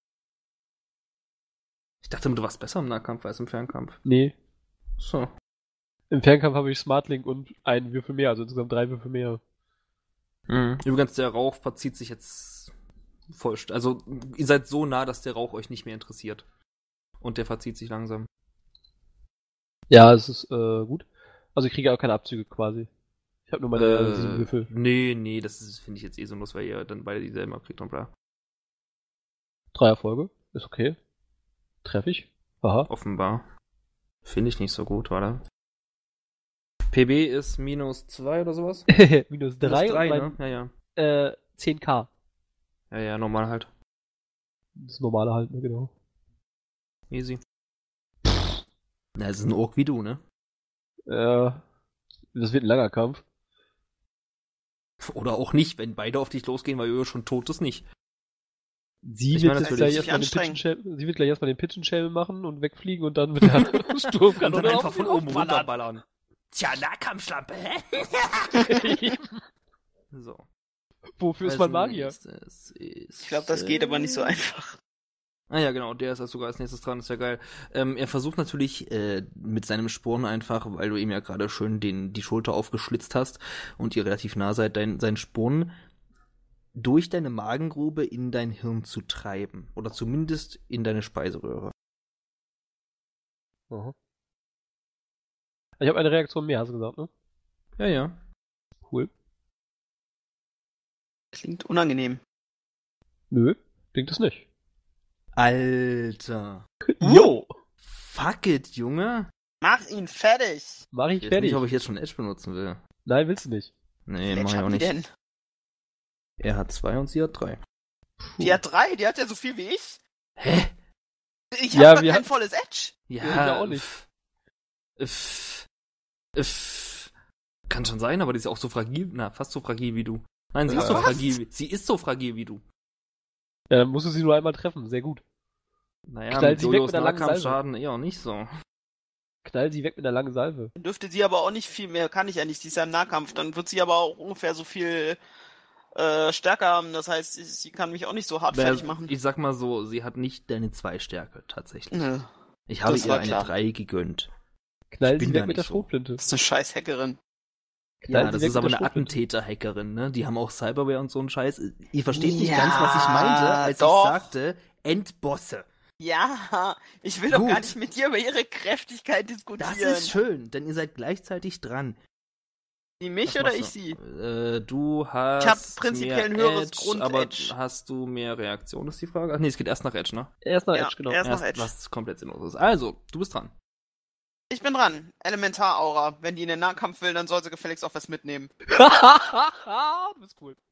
Ich dachte, du warst besser im Nahkampf als im Fernkampf. Nee. So. Im Fernkampf habe ich Smartlink und einen Würfel mehr, also insgesamt drei Würfel mehr. Mhm. Übrigens, der Rauch verzieht sich jetzt voll. st- Also, ihr seid so nah, dass der Rauch euch nicht mehr interessiert. Und der verzieht sich langsam. Ja, es ist äh, gut. Also ich kriege auch keine Abzüge quasi. Ich habe nur meine Äh, sieben Würfel. Nee, nee, das ist- finde ich jetzt eh sinnlos, weil ihr dann beide dieselben abkriegt und bla. Drei Erfolge. Ist okay. Treffe ich. Aha. Offenbar. Finde ich nicht so gut, warte. P B ist minus zwei oder sowas? Minus drei Minus drei, und ne? Ja, ja. mein, äh, zehn K. Ja, ja, normal halt. Das normale halt, ne, genau. Easy. Na, es ist ein Ork wie du, ne? Äh, das wird ein langer Kampf. Oder auch nicht, wenn beide auf dich losgehen, weil Jojo schon tot ist, nicht. Sie Ich wird meine, jetzt das gleich würde erstmal sich den anstrengen. Pitchen Sie wird gleich erstmal den Pitchen machen und wegfliegen und dann mit der Und dann Sturmkanone einfach auf von ihn oben aufballern. runterballern. Tja, Nahkampfschlampe, hä? So. Wofür ist Als man Magier? nächstes ist, Ich glaube, das geht aber nicht so äh, einfach. Ah ja, genau, der ist also sogar als nächstes dran, ist ja geil. Ähm, er versucht natürlich äh, mit seinem Sporn einfach, weil du ihm ja gerade schön den, die Schulter aufgeschlitzt hast und ihr relativ nah seid, dein, sein Sporn durch deine Magengrube in dein Hirn zu treiben. Oder zumindest in deine Speiseröhre. Aha. Ich habe eine Reaktion mehr, hast du gesagt, ne? Ja, ja. Cool. Klingt unangenehm. Nö, klingt es nicht. Alter. Jo! Fuck it, Junge. Mach ihn fertig! Mach ich Ich weiß fertig. nicht, ob ich jetzt schon Edge benutzen will. Nein, willst du nicht. Nee, Mensch, mach ich hat auch die nicht. denn? Er hat zwei und sie hat drei. Die hat drei, die hat ja so viel wie ich. Hä? Ich Ja, hab doch wir kein hat- volles Edge. Ja, Ja, ich auch nicht. pff, pff, pff. Kann schon sein, aber die ist ja auch so fragil, na, fast so fragil wie du. Nein, sie Ja. ist so Was? fragil, wie- sie ist so fragil wie du. Ja, dann musst du sie nur einmal treffen. Sehr gut. Naja, Knall mit sie weg Jojos mit der langen Salve. Nahkampfschaden eher nicht so. Knall sie weg mit einer langen Salve. Dann dürfte sie aber auch nicht viel mehr, kann ich ja nicht, die ist ja im Nahkampf. Dann wird sie aber auch ungefähr so viel äh, stärker haben. Das heißt, sie, sie kann mich auch nicht so hart Wer- fertig machen. Ich sag mal so, sie hat nicht deine zwei Stärke, tatsächlich. Nö, Ich habe Das ihr war eine klar. drei gegönnt. Knall Ich bin sie da weg mit der nicht so. Schrotflinte. das ist eine scheiß Hackerin. Knall Ja, sie das weg ist mit aber der eine Schrotflinte. Attentäter-Hackerin, ne? Die haben auch Cyberware und so einen Scheiß. Ihr versteht nicht Ja, ganz, was ich meinte, als doch. ich sagte, Endbosse. Ja, ich will doch gar Gut. nicht mit dir über ihre Kräftigkeit diskutieren. Das ist schön, denn ihr seid gleichzeitig dran. Die mich Was oder machst ich du? sie? Äh, du hast Ich hab prinzipiell mehr ein höheres Edge, Grund- aber Edge. hast du mehr Reaktion, ist die Frage? Ach nee, es geht erst nach Edge, ne? Erst nach Ja, Edge, genau. erst- nach Erst, Edge. was komplett sinnlos ist. Also, du bist dran. Ich bin dran. Elementaraura. Wenn die in den Nahkampf will, dann soll sie gefälligst auch was mitnehmen. du bist cool.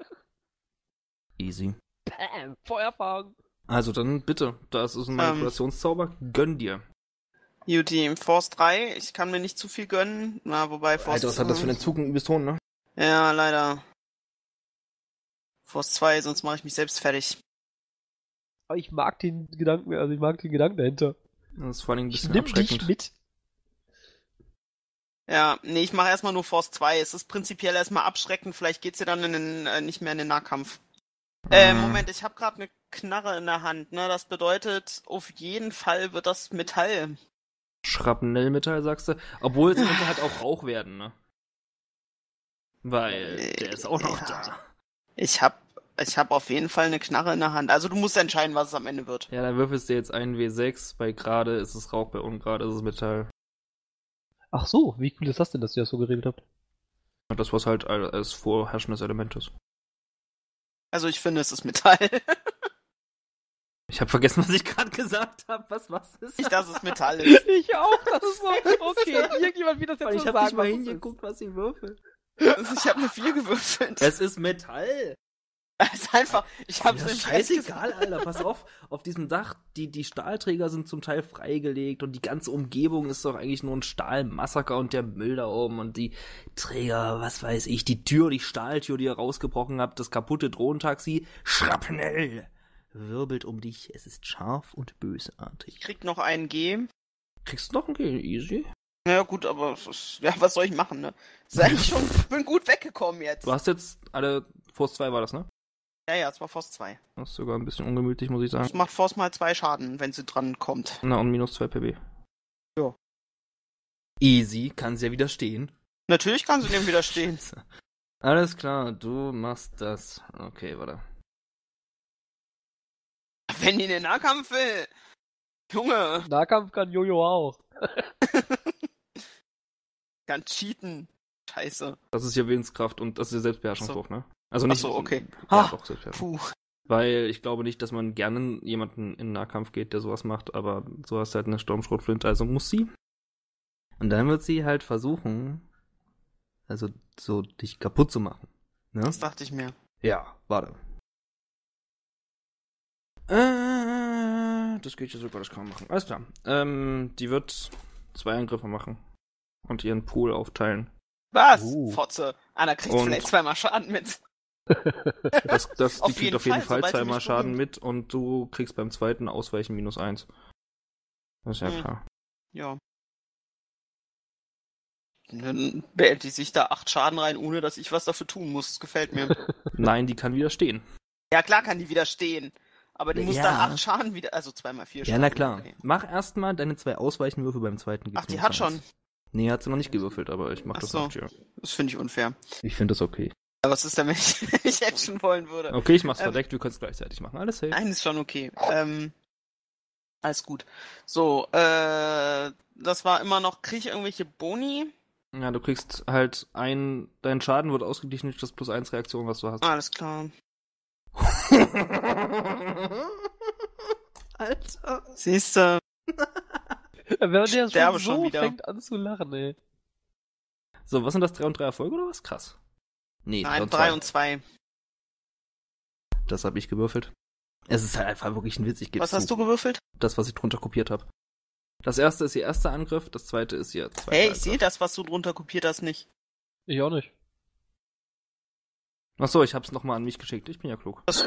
Easy. Bam, Feuerfang. Also dann bitte, das ist ein Manipulationszauber, gönn dir. Juti, Force drei. Ich kann mir nicht zu viel gönnen. Na, wobei Force Alter, was hat das für einen Zug, ein übelst hohen, ne? Ja, leider. Force zwei, sonst mache ich mich selbst fertig. Aber ich mag den Gedanken, also ich mag den Gedanken dahinter. Das ist vor allem ein Ich bisschen nimm dich abschreckend. mit. Ja, nee, ich mache erstmal nur Force zwei. Es ist prinzipiell erstmal abschreckend. Vielleicht geht's ja dann in den, äh, nicht mehr in den Nahkampf. Äh, Mhm. Moment, ich habe gerade eine Knarre in der Hand, ne? Das bedeutet, auf jeden Fall wird das Metall. Schrapnellmetall, sagst du? Obwohl, es könnte halt auch Rauch werden, ne? Weil, der ist auch noch Ja. da. Ich hab, ich hab auf jeden Fall eine Knarre in der Hand. Also du musst entscheiden, was es am Ende wird. Ja, dann würfelst du jetzt einen W sechs, bei gerade ist es Rauch, bei ungerade ist es Metall. Ach so, wie cool ist das denn, dass ihr das so geregelt habt? Und das, was halt als als vorherrschendes Element ist. Also ich finde, es ist Metall. Ich habe vergessen, was ich gerade gesagt habe. Was, was ist Nicht, dass es Metall ist. Ich auch, das ist so, okay, irgendjemand wird das jetzt Ich so habe sagen, nicht mal was es hingeguckt, was ich würfel. Also ich habe eine vier gewürfelt. Es ist Metall. Es ist einfach, ich hab's Ja, nämlich scheißegal, Alter, pass auf. Auf diesem Dach, die, die Stahlträger sind zum Teil freigelegt und die ganze Umgebung ist doch eigentlich nur ein Stahlmassaker und der Müll da oben und die Träger, was weiß ich, die Tür, die Stahltür, die ihr rausgebrochen habt, das kaputte Drohnentaxi, Schrapnell, wirbelt um dich. Es ist scharf und Ich bösartig. krieg noch einen G. Kriegst du noch einen G, easy? Naja, gut, aber es ist, ja, was soll ich machen, ne? Sei ich schon, bin gut weggekommen jetzt. Du hast jetzt alle, Force zwei war das, ne? Ja, ja, es war Force zwei. Das ist sogar ein bisschen ungemütlich, muss ich Das sagen. macht Force mal zwei Schaden, wenn sie dran kommt. Na, und minus zwei P B. Ja. Easy, kann sie ja widerstehen. Natürlich kann sie dem widerstehen. Alles klar, du machst das. Okay, warte. Wenn die in den Nahkampf will. Junge, Nahkampf kann Jojo auch. kann cheaten. Scheiße. Das ist ja Willenskraft und das ist ja Selbstbeherrschungswurf, ne? Also nicht. Ach so, okay. Ja, Ah, doch, Selbstbeherrschung. Puh. Weil ich glaube nicht, dass man gerne jemanden in Nahkampf geht, der sowas macht, aber so hast du halt eine Sturmschrotflinte, also muss sie. Und dann wird sie halt versuchen, also so dich kaputt zu machen. Ne? Das dachte ich mir. Ja, warte. Äh, das geht ja sogar, das kann man machen. Alles klar. Ähm, die wird zwei Angriffe machen und ihren Pool aufteilen. Was? Uh. Fotze. Anna kriegt Und- vielleicht zweimal Schaden mit. Das, das, die Auf kriegt jeden auf jeden Fall, Fall sobald sie zweimal mich Schaden berührt. mit und du kriegst beim zweiten Ausweichen minus eins. Das ist ja Hm. klar. Ja. Dann behält die sich da acht Schaden rein, ohne dass ich was dafür tun muss. Das gefällt mir. Nein, die kann widerstehen. Ja, klar kann die widerstehen. Aber die muss Ja. dann acht Schaden wieder, also zweimal vier Ja, Schaden. na klar. Okay. Mach erstmal deine zwei Ausweichenwürfe beim zweiten. gibt's Ach, die minus hat eins. schon. Nee, hat sie noch nicht gewürfelt, aber ich mach Ach das so. nicht, ja. Das finde ich unfair. Ich finde das okay. Was ist denn, wenn ich, wenn ich Action wollen würde? Okay, ich mach's Ähm, verdeckt, wir können es gleichzeitig machen. Alles safe. Nein, ist schon okay. Ähm, alles gut. So, äh, das war immer noch, krieg ich irgendwelche Boni? Ja, du kriegst halt ein, dein Schaden wird ausgeglichen durch das plus eins Reaktion, was du hast. Alles klar. Alter. Siehste. Wenn der schon sterbe so schon wieder. fängt an zu lachen, ey. So, was sind das? drei und drei Erfolge oder was? Krass. Nee, Nein, drei und zwei. Das habe ich gewürfelt. Es ist halt einfach wirklich ein Witz, ich gebe Was hast du gewürfelt? Das, was ich drunter kopiert habe. Das erste ist ihr erster Angriff, das zweite ist ihr zweiter Hey, ich Angriff. sehe das, was du drunter kopiert hast, nicht. Ich auch nicht. Achso, ich hab's nochmal an mich geschickt. Ich bin ja klug. Das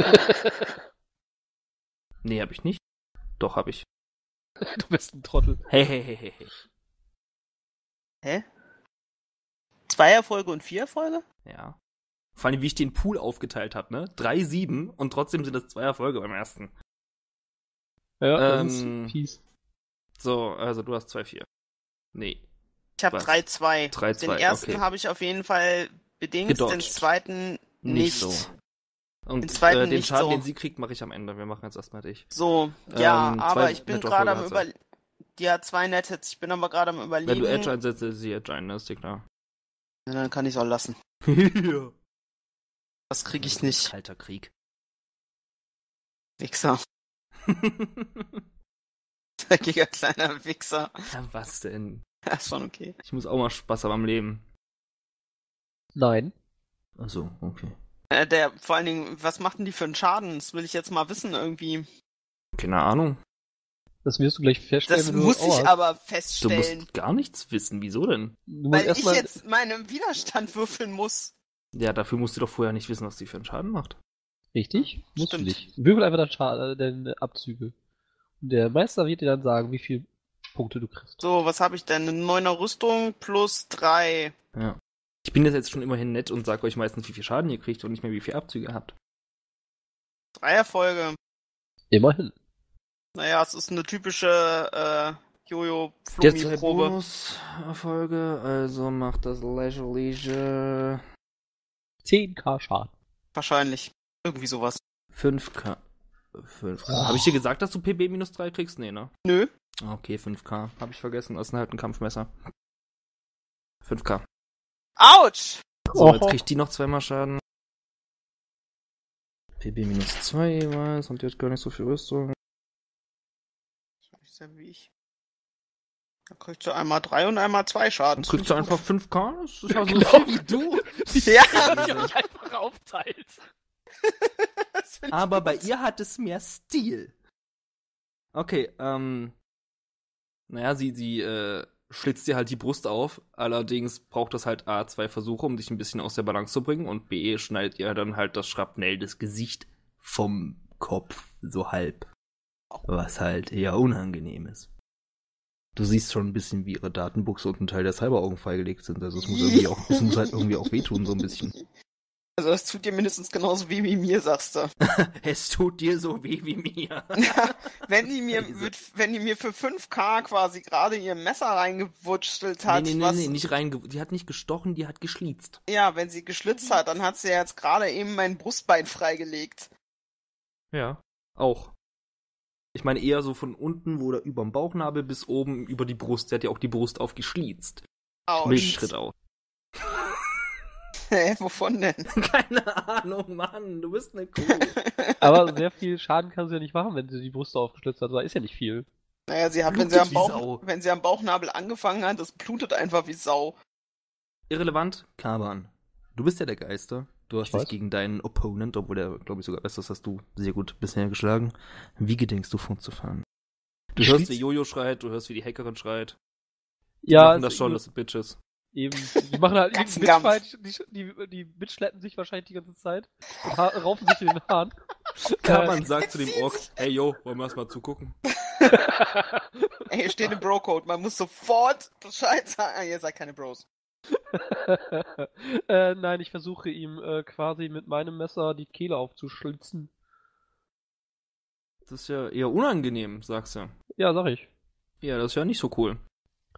Nee, hab ich nicht. Doch, hab ich. Du bist ein Trottel. Hey, hey, hey, hey, hey. Hä? Zwei Erfolge und vier Erfolge? Ja. Vor allem, wie ich den Pool aufgeteilt habe, ne? Drei, sieben und trotzdem sind das zwei Erfolge beim ersten. Ja, das Ähm, ist fies. So, also du hast zwei, vier. Nee. Ich habe Was? drei zwei. drei, Den zwei, ersten okay. habe ich auf jeden Fall bedingt, Gedodged. den zweiten Nicht nicht. so. Und Den zweiten äh, den nicht Schaden, so. den sie kriegt, mache ich am Ende. Wir machen jetzt erstmal dich. So, ja, Ähm, aber zwei ich bin nette gerade am Erfolge hat über... Ja, zwei nette Hits. Ich bin aber gerade am überlegen. Wenn du Edge einsetzt, ist sie Edge ein, ne? Ist dir klar. Ja, dann kann ich es auch lassen. Ja. Das kriege ich nicht. Kalter Krieg. Wichser. Dreckiger kleiner Wichser. Ja, was denn? Ja, ist schon okay. Ich muss auch mal Spaß haben am Leben. Nein. Achso, okay. Äh, der, vor allen Dingen, was macht denn die für einen Schaden? Das will ich jetzt mal wissen irgendwie. Keine Ahnung. Das wirst du gleich feststellen, Das wenn du muss Aua ich hast. aber Du feststellen. musst gar nichts wissen. Wieso denn? Du musst Weil ich erstmal. jetzt meinen Widerstand würfeln muss. Ja, dafür musst du doch vorher nicht wissen, was die für einen Schaden macht. Richtig? Musst du Stimmt. nicht. Würfel einfach deine, Scha- äh, deine Abzüge. Und der Meister wird dir dann sagen, wie viele Punkte du kriegst. So, was habe ich denn? Eine neuner Rüstung plus drei. Ja. Ich bin jetzt schon immerhin nett und sag euch meistens, wie viel Schaden ihr kriegt und nicht mehr, wie viel Abzüge ihr habt. Drei Erfolge. Immerhin. Naja, es ist eine typische äh, Jetzt Jojo-Flummi-Probe. Bonuserfolge, also macht das Leisure Leisure zehn K Schaden. Wahrscheinlich. Irgendwie sowas. fünf K. fünf K. Oh. Habe ich dir gesagt, dass du P B minus drei kriegst? Nee, ne? Nö. Okay, fünf K. Habe ich vergessen. Das ist halt ein Kampfmesser. fünf K. Autsch! So, Oh. jetzt kriegt die noch zweimal Schaden. P B minus zwei jeweils und die hat gar nicht so viel Rüstung. Ist ja wie ich. Da kriegst du einmal drei und einmal zwei Schaden. Dann kriegst du einfach fünf K? Das ist ja so Genau. viel wie du. Ja! Die euch einfach aufteilt. Das find ich Aber gut. bei ihr hat es mehr Stil. Okay, ähm. Naja, sie, sie, äh, schlitzt dir halt die Brust auf. Allerdings braucht das halt A, zwei Versuche, um dich ein bisschen aus der Balance zu bringen. Und B, schneidet ihr dann halt das Schrapnell des Gesicht vom Kopf so halb. Was halt eher unangenehm ist. Du siehst schon ein bisschen, wie ihre Datenbuchse und ein Teil der Cyberaugen freigelegt sind. Also es muss irgendwie auch, es muss halt irgendwie auch wehtun, so ein bisschen. Also das tut dir mindestens genauso weh wie mir, sagst du. Es tut dir so weh wie mir. wenn die mir Diese- mit, wenn die mir für fünf K quasi gerade ihr Messer reingewutschelt hat, nee, nee, nee, was, nee, nicht rein. Die hat nicht gestochen, die hat geschlitzt. ja, wenn sie geschlitzt hat, dann hat sie ja jetzt gerade eben mein Brustbein freigelegt. Ja. Auch. Ich meine eher so von unten, wo da überm Bauchnabel bis oben über die Brust. Der hat ja auch die Brust aufgeschlitzt. Autsch. Milchschritt aus. Hä, wovon denn? Keine Ahnung, Mann. Du bist eine Kuh. Aber sehr viel Schaden kann sie ja nicht machen, wenn sie die Brust aufgeschlitzt hat. Da ist ja nicht viel. Naja, sie hat, wenn Blutet sie, am wie Bauch, Sau. wenn sie am Bauchnabel angefangen hat, das blutet einfach wie Sau. Irrelevant. Kaban. Du bist ja der Geister. Du hast Ich dich weiß. gegen deinen Opponent, obwohl der, glaube ich, sogar besser ist, hast du sehr gut bisher geschlagen. Wie gedenkst du fortzufahren? Du Ich hörst, schließ- wie Jojo schreit, du hörst, wie die Hackerin schreit. Die Ja, machen das ist schon, eben- das sind Bitches. Eben. Die machen halt Ganz irgendeinen Kampf. Bitchfight. Die, die, die bitchschleppen sich wahrscheinlich die ganze Zeit. Und ha raufen sich in den Haaren. Kaban sagt zu dem Ork, hey yo, wollen wir erstmal zugucken? Ey, hier steht im Bro-Code, man muss sofort Bescheid sagen. Ah, ihr seid keine Bros. äh, nein, ich versuche ihm äh, quasi mit meinem Messer die Kehle aufzuschlitzen. Das ist ja eher unangenehm, sagst du. Ja, sag ich. Ja, das ist ja nicht so cool.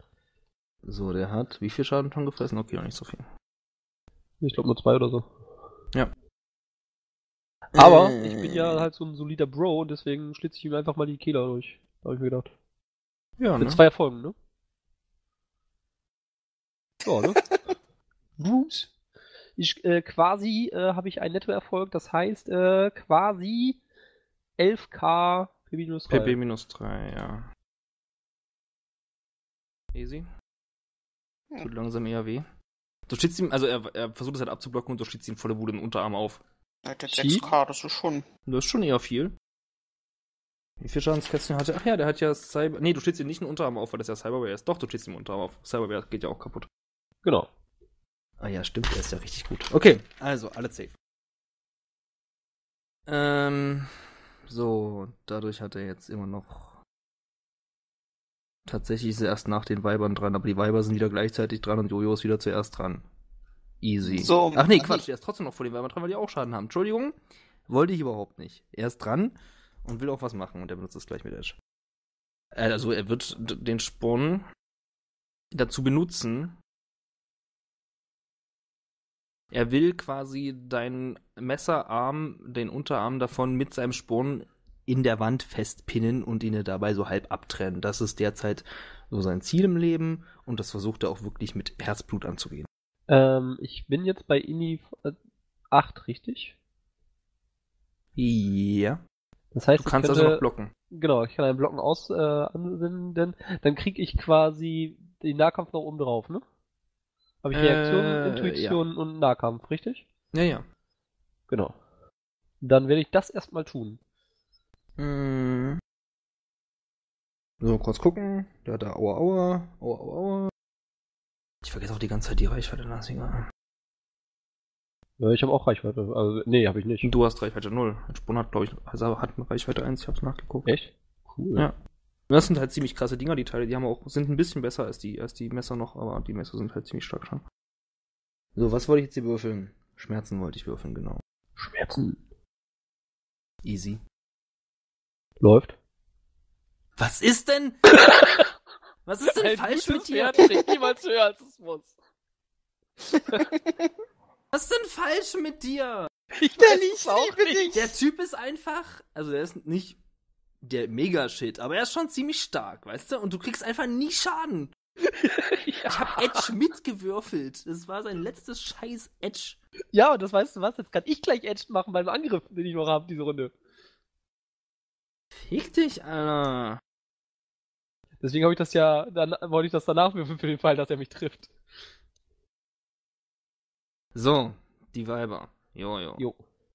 So, der hat wie viel Schaden schon gefressen? Okay, auch nicht so viel. Ich glaube nur zwei oder so. Ja. Aber Äh. ich bin ja halt so ein solider Bro und deswegen schlitze ich ihm einfach mal die Kehler durch. Da hab ich mir gedacht. Ja, Mit ne? zwei Erfolgen, ne? Ja, ne? Gut. Ich, äh, quasi äh, habe ich einen Nettoerfolg, das heißt äh, quasi elf K P B minus drei. P B minus drei, ja. Easy. Hm. Tut langsam eher weh. Du schießt ihm, also er, er versucht es halt abzublocken und du schießt ihm volle Bude im Unterarm auf. Ja, der Cheat? sechs K, das ist schon. Das ist schon eher viel. Wie viel Schadenskästchen hat er? Ach ja, der hat ja Cyber... Nee, du schießt ihm nicht einen Unterarm auf, weil das ja Cyberware ist. Doch, du schießt ihm einen Unterarm auf. Cyberware geht ja auch kaputt. Genau. Ah ja, stimmt, der ist ja richtig gut. Okay, also, alle safe. Ähm, so, dadurch hat er jetzt immer noch... Tatsächlich ist er erst nach den Weibern dran, aber die Weiber sind wieder gleichzeitig dran und Jojo ist wieder zuerst dran. Easy. So. Ach nee, Quatsch, er ist trotzdem noch vor den Weibern dran, weil die auch Schaden haben. Entschuldigung, wollte ich überhaupt nicht. Er ist dran und will auch was machen und er benutzt es gleich mit Edge. Äh, Also er wird d- den Sporn dazu benutzen. Er will quasi deinen Messerarm, den Unterarm davon mit seinem Sporn in der Wand festpinnen und ihn dabei so halb abtrennen. Das ist derzeit so sein Ziel im Leben und das versucht er auch wirklich mit Herzblut anzugehen. Ähm, ich bin jetzt bei Ini acht, richtig? Ja. Das heißt, Du kannst ich also könnte, noch blocken. Genau, ich kann einen Blocken aus äh, anwenden, dann kriege ich quasi den Nahkampf noch oben drauf, ne? Habe ich Reaktion, Äh, Intuition und Nahkampf, richtig? Ja, ja. Genau. Dann werde ich das erstmal tun. Mm. So, kurz gucken. Der hat da Aua, Aua, Aua, Aua, Aua. Ich vergesse auch die ganze Zeit die Reichweite, das ist egal. Ja, ich habe auch Reichweite. Also, nee, habe ich nicht. Du hast Reichweite null. Ein Sprung hat, glaube ich, also hat eine Reichweite eins, ich hab's nachgeguckt. Echt? Cool. Ja. Das sind halt ziemlich krasse Dinger, die Teile, die haben auch, sind ein bisschen besser als die, als die Messer noch, aber die Messer sind halt ziemlich stark schon. So, was wollte ich jetzt hier würfeln? Schmerzen wollte ich würfeln, genau. Schmerzen. Easy. Läuft. Was ist denn? Was ist denn Ein falsch gutes mit dir? Pferd trägt niemals höher als es muss. Was ist denn falsch mit dir? Ich Denn weiß ich es auch liebe nicht. dich. Der Typ ist einfach, also der ist nicht der Mega-Shit, aber er ist schon ziemlich stark, weißt du? Und du kriegst einfach nie Schaden. Ich hab Edge mitgewürfelt. Das war sein letztes scheiß Edge. Ja, und das weißt du was? Jetzt kann ich gleich Edge machen beim Angriff, den ich noch habe, diese Runde. Fick dich, Alter. Deswegen habe ich das ja, dann wollte ich das danach würfeln für den Fall, dass er mich trifft. So, die Weiber. Jojo. Jo.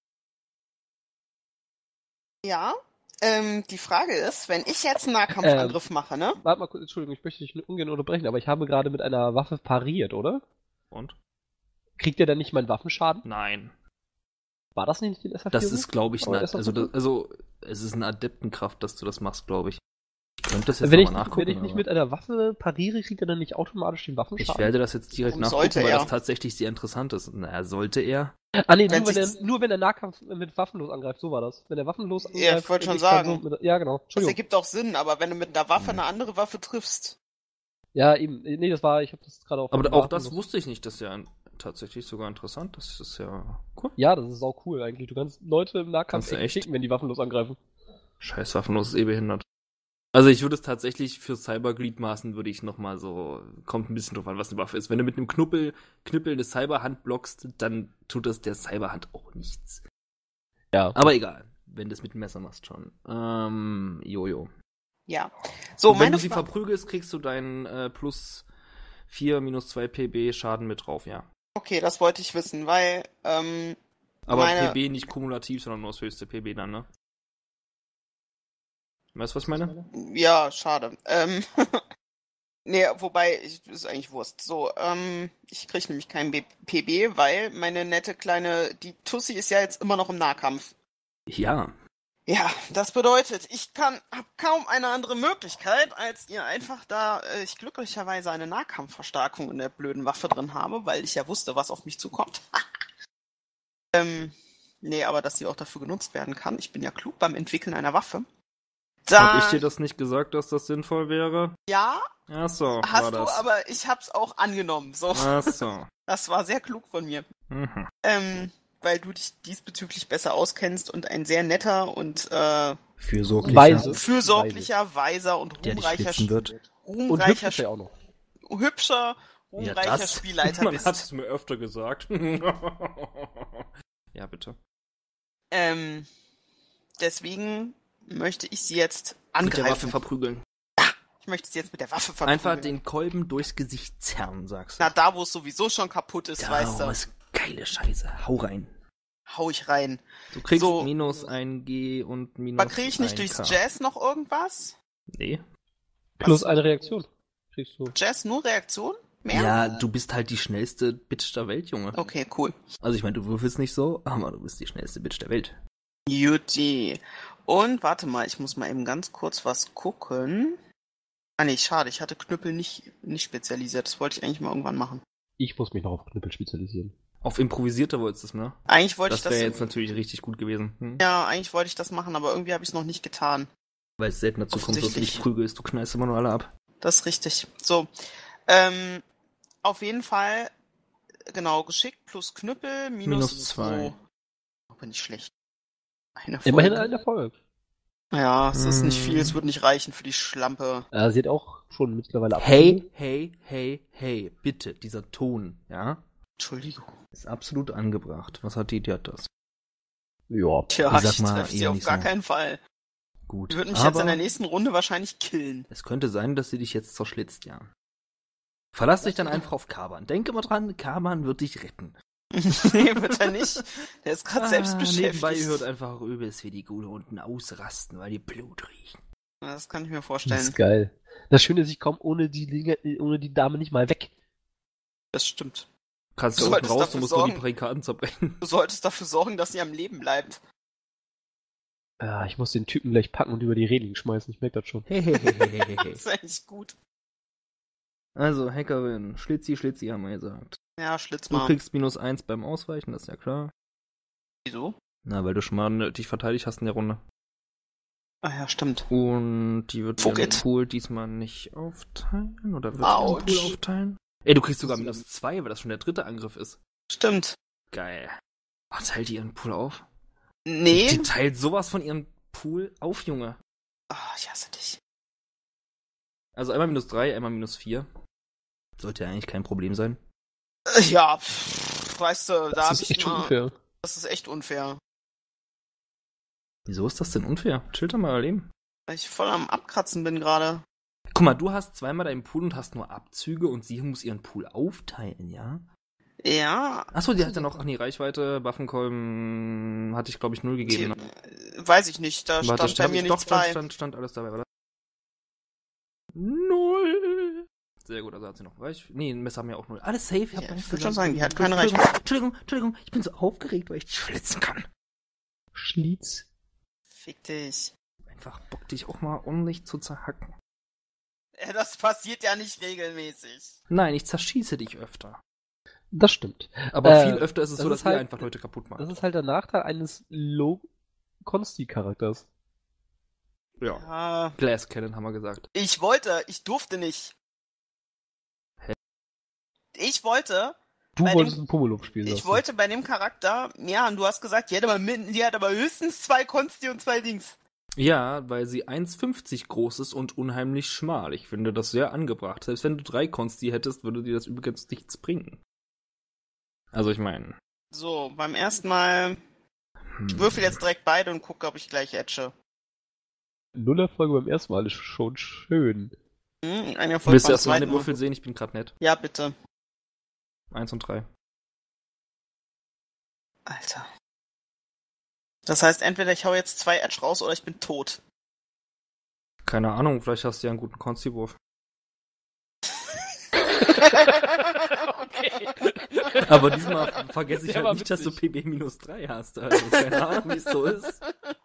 Ja. Ähm, die Frage ist, wenn ich jetzt einen Nahkampfangriff mache, ne? Warte mal kurz, Entschuldigung, ich möchte dich ungern unterbrechen, aber ich habe gerade mit einer Waffe pariert, oder? Und? Kriegt der dann nicht meinen Waffenschaden? Nein. War das nicht die S H vier? Das ist, glaube ich, Aber eine, ist das also, so? das, also, es ist eine Adeptenkraft, dass du das machst, glaube ich. Ich könnte das jetzt Wenn ich, nochmal nachgucken. wenn ich nicht aber mit einer Waffe pariere, kriegt er dann nicht automatisch den ich Waffenschaden? werde das jetzt direkt Warum nachgucken, sollte weil er? das tatsächlich sehr interessant ist. Naja, sollte er. Ah nee, Wenn nur wenn, sich's- er, nur wenn er Nahkampf mit waffenlos angreift, so war das. Wenn er waffenlos angreift... Ja, ich wollte schon kriegt er sagen. So mit, ja, genau. Das Entschuldigung. ergibt auch Sinn, aber wenn du mit einer Waffe Ja. eine andere Waffe triffst. Ja, eben. Nee, das war, ich habe das gerade auf... Aber auch das waffenlos- wusste ich nicht, das ist ja tatsächlich sogar interessant. Das ist ja cool. Ja, das ist auch cool eigentlich. Du kannst Leute im Nahkampf Kannst du echt echt? schicken, wenn die waffenlos angreifen. Scheiß waffenlos ist eh behindert. Also ich würde es tatsächlich für Cybergliedmaßen würde ich nochmal so, kommt ein bisschen drauf an, was eine Waffe ist. Wenn du mit einem Knuppel, Knüppel eine Cyberhand blockst, dann tut das der Cyberhand auch nichts. Ja. Aber egal, wenn du es mit dem Messer machst schon. Ähm, Jojo. Ja. So, Und wenn meine du sie Fra- verprügelst, kriegst du deinen äh, plus vier minus zwei P B Schaden mit drauf, ja. Okay, das wollte ich wissen, weil, ähm, Aber Meine- P B nicht kumulativ, sondern nur das höchste P B dann, ne? Weißt du, was ich meine? ja, schade. Ähm, nee, wobei, ich, ist eigentlich Wurst. So, ähm, ich krieg nämlich keinen B- P B, weil meine nette kleine, die Tussi ist ja jetzt immer noch im Nahkampf. Ja. Ja, das bedeutet, ich kann, hab kaum eine andere Möglichkeit, als ihr einfach da äh, ich glücklicherweise eine Nahkampfverstärkung in der blöden Waffe drin habe, weil ich ja wusste, was auf mich zukommt. ähm, nee, aber dass sie auch dafür genutzt werden kann. Ich bin ja klug beim Entwickeln einer Waffe. Da, Hab ich dir das nicht gesagt, dass das sinnvoll wäre? ja, Ach so, war hast du, das. aber ich hab's auch angenommen. So, Ach so. das war sehr klug von mir. Mhm. Ähm, weil du dich diesbezüglich besser auskennst und ein sehr netter und äh, Fürsorglicher. Weise. fürsorglicher, weiser und Der dich ruhmreicher, schlitzen wird. Und hübsch ruhmreicher, ist er auch noch. hübscher, ruhmreicher Spielleiter Man bist. hat es mir öfter gesagt. Ja, bitte. Ähm, deswegen möchte ich sie jetzt Mit der Waffe angreifen. verprügeln. Ich möchte sie jetzt mit der Waffe verprügeln. Einfach den Kolben durchs Gesicht zerren, sagst du. Na, da, wo es sowieso schon kaputt ist, Ja, weißt du. was geile Scheiße. Hau rein. Hau ich rein. Du kriegst So. minus ein G und minus Aber kriege ich nicht ein durchs K. Jazz noch irgendwas? Nee. Plus eine Reaktion. Kriegst du. Jazz nur Reaktion? Mehr? Ja, du bist halt die schnellste Bitch der Welt, Junge. Okay, cool. Also ich meine, du würfelst nicht so, aber du bist die schnellste Bitch der Welt. Juti. Und warte mal, ich muss mal eben ganz kurz was gucken. Ah nee, schade, ich hatte Knüppel nicht, nicht spezialisiert. Das wollte ich eigentlich mal irgendwann machen. Ich muss mich noch auf Knüppel spezialisieren. Auf improvisierte wolltest du es, ne? Eigentlich wollte Das ich das. wäre jetzt natürlich richtig gut gewesen. Hm? Ja, eigentlich wollte ich das machen, aber irgendwie habe ich es noch nicht getan. Weil es selten dazu kommt, dass du Offensichtlich. dich prügelst. Du knallst immer nur alle ab. Das ist richtig. So. Ähm, auf jeden Fall, genau, geschickt plus Knüppel minus, Minus zwei. zwei. Aber nicht schlecht. Eine Immerhin Folge. ein Erfolg. Ja, es ist nicht Mm. viel, es wird nicht reichen für die Schlampe. Äh, sie hat auch schon mittlerweile Hey, hey, hey, hey, bitte, dieser Ton, ja, Entschuldigung. ist absolut angebracht. Was hat die, die hat das? Ja. Tja, Ich sag ich mal, treffe sie eher auf nicht gar so. keinen Fall. Gut. Die wird mich jetzt Aber in der nächsten Runde wahrscheinlich killen. es könnte sein, dass sie dich jetzt zerschlitzt, ja. Verlass dich dann einfach auf Kaban. Denke mal dran, Kaban wird dich retten. Nee, wird er nicht. Der ist gerade selbst beschäftigt. Nebenbei hört einfach übelst, wie die Gule unten ausrasten, weil die Blut riechen. Das kann ich mir Das vorstellen. ist geil. Das Schöne ist, ich komme ohne die Dinge, ohne die Dame nicht mal weg. Das stimmt. Kannst Du du unten solltest raus, dafür du musst nur die sorgen- Barrikaden zerbrechen. Du solltest dafür sorgen, dass sie am Leben bleibt. Ja, ich muss den Typen gleich packen und über die Reling schmeißen. Ich merke das schon. Das Hehehehehe. ist eigentlich gut. Also, Hackerin, Schlitzi, Schlitzi, haben wir gesagt. Ja, Schlitz Du mal. kriegst minus eins beim Ausweichen, das ist ja klar. Wieso? Na, weil du schon mal dich verteidigt hast in der Runde. Ah ja, stimmt. Und die wird Fuck ihren it. Pool diesmal nicht aufteilen, oder wird Autsch. ihren Pool aufteilen? Ey, du kriegst sogar minus zwei, weil das schon der dritte Angriff ist. Stimmt. Geil. Oh, teilt die ihren Pool auf? Nee. Die teilt sowas von ihrem Pool auf, Junge. Ah, ich hasse dich. Also einmal minus drei, einmal minus vier. Sollte ja eigentlich kein Problem sein. Äh, Ja, pff, weißt du, da Das hab ist ich echt schon mal... unfair. Das ist echt unfair. Wieso ist das denn unfair? Chill doch mal Leben. Weil ich voll am Abkratzen bin gerade. Guck mal, du hast zweimal deinen Pool und hast nur Abzüge und sie muss ihren Pool aufteilen, ja? Ja. Achso, die hat dann auch, ach nee, Reichweite, Waffenkolben hatte ich glaube ich null gegeben. Die, Ne? äh, weiß ich nicht, da Warte, stand bei hab mir ich- doch, nichts stand, bei. stand, stand alles dabei, oder? Null! Sehr gut, also hat sie noch Reich. Nee, ein Messer haben wir auch null. Alles safe, ich hab Ja, gar ich nichts würd schon gesagt. sagen, die hat keine Entschuldigung, Reichweite. Entschuldigung, Entschuldigung, ich bin so aufgeregt, weil ich dich schlitzen kann. Schlitz. Fick dich. Einfach Bock, dich auch mal ordentlich zu zerhacken. Ja, das passiert ja nicht regelmäßig. Nein, ich zerschieße dich öfter. Das stimmt. Aber Äh, viel öfter ist es das so, ist dass ihr halt- einfach Leute kaputt macht. Das ist halt der Nachteil eines Low-Consti-Charakters. Ja. Ja, Glass Cannon haben wir gesagt. ich wollte, ich durfte nicht. Hä? Ich wollte, Du Bei wolltest dem- ein Pummelup spielen. ich sagst du. wollte bei dem Charakter, ja, und du hast gesagt, die hat aber, min- die hat aber höchstens zwei Konsti und zwei Dings. Ja, weil sie eins fünfzig groß ist und unheimlich schmal. Ich finde das sehr angebracht. Selbst wenn du drei Konsti hättest, würde dir das übrigens nichts bringen. Also ich meine. So, beim ersten Mal, Hm. ich würfel jetzt direkt beide und gucke, ob ich gleich etche. Null Erfolge beim ersten Mal ist schon schön. Hm, ein Erfolg Willst du beim erst meine zweiten Mal. Würfel sehen? Ich bin gerade nett. Ja, bitte. Eins und drei. Alter. Das heißt, entweder ich hau jetzt zwei Edge raus oder ich bin tot. Keine Ahnung, vielleicht hast du ja einen guten Konsti-Wurf. Okay. Aber diesmal vergesse ich Der halt war nicht, dass du witzig. P B minus drei hast. Also keine Ahnung, wie es so ist.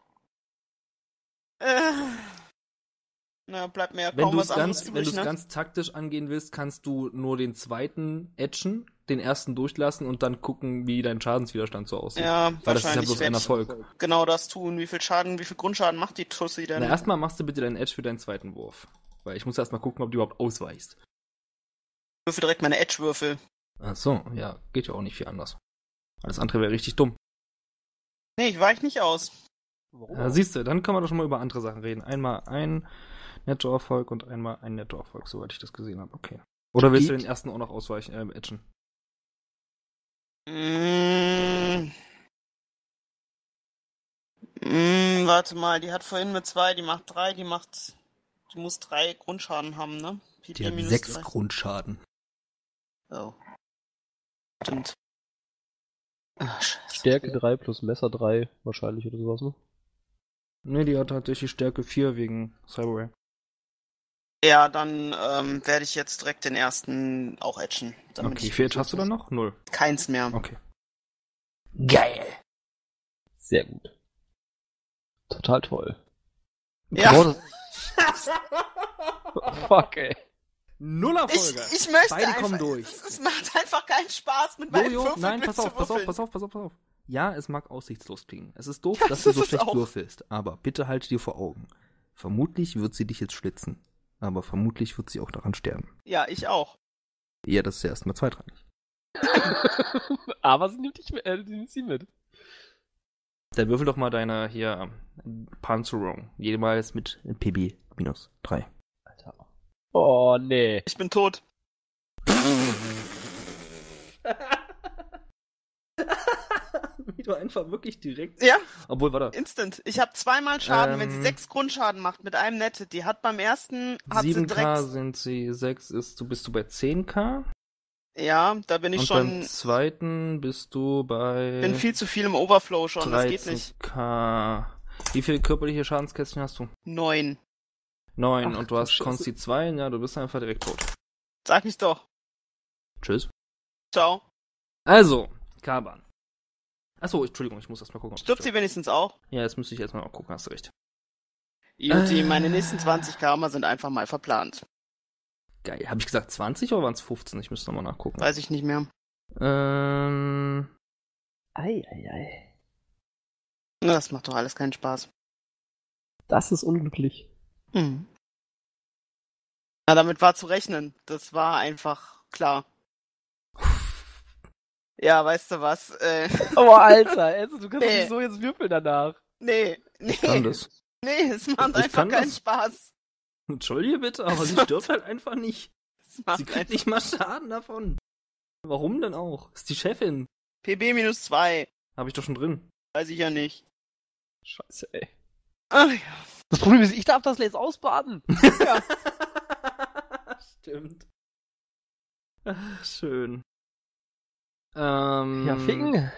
Äh. Na, bleibt mir ja Wenn kaum du was es anderes ganz, wenn übrig, du's ne? ganz taktisch angehen willst, kannst du nur den zweiten edgen, den ersten durchlassen und dann gucken, wie dein Schadenswiderstand so aussieht. Ja, Weil das ist ja wahrscheinlich bloß werd ein ich Erfolg. genau das tun. Wie viel Schaden, wie viel Grundschaden macht die Tussi denn? Na, erstmal machst du bitte deinen Edge für deinen zweiten Wurf. Weil ich muss erstmal gucken, ob du überhaupt ausweichst. Ich würfel direkt meine Edge-Würfel. Ach so, ja, geht ja auch nicht viel anders. Alles andere wäre richtig dumm. Nee, ich weich nicht aus. Warum? Ja, siehst du, dann kann man doch schon mal über andere Sachen reden. Einmal ein Nettoerfolg und einmal ein Nettoerfolg, soweit ich das gesehen habe. Okay. Oder willst du Geht. den ersten auch noch ausweichen, äh, etchen? Mm. Mm, warte mal, die hat vorhin mit zwei, die macht drei, die macht. Die muss drei Grundschaden haben, ne? P Die P hat minus sechs drei. Grundschaden. Oh. Stimmt. Ach, scheiße. Stärke drei plus Messer drei wahrscheinlich oder sowas, ne? Ne, die hat tatsächlich Stärke vier wegen Cyberware. Ja, dann ähm, werde ich jetzt direkt den ersten auch etchen. damit Okay, wie ich viel Edge hast du dann noch? Null. Keins mehr. Okay. Geil. Sehr gut. Total toll. Ja. Boah, das- Fuck, ey. Null Ich, Erfolge. ich möchte Beide einfach, kommen durch. Es, es macht einfach keinen Spaß mit meinen Jojo, Würfeln nein, pass auf, pass auf, mitzuwürfeln. pass auf, pass auf, pass auf. Ja, es mag aussichtslos klingen. Es ist doof, Ja, dass du das so ist schlecht auch. würfelst. Aber bitte halte dir vor Augen. Vermutlich wird sie dich jetzt schlitzen. Aber vermutlich wird sie auch daran sterben. Ja, ich auch. Ja, das ist ja erstmal zweitrangig. Aber sie nimmt, dich, äh, sie nimmt sie mit. Dann würfel doch mal deine hier ähm, Panzerung. Jeweils mit P B minus drei. Alter. Oh, nee. Ich bin tot. Wie du einfach wirklich direkt. Ja, Obwohl, warte. instant. Ich habe zweimal Schaden, wenn sie Ähm. sechs Grundschaden macht mit einem Netted. Die hat beim ersten, hat sie sieben K direkt. sind sie, sechs ist, du bist du bei zehn K. Ja, da bin ich Und schon. beim zweiten bist du bei bin viel zu viel im Overflow schon, das geht nicht. dreizehn K. Wie viele körperliche Schadenskästchen hast du? Neun. Neun. Ach, Und du du hast Scheiße. Consti zwei, ja, du bist einfach direkt tot. Sag ich doch. Tschüss. Ciao. Also, Kaban. Achso, Entschuldigung, ich muss erst mal gucken. ob Stirbt ich sie wenigstens auch? Ja, jetzt müsste ich erstmal auch gucken, hast du recht. Juti, Äh. meine nächsten zwanzig Karma sind einfach mal verplant. Geil. Habe ich gesagt zwanzig oder waren es fünfzehn? Ich müsste nochmal nachgucken. Weiß ich nicht mehr. Ähm. Ei, ei, ei. Das macht doch alles keinen Spaß. Das ist unglücklich. Hm. Na, damit war zu rechnen. Das war einfach klar. Ja, weißt du was? Äh, Aber Alter, also, du kannst doch Nee. nicht so jetzt würfeln danach. nee, nee. Ich kann das. Nee, es macht Ich einfach kann keinen das. Spaß. Entschuldige bitte, aber sie stirbt halt einfach nicht. Es macht Sie kriegt einfach nicht mal Schaden davon. Warum denn auch? Ist die Chefin. P B minus zwei. Habe ich doch schon drin. Weiß ich ja nicht. Scheiße, ey. Ach ja. Das Problem ist, ich darf das jetzt ausbaden. Ja. Stimmt. Ach, schön. Ähm, Ja, ficken.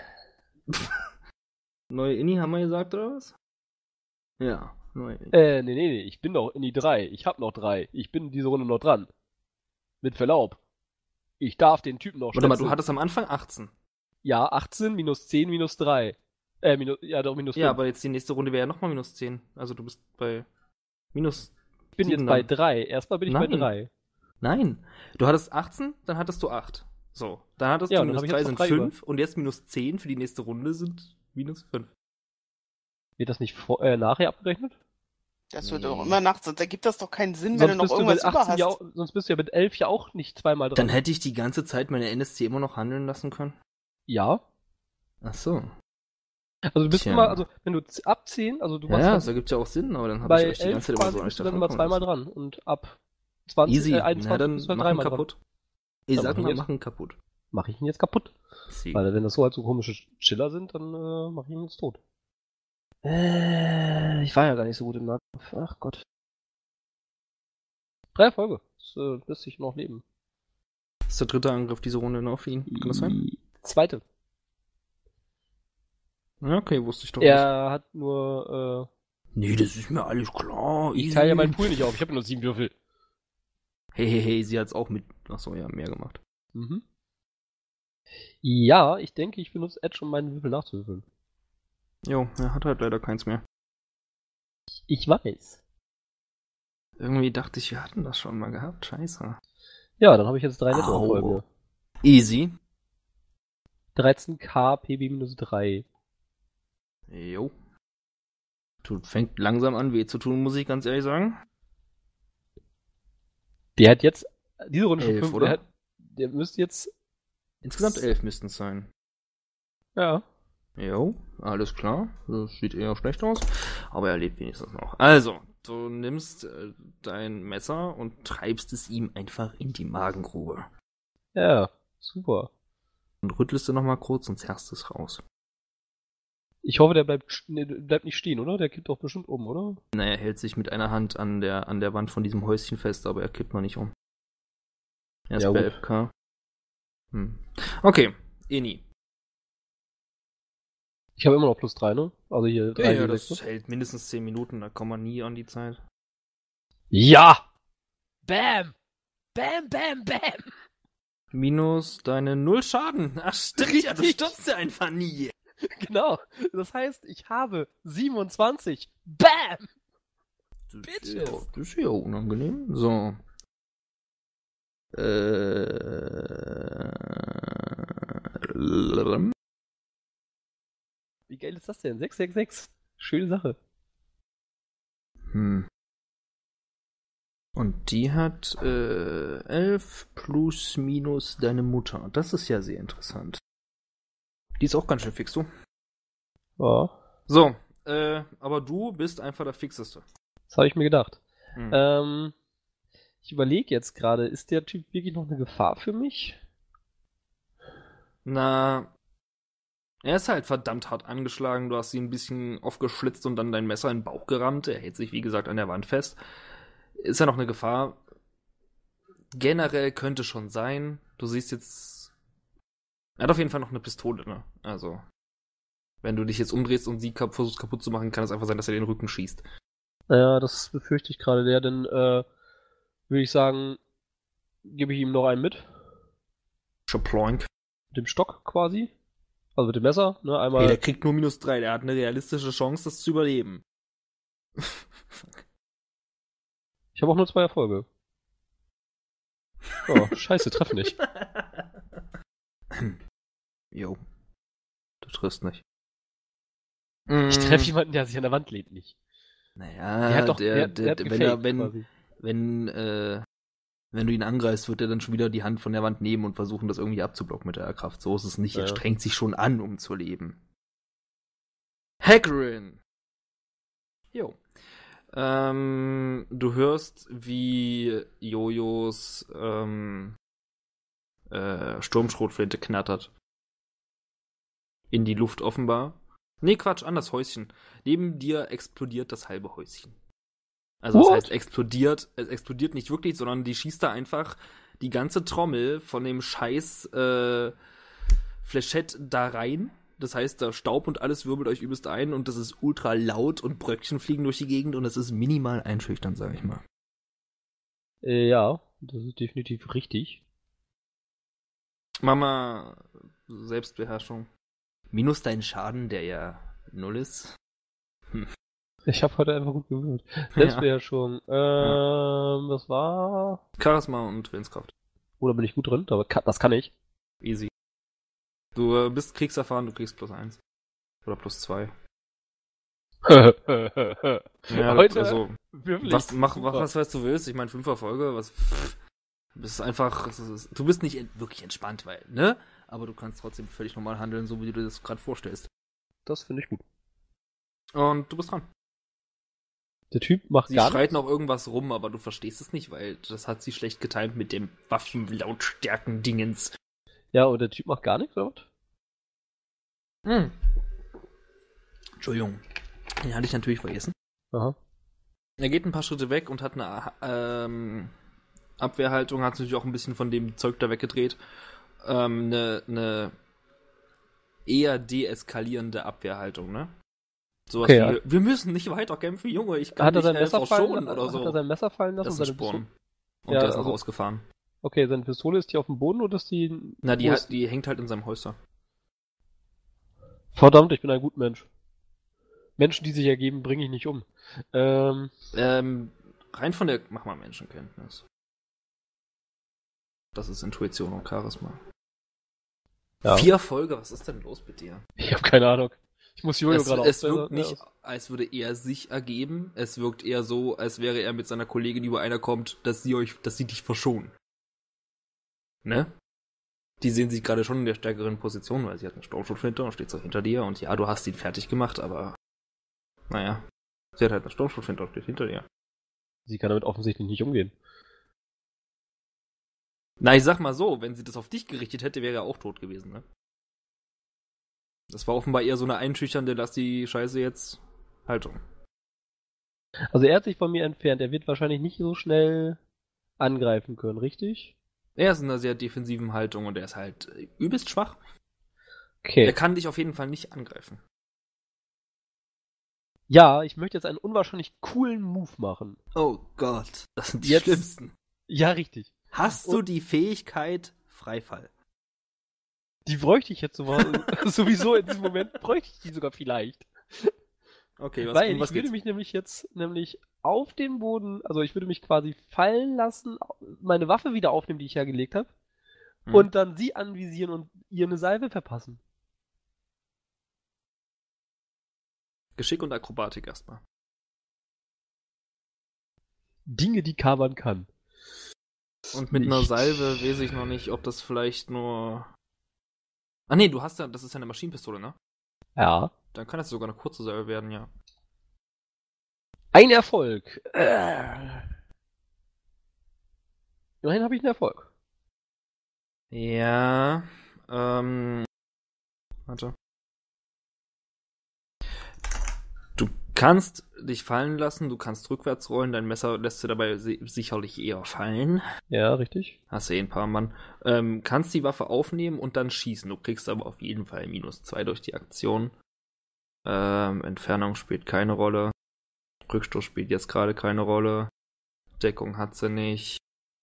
Neue Inni haben wir gesagt, oder was? Ja, neue Inni. Äh, nee, nee, nee, ich bin noch in die drei. Ich hab noch drei. Ich bin diese Runde noch dran. Mit Verlaub. Ich darf den Typen noch Warte mal, schnitzen. du hattest am Anfang achtzehn. Ja, achtzehn minus zehn minus drei. Äh, minus, ja, doch, minus fünf. Ja, aber jetzt die nächste Runde wäre ja nochmal minus zehn. Also du bist bei minus ich bin sieben jetzt bei dann. drei. Erstmal bin ich bei Nein. drei. Nein. Du hattest achtzehn, dann hattest du acht. So, dann hattest Ja, du und dann minus hab ich drei jetzt sind noch drei über. fünf und jetzt minus zehn für die nächste Runde sind minus fünf. Wird das nicht vor, äh, nachher abgerechnet? Das wird Nee. auch immer nachts. Da gibt das doch keinen Sinn, wenn Sonst du noch bist, du irgendwas mit über achtzehn hast. ja, auch- sonst bist du ja mit elf ja auch nicht zweimal dran. Dann hätte ich die ganze Zeit meine N S C immer noch handeln lassen können. Ja. Ach so. Also du bist Tja. immer, also wenn du z- ab zehn, also du Ja, warst ja, dann das ergibt ja auch Sinn, aber dann habe bei ich euch die elf ganze Zeit immer so quasi an euch bist du dann immer davon zweimal lassen. dran. Und ab zwanzig, Easy, äh, na einundzwanzig dann bist du halt machen dreimal dran. kaputt. Ich Ja, sag machen mal, jetzt. machen kaputt. Mach ich ihn jetzt kaputt. Sie. Weil wenn das so halt so komische Chiller sind, dann äh, mach ich ihn jetzt tot. Äh, ich war ja gar nicht so gut im Nahkampf. Ach Gott. Drei Erfolge. Das äh, lässt sich noch leben. Das ist der dritte Angriff diese Runde noch für ihn. Kann das sein? Die Zweite. Ja, okay, wusste ich doch Er hat nur, nicht. Nee, das ist mir alles klar. äh, ich easy. teile ja meinen Pool nicht auf. Ich habe nur sieben Würfel. Hey, hey, hey, sie hat's auch mit. Achso, ja, mehr gemacht. Mhm. Ja, ich denke, ich benutze Edge, um meinen Würfel nachzuwürfeln. Jo, er hat halt leider keins mehr. Ich weiß. Irgendwie dachte ich, wir hatten das schon mal gehabt. Scheiße. Ja, dann habe ich jetzt drei Au. Nettoerfolge. Easy. dreizehn K, P B minus drei. Jo. Tut, fängt langsam an weh zu tun, muss ich ganz ehrlich sagen. Der hat jetzt, diese Runde schon Elf, fünf, oder? Der, hat, der müsste jetzt, Insgesamt elf müssten es sein. ja. Jo, alles klar. Das sieht eher schlecht aus. Aber er lebt wenigstens noch. Also, du nimmst äh, dein Messer und treibst es ihm einfach in die Magengrube. Ja, super. Und rüttelst du nochmal kurz und zerrst es raus. Ich hoffe, der bleibt, nee, bleibt nicht stehen, oder? Der kippt doch bestimmt um, oder? Naja, er hält sich mit einer Hand an der, an der Wand von diesem Häuschen fest, aber er kippt noch nicht um. Er ist Ja, bei gut. F K. Hm. Okay, Eni. Ich habe immer noch plus drei, ne? Also hier drei, Ja, vier, das sechs, ne? hält mindestens zehn Minuten, da kommt man nie an die Zeit. Ja! Bam! Bam, bam, bam! Minus deine Null Schaden. Ach stimmt, ja, du Richtig. stirbst ja einfach nie. Genau. Das heißt, ich habe siebenundzwanzig. Bam! Das ist Bitches. ja, das ist ja unangenehm. So. Äh. Wie geil ist das denn? sechs sechs sechs. Schöne Sache. Hm. Und die hat äh, elf plus minus deine Mutter. Das ist ja sehr interessant. Die ist auch ganz schön fix, du. Ja. So, äh, aber du bist einfach der Fixeste. Das habe ich mir gedacht. Hm. Ähm, ich überlege jetzt gerade, ist der Typ wirklich noch eine Gefahr für mich? Na, er ist halt verdammt hart angeschlagen. Du hast ihn ein bisschen aufgeschlitzt und dann dein Messer in den Bauch gerammt. Er hält sich, wie gesagt, an der Wand fest. Ist ja noch eine Gefahr. Generell könnte schon sein. Du siehst jetzt. Er hat auf jeden Fall noch eine Pistole, ne? Also. Wenn du dich jetzt umdrehst und sie kap versuchst kaputt zu machen, kann es einfach sein, dass er den Rücken schießt. Naja, das befürchte ich gerade. Der, dann äh, würde ich sagen, gebe ich ihm noch einen mit. Schaploink. Mit dem Stock quasi. Also mit dem Messer, ne? Einmal. Hey, der kriegt nur minus drei. Der hat eine realistische Chance, das zu überleben. Ich habe auch nur zwei Erfolge. Oh, scheiße, treff nicht. Jo. Du triffst nicht. Ich treffe jemanden, der sich an der Wand lehnt, nicht. Naja, Der hat doch, der, der, der, der hat der, wenn, er, gefaked wenn, quasi. wenn, äh, wenn du ihn angreifst, wird er dann schon wieder die Hand von der Wand nehmen und versuchen, das irgendwie abzublocken mit der Kraft. So ist es nicht. Ja. Er strengt sich schon an, um zu leben. Hackerin! Jo. Ähm, du hörst, wie Jojos ähm, äh, Sturmschrotflinte knattert. In die Luft offenbar. Nee, Quatsch, an das Häuschen. Neben dir explodiert das halbe Häuschen. Also das What? heißt explodiert, es explodiert nicht wirklich, sondern die schießt da einfach die ganze Trommel von dem scheiß äh, Fläschett da rein. Das heißt, da Staub und alles wirbelt euch übelst ein und das ist ultra laut und Bröckchen fliegen durch die Gegend und es ist minimal einschüchternd, sag ich mal. Äh, ja, das ist definitiv richtig. Mama, Selbstbeherrschung. Minus dein Schaden, der ja null ist. Ich habe heute einfach gut gewürfelt. Selbstbeherrschung. Ähm, das war. Charisma und Willenskraft. Oder bin ich gut drin? Aber kann, das kann ich. Easy. Du äh, bist kriegserfahren, du kriegst plus eins. Oder plus zwei. Ja, Heute also, würfel ich was, mach, mach super. was, was du willst. Ich meine, fünf Erfolge, was. Du bist einfach. Das ist, du bist nicht en- wirklich entspannt, weil, ne? Aber du kannst trotzdem völlig normal handeln, so wie du dir das gerade vorstellst. Das finde ich gut. Und du bist dran. Der Typ macht Sie gar schreit nichts. noch irgendwas rum, aber du verstehst es nicht, weil das hat sie schlecht getimt mit dem Waffenlautstärken-Dingens. Ja, und der Typ macht gar nichts, oder was? Hm. Entschuldigung. Den hatte ich natürlich vergessen. Aha. Er geht ein paar Schritte weg und hat eine ähm, Abwehrhaltung, hat natürlich auch ein bisschen von dem Zeug da weggedreht. Ähm, eine, eine eher deeskalierende Abwehrhaltung, ne? Sowas Okay, wie, ja. wir müssen nicht weiter kämpfen, Junge, ich kann Hat er dich sein äh, Messer fallen verschonen lassen? oder so. Hat er sein Messer fallen lassen? Das und ist seine ein Sporn. Pistole? Und Ja, der ist noch also- rausgefahren. Okay, seine Pistole ist die auf dem Boden oder ist die. Na, die, Wo hat, ist- die hängt halt in seinem Holster. Verdammt, ich bin ein guter Mensch. Menschen, die sich ergeben, bringe ich nicht um. Ähm, Ähm, rein von der, mach mal Menschenkenntnis. Das ist Intuition und Charisma. ja. Vier Folge, was ist denn los mit dir? Ich habe keine Ahnung. Ich muss Jojo Es, gerade es aufstellen, wirkt ne, nicht, aus- als würde er sich ergeben. Es wirkt eher so, als wäre er mit seiner Kollegin übereinerkommt, dass sie euch, dass sie dich verschonen. Ne? die sehen sich gerade schon in der stärkeren Position, weil sie hat eine Sturmschrotflinte und steht so hinter dir und ja, du hast ihn fertig gemacht, aber naja, sie hat halt eine Sturmschrotflinte und steht hinter dir. Sie kann damit offensichtlich nicht umgehen. Na, ich sag mal so, wenn sie das auf dich gerichtet hätte, wäre er auch tot gewesen, ne? Das war offenbar eher so eine einschüchternde, lass die Scheiße jetzt Haltung. Also er hat sich von mir entfernt. Er wird wahrscheinlich nicht so schnell angreifen können, richtig? Er ist in einer sehr defensiven Haltung und er ist halt übelst schwach. Okay. Er kann dich auf jeden Fall nicht angreifen. Ja, ich möchte jetzt einen unwahrscheinlich coolen Move machen. Oh Gott, das sind die Jetzt- schlimmsten. Ja, richtig. Hast du die Fähigkeit Freifall? Die bräuchte ich jetzt so, sowieso in diesem Moment, bräuchte ich die sogar vielleicht. Okay, was, Weil um was ich würde geht's? mich nämlich jetzt nämlich auf den Boden, also ich würde mich quasi fallen lassen, meine Waffe wieder aufnehmen, die ich ja gelegt habe, Hm. und dann sie anvisieren und ihr eine Salve verpassen. Geschick und Akrobatik erstmal. Dinge, die Kaban kann. Und mit einer Nicht. Salve weiß ich noch nicht, ob das vielleicht nur... Ah nee, du hast ja, das ist ja eine Maschinenpistole, ne? Ja. Dann kann das sogar eine kurze Salve werden, ja. Ein Erfolg. Äh. Immerhin habe ich einen Erfolg. Ja, ähm... Warte. Du kannst dich fallen lassen, du kannst rückwärts rollen, dein Messer lässt dir dabei si- sicherlich eher fallen. Ja, richtig. Hast du eh ein paar Mann. Ähm, kannst die Waffe aufnehmen und dann schießen. Du kriegst aber auf jeden Fall minus zwei durch die Aktion. Ähm, Entfernung spielt keine Rolle. Rückstoß spielt jetzt gerade keine Rolle. Deckung hat sie nicht.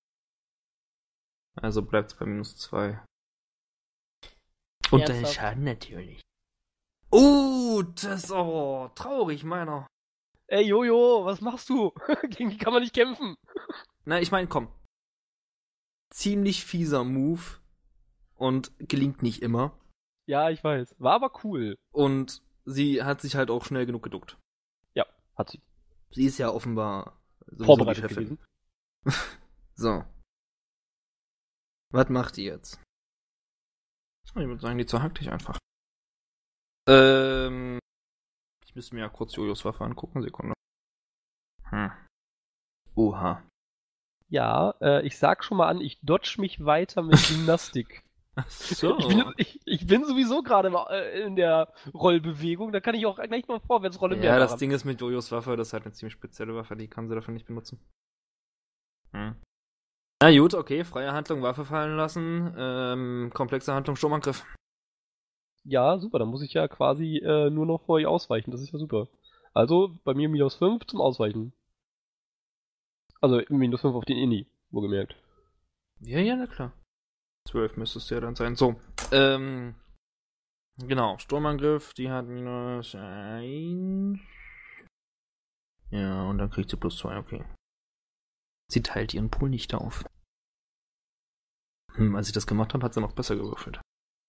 Also bleibt's bei minus zwei. Und dein Ernsthaft? Schaden natürlich. Oh, das ist oh, traurig, meiner. Ey, Jojo, was machst du? Gegen die kann man nicht kämpfen. Na, ich meine, komm. Ziemlich fieser Move und gelingt nicht immer. Ja, ich weiß. War aber cool. Und sie hat sich halt auch schnell genug geduckt. Hat sie. Sie ist ja offenbar sowieso Vorbereitet die Chefin. gewesen. So. Was macht die jetzt? Ich würde sagen, die zerhackt dich einfach. Ähm. Ich müsste mir ja kurz Jojos Waffe angucken. Sekunde. Hm. Oha. Ja, äh, ich sag schon mal an, ich dodge mich weiter mit Gymnastik. Ach so. Ich, bin, ich, ich bin sowieso gerade äh, in der Rollbewegung, da kann ich auch gleich mal Vorwärtsrolle mehr Ja, das machen. Ding ist mit Jojos Waffe, das ist halt eine ziemlich spezielle Waffe, die kann sie dafür nicht benutzen. Hm. Na gut, okay, freie Handlung, Waffe fallen lassen, ähm, komplexe Handlung, Sturmangriff. Ja, super, dann muss ich ja quasi äh, nur noch vor euch ausweichen, das ist ja super. Also bei mir minus fünf zum Ausweichen. Also minus fünf auf den Inni, wohlgemerkt. Ja, ja, na klar. zwölf müsste es ja dann sein. So, ähm, genau, Sturmangriff, die hat minus eins. Ja, und dann kriegt sie plus zwei, okay. Sie teilt ihren Pool nicht auf. Hm, als ich das gemacht habe, hat sie noch besser gewürfelt.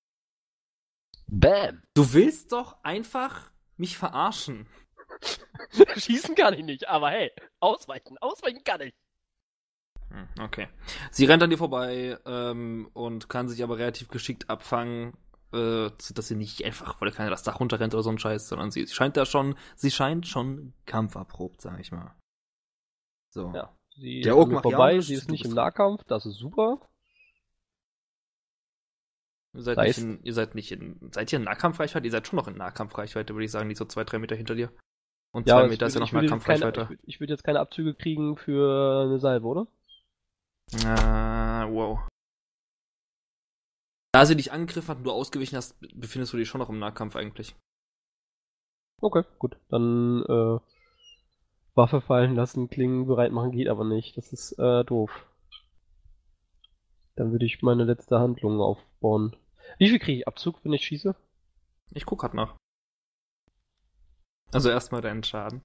Bam! Du willst doch einfach mich verarschen. Schießen kann ich nicht, aber hey, ausweichen, ausweichen kann ich. Hm, okay. Sie rennt an dir vorbei ähm, und kann sich aber relativ geschickt abfangen, äh, dass sie nicht einfach, volle Kanne das Dach runterrennt oder so ein Scheiß, sondern sie, sie scheint da schon, sie scheint schon kampferprobt, sag ich mal. So. Ja, sie Der ist Ork an mir macht ja vorbei, auch sie nichts, ist du nicht bist im dran. Nahkampf, das ist super. Ihr seid, Da nicht ist- in, ihr seid nicht in, seid ihr in Nahkampfreichweite? Ihr seid schon noch in Nahkampfreichweite, würde ich sagen, die so zwei, drei Meter hinter dir. Und zwei Ja, aber Meter ich ist ja würde- noch ich würde jetzt keine, Nahkampfreichweite. ich, würd- ich würde jetzt keine Abzüge kriegen für eine Salve, oder? Ah, wow. Da sie dich angegriffen hat und du ausgewichen hast, befindest du dich schon noch im Nahkampf eigentlich. Okay, gut. Dann äh, Waffe fallen lassen, Klingen bereit machen geht aber nicht. Das ist äh, doof. Dann würde ich meine letzte Handlung aufbauen. Wie viel kriege ich Abzug, wenn ich schieße? Ich guck grad nach. Also erstmal deinen Schaden.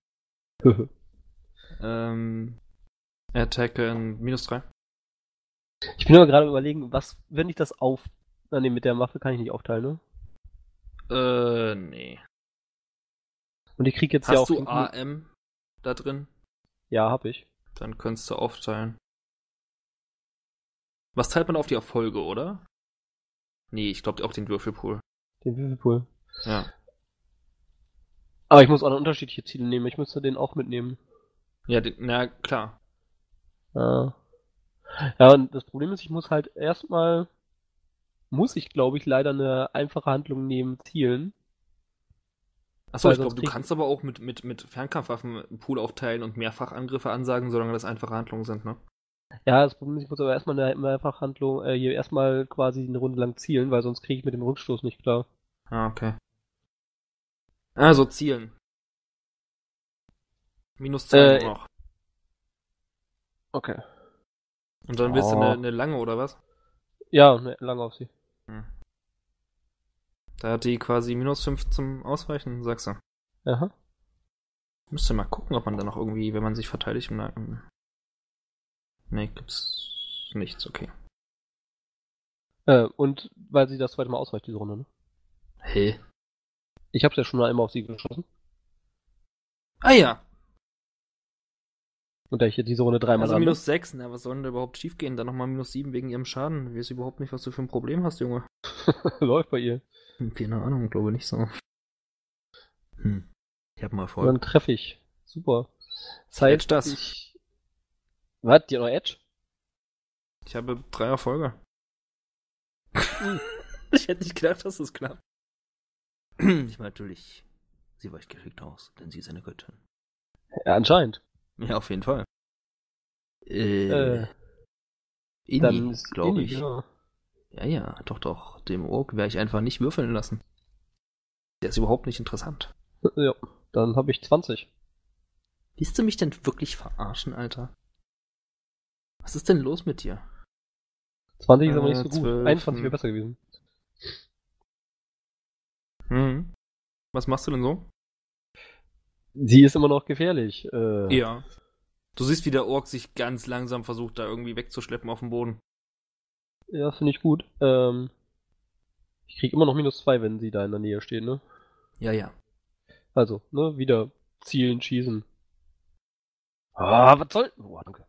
Ähm, Attacken minus drei. Ich bin aber gerade überlegen, was, wenn ich das auf... Ah, nee, mit der Waffe kann ich nicht aufteilen, ne? Äh, nee. Und ich krieg jetzt ja Hast auch... du hinten- A M da drin? Ja, hab ich. Dann könntest du aufteilen. Was teilt man auf die Erfolge, oder? Nee, ich glaube auch den Würfelpool. Den Würfelpool. Ja. Aber ich muss auch noch unterschiedliche Ziele nehmen. Ich müsste den auch mitnehmen. Ja, den, na klar. Ja. Ja, und das Problem ist, ich muss halt erstmal, muss ich glaube ich leider eine einfache Handlung nehmen, zielen. Achso, Weil ich glaube, sonst du krieg- kannst aber auch mit, mit, mit Fernkampfwaffen einen Pool aufteilen und Mehrfachangriffe ansagen, solange das einfache Handlungen sind, ne? Ja, das Problem ist, ich muss aber erstmal eine einfache Handlung, äh, hier erstmal quasi eine Runde lang zielen, weil sonst kriege ich mit dem Rückstoß nicht klar. Ah, okay. Also zielen. Minus zwei Äh, nur noch. Okay. Und dann willst du Oh. eine, eine lange, oder was? Ja, ne, lange auf sie. Hm. Da hat die quasi minus fünf zum Ausweichen, sagst du. Aha. Müsste mal gucken, ob man da noch irgendwie, wenn man sich verteidigt, im Nacken. Nee, gibt's nichts, okay. Äh, und weil sie das zweite Mal ausweicht, diese Runde, ne? Hey. Ich hab's ja schon mal einmal auf sie geschossen. Ah ja. Und da ich hier diese Runde dreimal Also dran minus sechs, na, was soll denn da überhaupt schief gehen? Dann nochmal minus sieben wegen ihrem Schaden. Ich weiß überhaupt nicht, was du für ein Problem hast, Junge. bin. Läuft bei ihr. Hm, keine Ahnung, glaube nicht so. Hm. Ich hab mal Und vor. dann treffe ich. Super. Das heißt, Edge das. ich... Was? Die hat noch Edge? Ich habe drei Erfolge. Ich hätte nicht gedacht, dass das klappt. Ich meine natürlich, sie weicht geschickt aus, denn sie ist eine Göttin. Ja, anscheinend. Ja, auf jeden Fall. Äh, Äh, Inni, Dann ist glaube Inni, ich. genau. Ja, ja, doch, doch. Dem Ork werde ich einfach nicht würfeln lassen. Der ist überhaupt nicht interessant. Ja, dann habe ich zwanzig. Willst du mich denn wirklich verarschen, Alter? Was ist denn los mit dir? zwanzig ist aber Äh, nicht so gut. zwölf, einundzwanzig wäre hm. besser gewesen. Hm. Was machst du denn so? Sie ist immer noch gefährlich. Äh, Ja. Du siehst, wie der Ork sich ganz langsam versucht, da irgendwie wegzuschleppen auf dem Boden. Ja, finde ich gut. Ähm, ich krieg immer noch minus zwei, wenn sie da in der Nähe steht, ne? Ja, ja. Also, ne, wieder zielen, schießen. Ah, was soll... Oh, danke.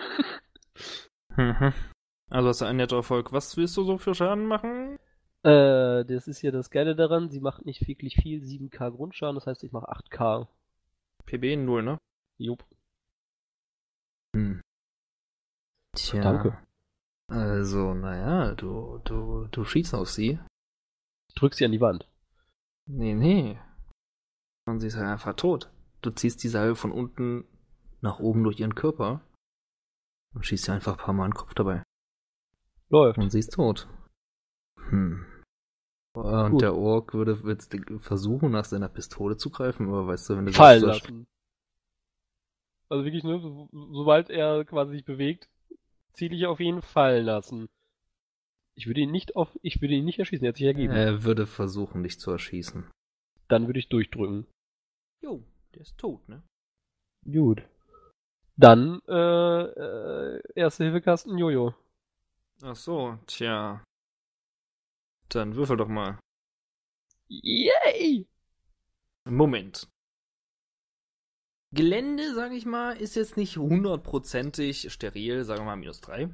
Mhm. Also hast du einen netter Erfolg. Was willst du so für Schaden machen? Äh, das ist ja das Geile daran, sie macht nicht wirklich viel, sieben K Grundschaden, das heißt, ich mache acht K. P B null, ne? Jupp. Hm. Tja. Danke. Also, naja, du, du, du schießt auf sie. Ich drück sie an die Wand. Nee, nee. Und sie ist halt einfach tot. Du ziehst die Salve von unten nach oben durch ihren Körper und schießt sie einfach ein paar Mal in den Kopf dabei. Läuft. Und sie ist tot. Hm. Und Gut. der Ork würde jetzt versuchen, nach seiner Pistole zu greifen, aber weißt du, wenn du Fallen sagst, lassen. Also wirklich, ne, so, sobald er quasi sich bewegt, ziele ich auf ihn fallen lassen. Ich würde ihn nicht auf, ich würde ihn nicht erschießen, er hat sich ergeben. er würde versuchen, dich zu erschießen. Dann würde ich durchdrücken. Jo, der ist tot, ne? Gut. Dann, äh, äh, erste Hilfekasten, Jojo. Ach so, tja. Dann würfel doch mal. Yay! Moment. Gelände, sag ich mal, ist jetzt nicht hundertprozentig steril, sagen wir mal minus drei.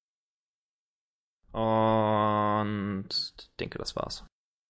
Und ich denke, das war's.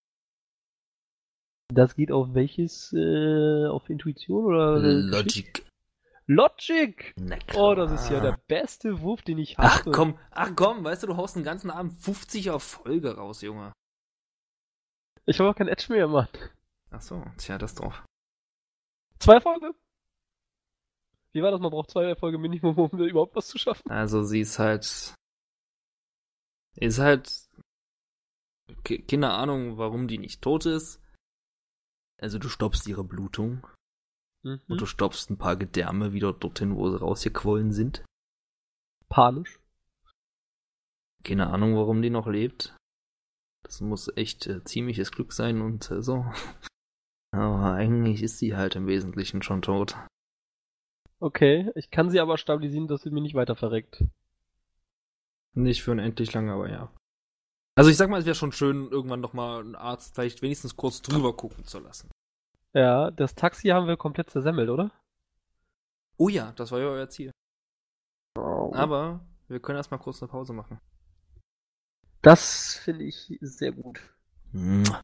Das geht auf welches, äh, auf Intuition oder? Logic. Logic! Na klar. Oh, das ist ja der beste Wurf, den ich Ach habe. komm, ach komm, weißt du, du haust den ganzen Abend fünfzig auf Folge raus, Junge. Ich habe auch kein Edge mehr, Mann. Ach so, tja, das drauf. Zwei Erfolge? Wie war das? Man braucht zwei Erfolge Minimum, um da überhaupt was zu schaffen. Also sie ist halt. Ist halt. ke- Keine Ahnung, warum die nicht tot ist. Also du stoppst ihre Blutung Mhm. und du stoppst ein paar Gedärme wieder dorthin, wo sie rausgequollen sind. Panisch. Keine Ahnung, warum die noch lebt. Das muss echt äh, ziemliches Glück sein und äh, so. Aber eigentlich ist sie halt im Wesentlichen schon tot. Okay, ich kann sie aber stabilisieren, dass sie mir nicht weiter verreckt. Nicht für unendlich lange, aber ja. Also ich sag mal, es wäre schon schön, irgendwann noch mal einen Arzt vielleicht wenigstens kurz drüber gucken zu lassen. Ja, das Taxi haben wir komplett zersemmelt, oder? Oh ja, das war ja euer Ziel. Aber wir können erstmal kurz eine Pause machen. Das finde ich sehr gut. Mua.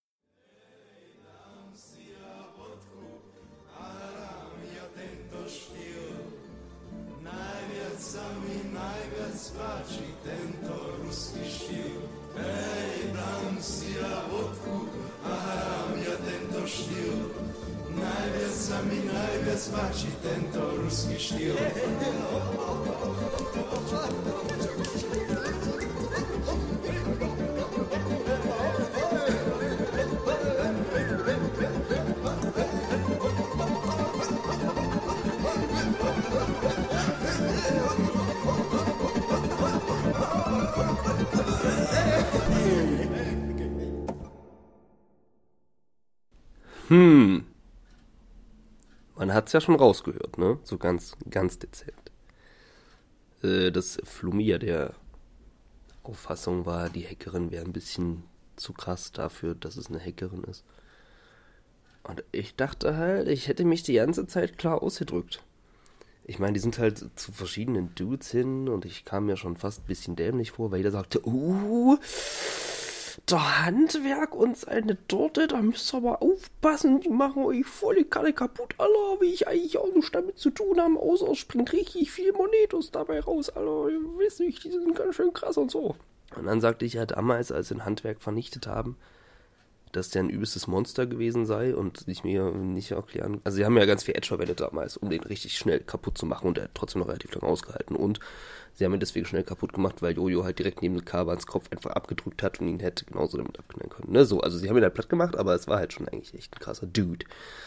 Hm. Man hat's ja schon rausgehört, ne? So ganz, ganz dezent. Äh, dass Flummi ja der Auffassung war, die Hackerin wäre ein bisschen zu krass dafür, dass es eine Hackerin ist. Und ich dachte halt, ich hätte mich die ganze Zeit klar ausgedrückt. Ich meine, die sind halt zu verschiedenen Dudes hin und ich kam mir schon fast ein bisschen dämlich vor, weil jeder sagte, uh, der Handwerk und seine Torte, da müsst ihr aber aufpassen, die machen euch voll die Kalle kaputt, Alter, wie ich eigentlich auch nichts damit zu tun habe, außer es springt richtig viel Monetos dabei raus, Alter, ihr wisst nicht, die sind ganz schön krass und so. Und dann sagte ich ja damals, als sie ein Handwerk vernichtet haben, dass der ein übelstes Monster gewesen sei und ich mir nicht erklären. Also sie haben ja ganz viel Edge verwendet damals, um den richtig schnell kaputt zu machen und er hat trotzdem noch relativ lange ausgehalten. Und sie haben ihn deswegen schnell kaputt gemacht, weil Jojo halt direkt neben Kabans Kopf einfach abgedrückt hat und ihn hätte genauso damit abknallen können. Ne? So, also sie haben ihn halt platt gemacht, aber es war halt schon eigentlich echt ein krasser Dude.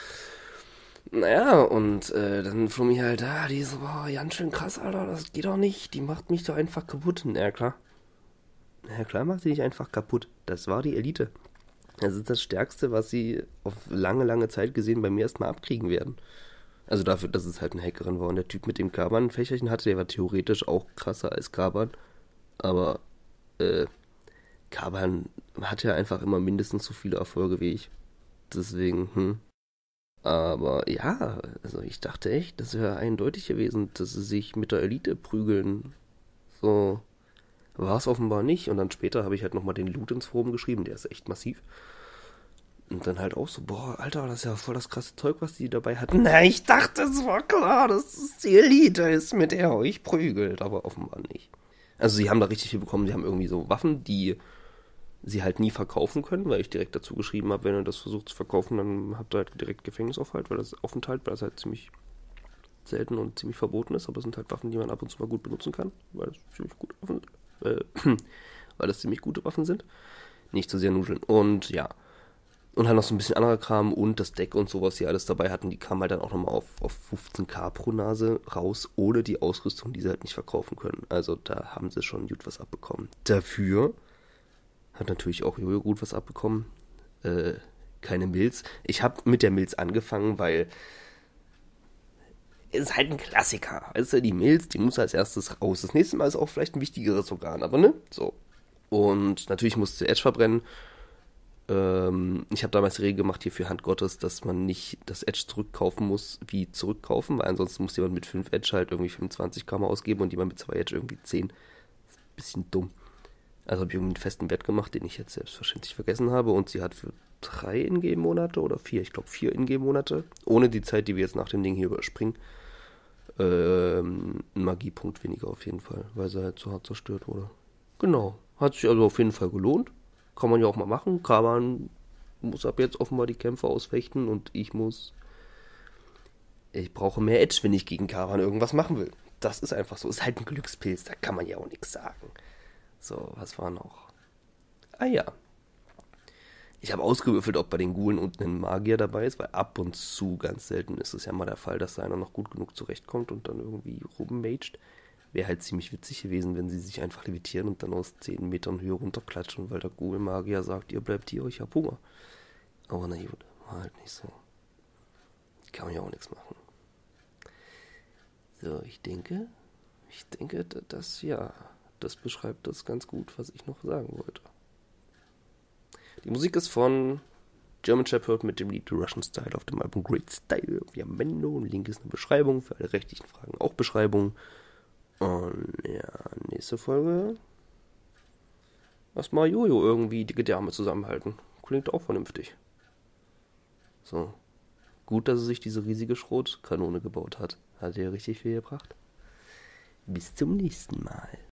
Naja, und äh, dann Flummi halt, ah, die ist boah, ganz schön krass, Alter, das geht doch nicht, die macht mich doch einfach kaputt. Na ja, klar. Na ja, klar macht sie dich einfach kaputt. Das war die Elite. Das ist das Stärkste, was sie auf lange, lange Zeit gesehen beim ersten Mal abkriegen werden. Also dafür, dass es halt eine Hackerin war. Und der Typ mit dem Kaban-Fächerchen hatte, der war theoretisch auch krasser als Kaban. Aber äh, Kaban hat ja einfach immer mindestens so viele Erfolge wie ich. Deswegen, hm. Aber ja, also ich dachte echt, das wäre eindeutig gewesen, dass sie sich mit der Elite prügeln. So war es offenbar nicht. Und dann später habe ich halt nochmal den Loot ins Forum geschrieben, der ist echt massiv. Und dann halt auch so, boah, Alter, das ist ja voll das krasse Zeug, was die dabei hatten. Na, ich dachte, es war klar, dass es die Elite ist, mit der ihr euch prügelt, aber offenbar nicht. Also sie haben da richtig viel bekommen, sie haben irgendwie so Waffen, die sie halt nie verkaufen können, weil ich direkt dazu geschrieben habe, wenn ihr das versucht zu verkaufen, dann habt ihr halt direkt Gefängnisaufhalt, weil das Aufenthalt, weil das halt ziemlich selten und ziemlich verboten ist, aber es sind halt Waffen, die man ab und zu mal gut benutzen kann, weil das ziemlich gute Waffen sind. Äh, weil das ziemlich gute Waffen sind. Nicht zu sehr nudeln. Und ja. Und halt noch so ein bisschen anderer Kram und das Deck und sowas, die alles dabei hatten, die kamen halt dann auch nochmal auf, auf fünfzehn K pro Nase raus, ohne die Ausrüstung, die sie halt nicht verkaufen können. Also da haben sie schon gut was abbekommen. Dafür hat natürlich auch Jojo gut was abbekommen. Äh, keine Milz. Ich habe mit der Milz angefangen, weil es ist halt ein Klassiker. Weißt du, die Milz, die muss als erstes raus. Das nächste Mal ist auch vielleicht ein wichtigeres Organ, aber ne? So. Und natürlich musste Edge verbrennen. Ähm, ich habe damals die Regel gemacht hier für Hand Gottes, dass man nicht das Edge zurückkaufen muss, wie zurückkaufen, weil ansonsten muss jemand mit fünf Edge halt irgendwie fünfundzwanzig K ausgeben und jemand mit zwei Edge irgendwie zehn. Das ist ein bisschen dumm. Also habe ich irgendwie einen festen Wert gemacht, den ich jetzt selbstverständlich vergessen habe und sie hat für drei Ingame-Monate oder vier, ich glaube vier Ingame-Monate, ohne die Zeit, die wir jetzt nach dem Ding hier überspringen, ähm, einen Magiepunkt weniger auf jeden Fall, weil sie halt so hart zerstört wurde. Genau, hat sich also auf jeden Fall gelohnt. Kann man ja auch mal machen. Kaban muss ab jetzt offenbar die Kämpfe ausfechten und ich muss... Ich brauche mehr Edge, wenn ich gegen Kaban irgendwas machen will. Das ist einfach so. Ist halt ein Glückspilz, da kann man ja auch nichts sagen. So, was war noch? Ah ja. Ich habe ausgewürfelt, ob bei den Ghoulen unten ein Magier dabei ist, weil ab und zu, ganz selten ist es ja mal der Fall, dass da einer noch gut genug zurechtkommt und dann irgendwie rummaged. Wäre halt ziemlich witzig gewesen, wenn sie sich einfach levitieren und dann aus zehn Metern Höhe runterklatschen, weil der Ghoul-Magier sagt, ihr bleibt hier, ich hab Hunger. Aber na gut, war halt nicht so. Kann man ja auch nichts machen. So, ich denke, ich denke, das, ja, das beschreibt das ganz gut, was ich noch sagen wollte. Die Musik ist von German Shepherd mit dem Lied Russian Style auf dem Album Great Style. Wir haben Mendo, ein Link ist eine Beschreibung, für alle rechtlichen Fragen auch Beschreibung. Und ja, nächste Folge Lass mal Jojo irgendwie die Gedärme zusammenhalten. Klingt auch vernünftig. So. Gut, dass er sich diese riesige Schrotkanone gebaut hat. Hat er richtig viel gebracht. Bis zum nächsten Mal.